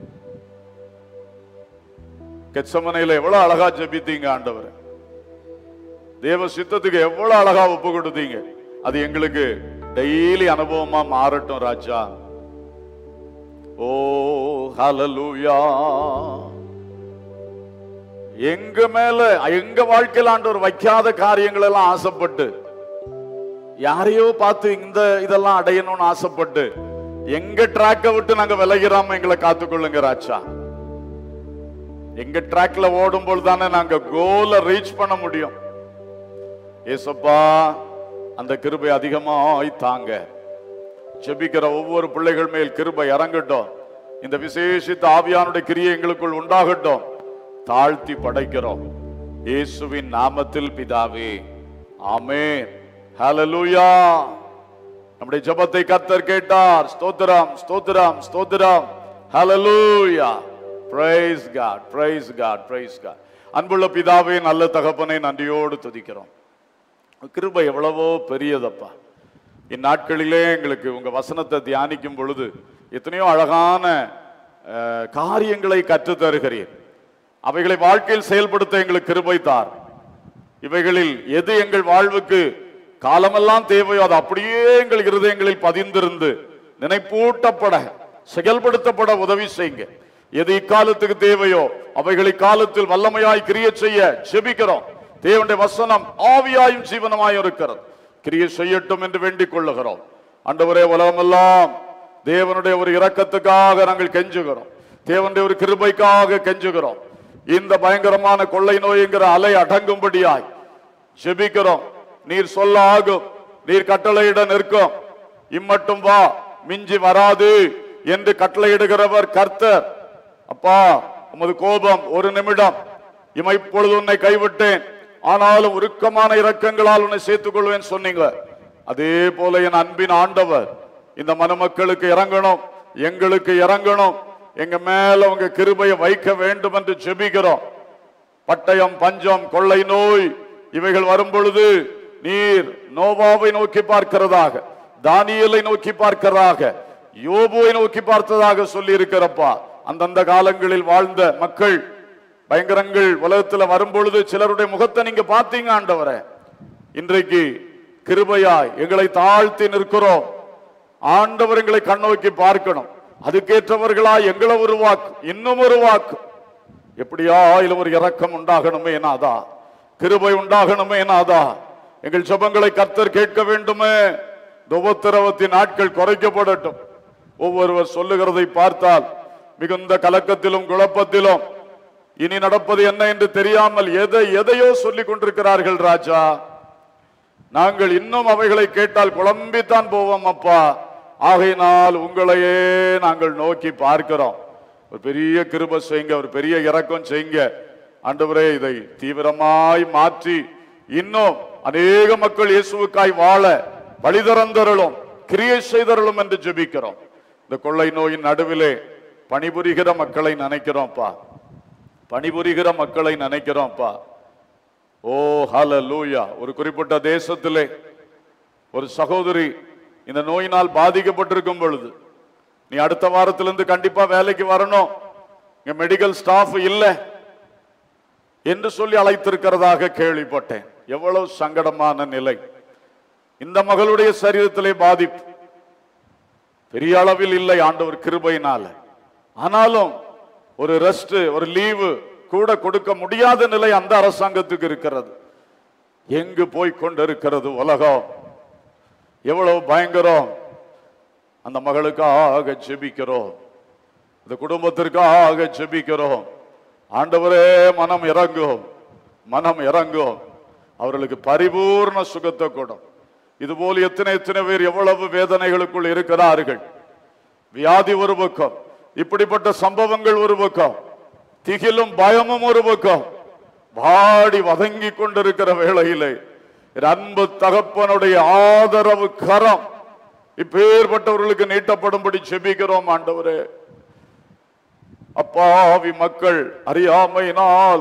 கெத்சமனையில எவ்வளவு அழகா ஜெபித்தீங்க ஆண்டவர், தேவ சித்தத்துக்கு எவ்வளவு அழகா ஒப்பு கொடுத்தீங்க. அது எங்களுக்கு டெய்லி அனுபவமா மாறட்டும் ராஜா. ஓ ஹல்லேலூயா. எங்க மேல எங்க வாழ்க்கையில் ஆண்டவர் வைக்காத காரியங்கள் எல்லாம் ஆசைப்பட்டு, யாரையோ பார்த்து இந்த இதெல்லாம் அடையணும்னு ஆசைப்பட்டு எங்க ட்ராக்கை விட்டு நாங்க விலகிறாம எங்களை காத்துக்கொள்ளுங்க ராஜா. எங்க ட்ராக்ல ஓடும் போது தானே நாங்க கோலை ரீச் பண்ண முடியும். ஏசப்பா, அந்த கிருபை அதிகமாய் தாங்க. ஜெபிக்கிற ஒவ்வொரு பிள்ளைகள் மேல் கிருபை இறங்கட்டும். இந்த விசேஷித்த ஆவியானுடைய கிரியை எங்களுக்குள் உண்டாகட்டும். தாழ்த்தி படைக்கிறோம் இயேசுவின் நாமத்தில் பிதாவே, ஆமென். ஹல்லேலூயா. நம்முடைய ஜெபத்தை கர்த்தர் கேட்டார். ஸ்தோத்திரம், ஸ்தோத்திரம், ஸ்தோத்திரம். ஹல்லேலூயா. Praise God, praise God, praise God. அன்புள்ள பிதாவே, நல்ல தகப்பனை நன்றியோடு துதிக்கிறோம். கிருபை எவ்வளவோ பெரியதப்பா. இந்நாட்களிலே எங்களுக்கு உங்க வசனத்தை தியானிக்கும் பொழுது எத்தனையோ அழகான காரியங்களை கற்றுத் தருகிறீர். அவைகளை வாழ்க்கையில் செயல்படுத்த எங்களுக்கு கிருபை தார். இவைகளில் எது எங்கள் வாழ்வுக்கு காலமெல்லாம் தேவையோ அது அப்படியே எங்கள் இருதயங்களில் பதிந்திருந்து நினைப்பூட்டப்பட செயல்படுத்தப்பட உதவி செய்யுங்க. எது இக்காலத்துக்கு தேவையோ அவைகளை காலத்தில் வல்லமையாய் கிரியை செய்ய ஜெபிக்கிறோம். தேவனுடைய வசனம் ஆவியாயும் ஜீவனமாயும் இருக்கிறது. கிரியை செய்யட்டும் என்று வேண்டிக் கொள்ளுகிறோம். ஆண்டவரே, உலகமெல்லாம் தேவனுடைய ஒரு இரக்கத்துக்காக நாங்கள் கெஞ்சுகிறோம். தேவனுடைய ஒரு கிருபைக்காக கெஞ்சுகிறோம். இந்த பயங்கரமான கொள்ளை நோய்ங்கிற அலை அடங்கும்படியாய் ஜெபிக்கிறோம். நீர் சொல்ல ஆகும், நீர் கட்டளையிட நிற்கும். இம்மட்டும் வா, மிஞ்சி வராது என்று கட்டளையிடுகிறவர் கர்த்தர். அப்பா, உமது கோபம் ஒரு நிமிடம், இமைப்பொழுது உன்னை கைவிட்டேன், ஆனாலும் உருக்கமான இரக்கங்களால் உன்னை சேர்த்துக் கொள்வேன் சொன்னீங்க. அதே போல என் அன்பின் ஆண்டவர் இந்த மனுமக்களுக்கு இறங்கணும், எங்களுக்கு இறங்கணும். எங்க மேல உங்க கிருபையை வைக்க வேண்டும் என்று ஜெபிக்கிறோம். பட்டயம், பஞ்சம், கொள்ளை நோய் இவைகள் வரும் பொழுது நீர் நோவாவை நோக்கி பார்க்கிறதாக, தானியேலை நோக்கி பார்க்கிறதாக, யோபுவை நோக்கி பார்த்ததாக சொல்லி இருக்கிறப்பா. அந்தந்த காலங்களில் வாழ்ந்த மக்கள் பயங்கரங்கள் உலகத்துல வரும்பொழுது சிலருடைய முகத்தை நீங்க பார்த்தீங்க ஆண்டவரே. இன்றைக்கு கிருபையாய் எங்களை தாழ்த்தி நிற்கிறோம். ஆண்டவர் எங்களை கண்ணோக்கி பார்க்கணும். அதுக்கேற்றவர்களாய் எங்களை உருவாக்கு, இன்னும் உருவாக்கு. எப்படியா இல்ல ஒரு இரக்கம் உண்டாகணுமே நாதா, கிருபை உண்டாகணுமே நாதா. எங்கள் ஜெபங்களை கர்த்தர் கேட்க வேண்டுமே. உபத்திரவத்தின் நாட்கள் குறைக்கப்படட்டும். ஒவ்வொருவர் சொல்லுகிறதை பார்த்தால் மிகுந்த கலக்கத்திலும் குழப்பத்திலும் இனி நடப்பது என்ன என்று தெரியாமல் எதையோ சொல்லிக் கொண்டிருக்கிறார்கள் ராஜா. நாங்கள் இன்னும் அவைகளை கேட்டால் குழம்பித்தான் போவோம் அப்பா. ஆகையினால் உங்களையே நாங்கள் நோக்கி பார்க்கிறோம். ஒரு பெரிய கிருபை செய்யுங்க, ஒரு பெரிய இரக்கம் செய்யுங்க ஆண்டவரே. இதை தீவிரமாய் மாற்றி இன்னும் அநேக மக்கள் இயேசுவுக்காய் வாழ வழிதரந்தருளும், கிரியை செய்தருளும் என்று ஜெபிக்கிறோம். இந்த கொள்ளை நோயின் நடுவிலே பணிபுரிகிற மக்களை நினைக்கிறோம்ப்பா, பணிபுரிகிற மக்களை நினைக்கிறோம்ப்பா. ஓ ஹல்லேலூயா. ஒரு குறிப்பிட்ட தேசத்திலே ஒரு சகோதரி இந்த நோயினால் பாதிக்கப்பட்டிருக்கும் பொழுது, நீ அடுத்த வாரத்திலிருந்து கண்டிப்பா வேலைக்கு வரணும், இங்க மெடிக்கல் ஸ்டாஃப் இல்லை என்று சொல்லி அழைத்திருக்கிறதாக கேள்விப்பட்டேன். எவ்வளவு சங்கடமான நிலை. இந்த மகளுடைய சரீரத்திலே பாதிப்பு பெரிய அளவில் இல்லை ஆண்டவர் கிருபையினால. ஆனாலும் ஒரு ரெஸ்ட், ஒரு லீவு கூட கொடுக்க முடியாத நிலை அந்த அரசாங்கத்துக்கு இருக்கிறது. எங்கு போய் கொண்டிருக்கிறது உலகம், எவ்வளவு பயங்கரம். அந்த மகளுக்காக ஜெபிக்கிறோம், இந்த குடும்பத்திற்காக ஜெபிக்கிறோம். ஆண்டவரே மனம் இறங்கும், மனம் இறங்கும். அவர்களுக்கு பரிபூர்ண சுகத்தை கொடும். இதுபோல் எத்தனை பேர் எவ்வளவு வேதனைகளுக்குள் இருக்கிறார்கள். வியாதி ஒரு பக்கம், இப்படிப்பட்ட சம்பவங்கள் ஒரு பக்கம், திகிலும் பயமும் ஒரு பக்கம், வாடி வதங்கி கொண்டிருக்கிற வேளையிலே அன்பு தகப்பனுடைய ஆதரவு கரம் இப்பேற்பட்டவர்களுக்கு நீட்டப்படும்படி செபிக்கிறோம் ஆண்டவரே. அப்பாவி மக்கள் அறியாமையினால்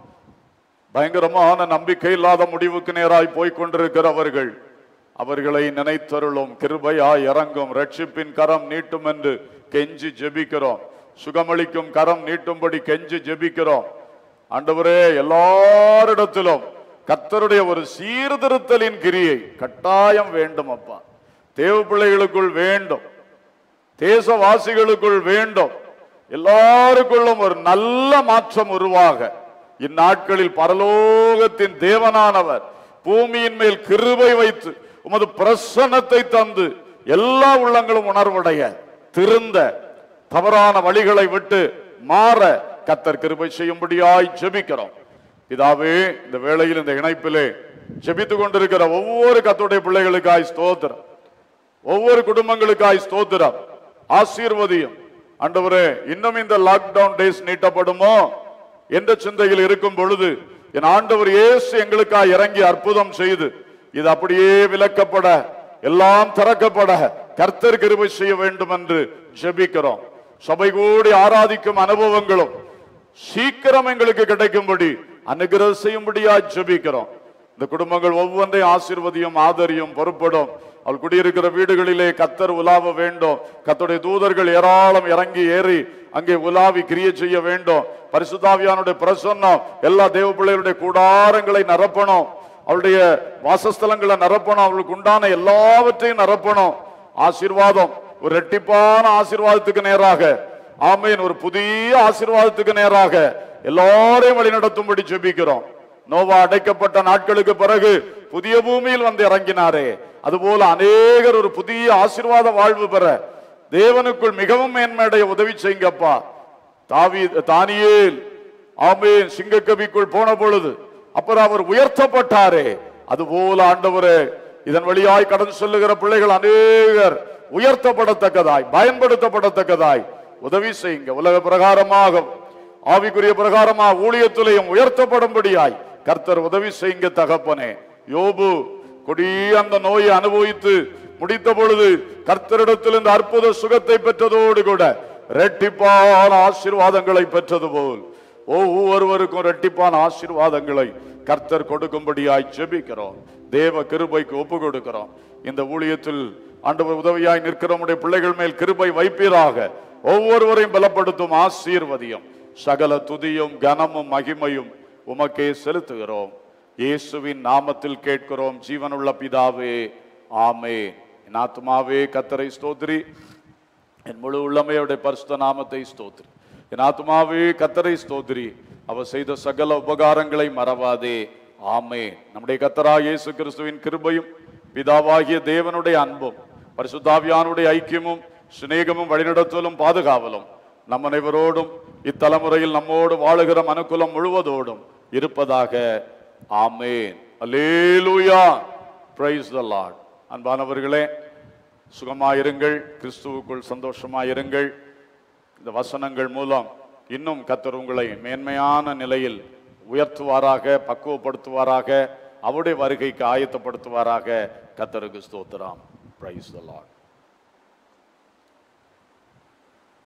பயங்கரமான நம்பிக்கை இல்லாத முடிவுக்கு நேராய் போய்கொண்டிருக்கிறவர்கள், அவர்களை நினைத்தருளும், கிருபையாய் இறங்கும், ரட்சிப்பின் கரம் நீட்டும் என்று கெஞ்சி ஜெபிக்கிறோம். சுகமளிக்கும் கரம் நீட்டும்படி கெஞ்சி ஜெபிக்கிறோம் ஆண்டவரே. எல்லாரிடத்திலும் கர்த்தருடைய ஒரு சீர்திருத்தலின் கிரியை கட்டாயம் வேண்டும் அப்பா. தேவ பிள்ளைகளுக்குள் வேண்டும், தேசவாசிகளுக்குள் வேண்டும், எல்லாருக்குள்ளும் ஒரு நல்ல மாற்றம் உருவாக இந்நாட்களில் பரலோகத்தின் தேவனானவர் பூமியின் மேல் கிருபை வைத்து உமது பிரசன்னத்தை தந்து எல்லா உள்ளங்களும் உணர்வுடைய திருந்த தவறான வழிகளை விட்டு மாற கர்த்தர் கிருபை செய்யும்படியாய் ஜெபிக்கிறோம். பிதாவே, இந்த வேளையில் இந்த இணைப்பிலே ஜெபித்துக் கொண்டிருக்கிற ஒவ்வொரு கர்த்தருடைய பிள்ளைகளுக்காய் ஸ்தோத்திரம், ஒவ்வொரு குடும்பங்களுக்காய் ஸ்தோத்திரம். ஆசீர்வதியும் ஆண்டவரே. இன்னும் இந்த லாக்டவுன் டேஸ் நீட்டப்படுமோ என்ற சிந்தையில் இருக்கும் பொழுது என் ஆண்டவர் இயேசு எங்களுக்காய் இறங்கி அற்புதம் செய்து இது அப்படியே விலக்கப்பட, எல்லாம் திறக்கப்பட கர்த்தர் கிருபை செய்ய வேண்டும் என்று ஜெபிக்கிறோம். சபை கூடி ஆராதிக்கும் அனுபவங்களும் சீக்கிரம் எங்களுக்கு கிடைக்கும்படி அனுகிரகம் செய்யும்படியா ஜெபிக்கிறோம். இந்த குடும்பங்கள் ஒவ்வொன்றையும் ஆசீர்வதியும், ஆதரியும், பொறுப்படும். அவள் குடியிருக்கிற வீடுகளிலே கர்த்தர் உலாவ வேண்டும். கர்த்தருடைய தூதர்கள் ஏராளம் இறங்கி ஏறி அங்கே உலாவி கிரியை செய்ய வேண்டும். பரிசுத்தாவியானுடைய பிரசன்னம் எல்லா தேவ பிள்ளைகளுடைய கூடாரங்களை நிரப்பணும், அவளுடைய வாசஸ்தலங்களை நிரப்பணும், அவளுக்கு உண்டான எல்லாவற்றையும் நிரப்பணும். ஆசீர்வாதம் ஒரு இரட்டிப்பான ஆசீர்வாதத்துக்கு நேராக, ஆமேன், ஒரு புதிய ஆசீர்வாதத்துக்கு நேராக எல்லாரையும் வழிநடத்தும்படி ஜெபிக்கிறோம். நோவா அடைக்கப்பட்ட நாட்களுக்கு பிறகு புதிய பூமியில் வந்து இறங்கினாரே, அதுபோல அநேகர் ஒரு புதிய ஆசீர்வாத வாழ்வு பெற தேவனுக்குள் மிகவும் மேன்மையடைய உதவி செய்யுங்கப்பா. தானியேல் ஆமேன் சிங்கக்கவிக்குள் போன பொழுது அப்புறம் அவர் உயர்த்தப்பட்டாரே, அதுபோல ஆண்டவரே இதன் வழியாய் கடந்து சொல்லுகிற பிள்ளைகள் அநேகர் உயர்த்தப்படத்தக்கதாய், பயன்படுத்தப்படத்தக்கதாய் உதவி செய்யுங்க. உலக பிரகாரமாக, ஆவிக்குரிய பிரகாரமாக ஊழியத்திலையும் உயர்த்தப்படும்படியாய் கர்த்தர் உதவி செய்யுங்க தகப்பனே. யோபு கொடிய அந்த நோயை அனுபவித்து முடித்த பொழுது கர்த்தரிடத்தில் இந்த அற்புத சுகத்தை பெற்றதோடு கூட இரட்டிப்பான ஆசீர்வாதங்களை பெற்றது போல் ஒவ்வொருவருக்கும் இரட்டிப்பான ஆசீர்வாதங்களை கர்த்தர் கொடுக்கும்படியாய் ஜெபிக்கிறோம். தேவ கிருபைக்கு ஒப்பு கொடுக்கிறோம். இந்த ஊழியத்தில் ஆண்டவர் உதவியாய் நிற்கிற நம்முடைய பிள்ளைகள் மேல் கிருபை வைப்பீராக. ஒவ்வொருவரையும் பலப்படுத்தும், ஆசீர்வதியும். சகல துதியும் கனமும் மகிமையும் உமக்கே செலுத்துகிறோம். இயேசுவின் நாமத்தில் கேட்கிறோம் ஜீவனுள்ள பிதாவே, ஆமென். என் ஆத்துமாவே கர்த்தரை ஸ்தோத்திரி, என் முழு உள்ளமையுடைய பரிசுத்த நாமத்தை ஸ்தோத்திரி. என் ஆத்துமாவே கர்த்தரை ஸ்தோத்திரி, அவர் செய்த சகல உபகாரங்களை மறவாதே, ஆமென். நம்முடைய கர்த்தராகிய இயேசு கிறிஸ்துவின் கிருபையும் பிதாவாகிய தேவனுடைய அன்பும் பரிசுத்தாவியானுடைய ஐக்கியமும் சிநேகமும் வழிநடத்தலும் பாதுகாவலும் நம் அனைவரோடும் இத்தலைமுறையில் நம்மோடு வாழுகிற மனுக்குலம் முழுவதோடும் இருப்பதாக, ஆமென். அல்லேலூயா. Price the Lord. அன்பானவர்களே, சுகமாயிருங்கள், கிறிஸ்துவுக்குள் சந்தோஷமாயிருங்கள். இந்த வசனங்கள் மூலம் இன்னும் கர்த்தர் உங்களை மேன்மையான நிலையில் உயர்த்துவாராக, பக்குவப்படுத்துவாராக, அவருடைய வருகைக்கு ஆயத்தப்படுத்துவாராக. கர்த்தருக்கு ஸ்தோத்திரம். Praise the Lord.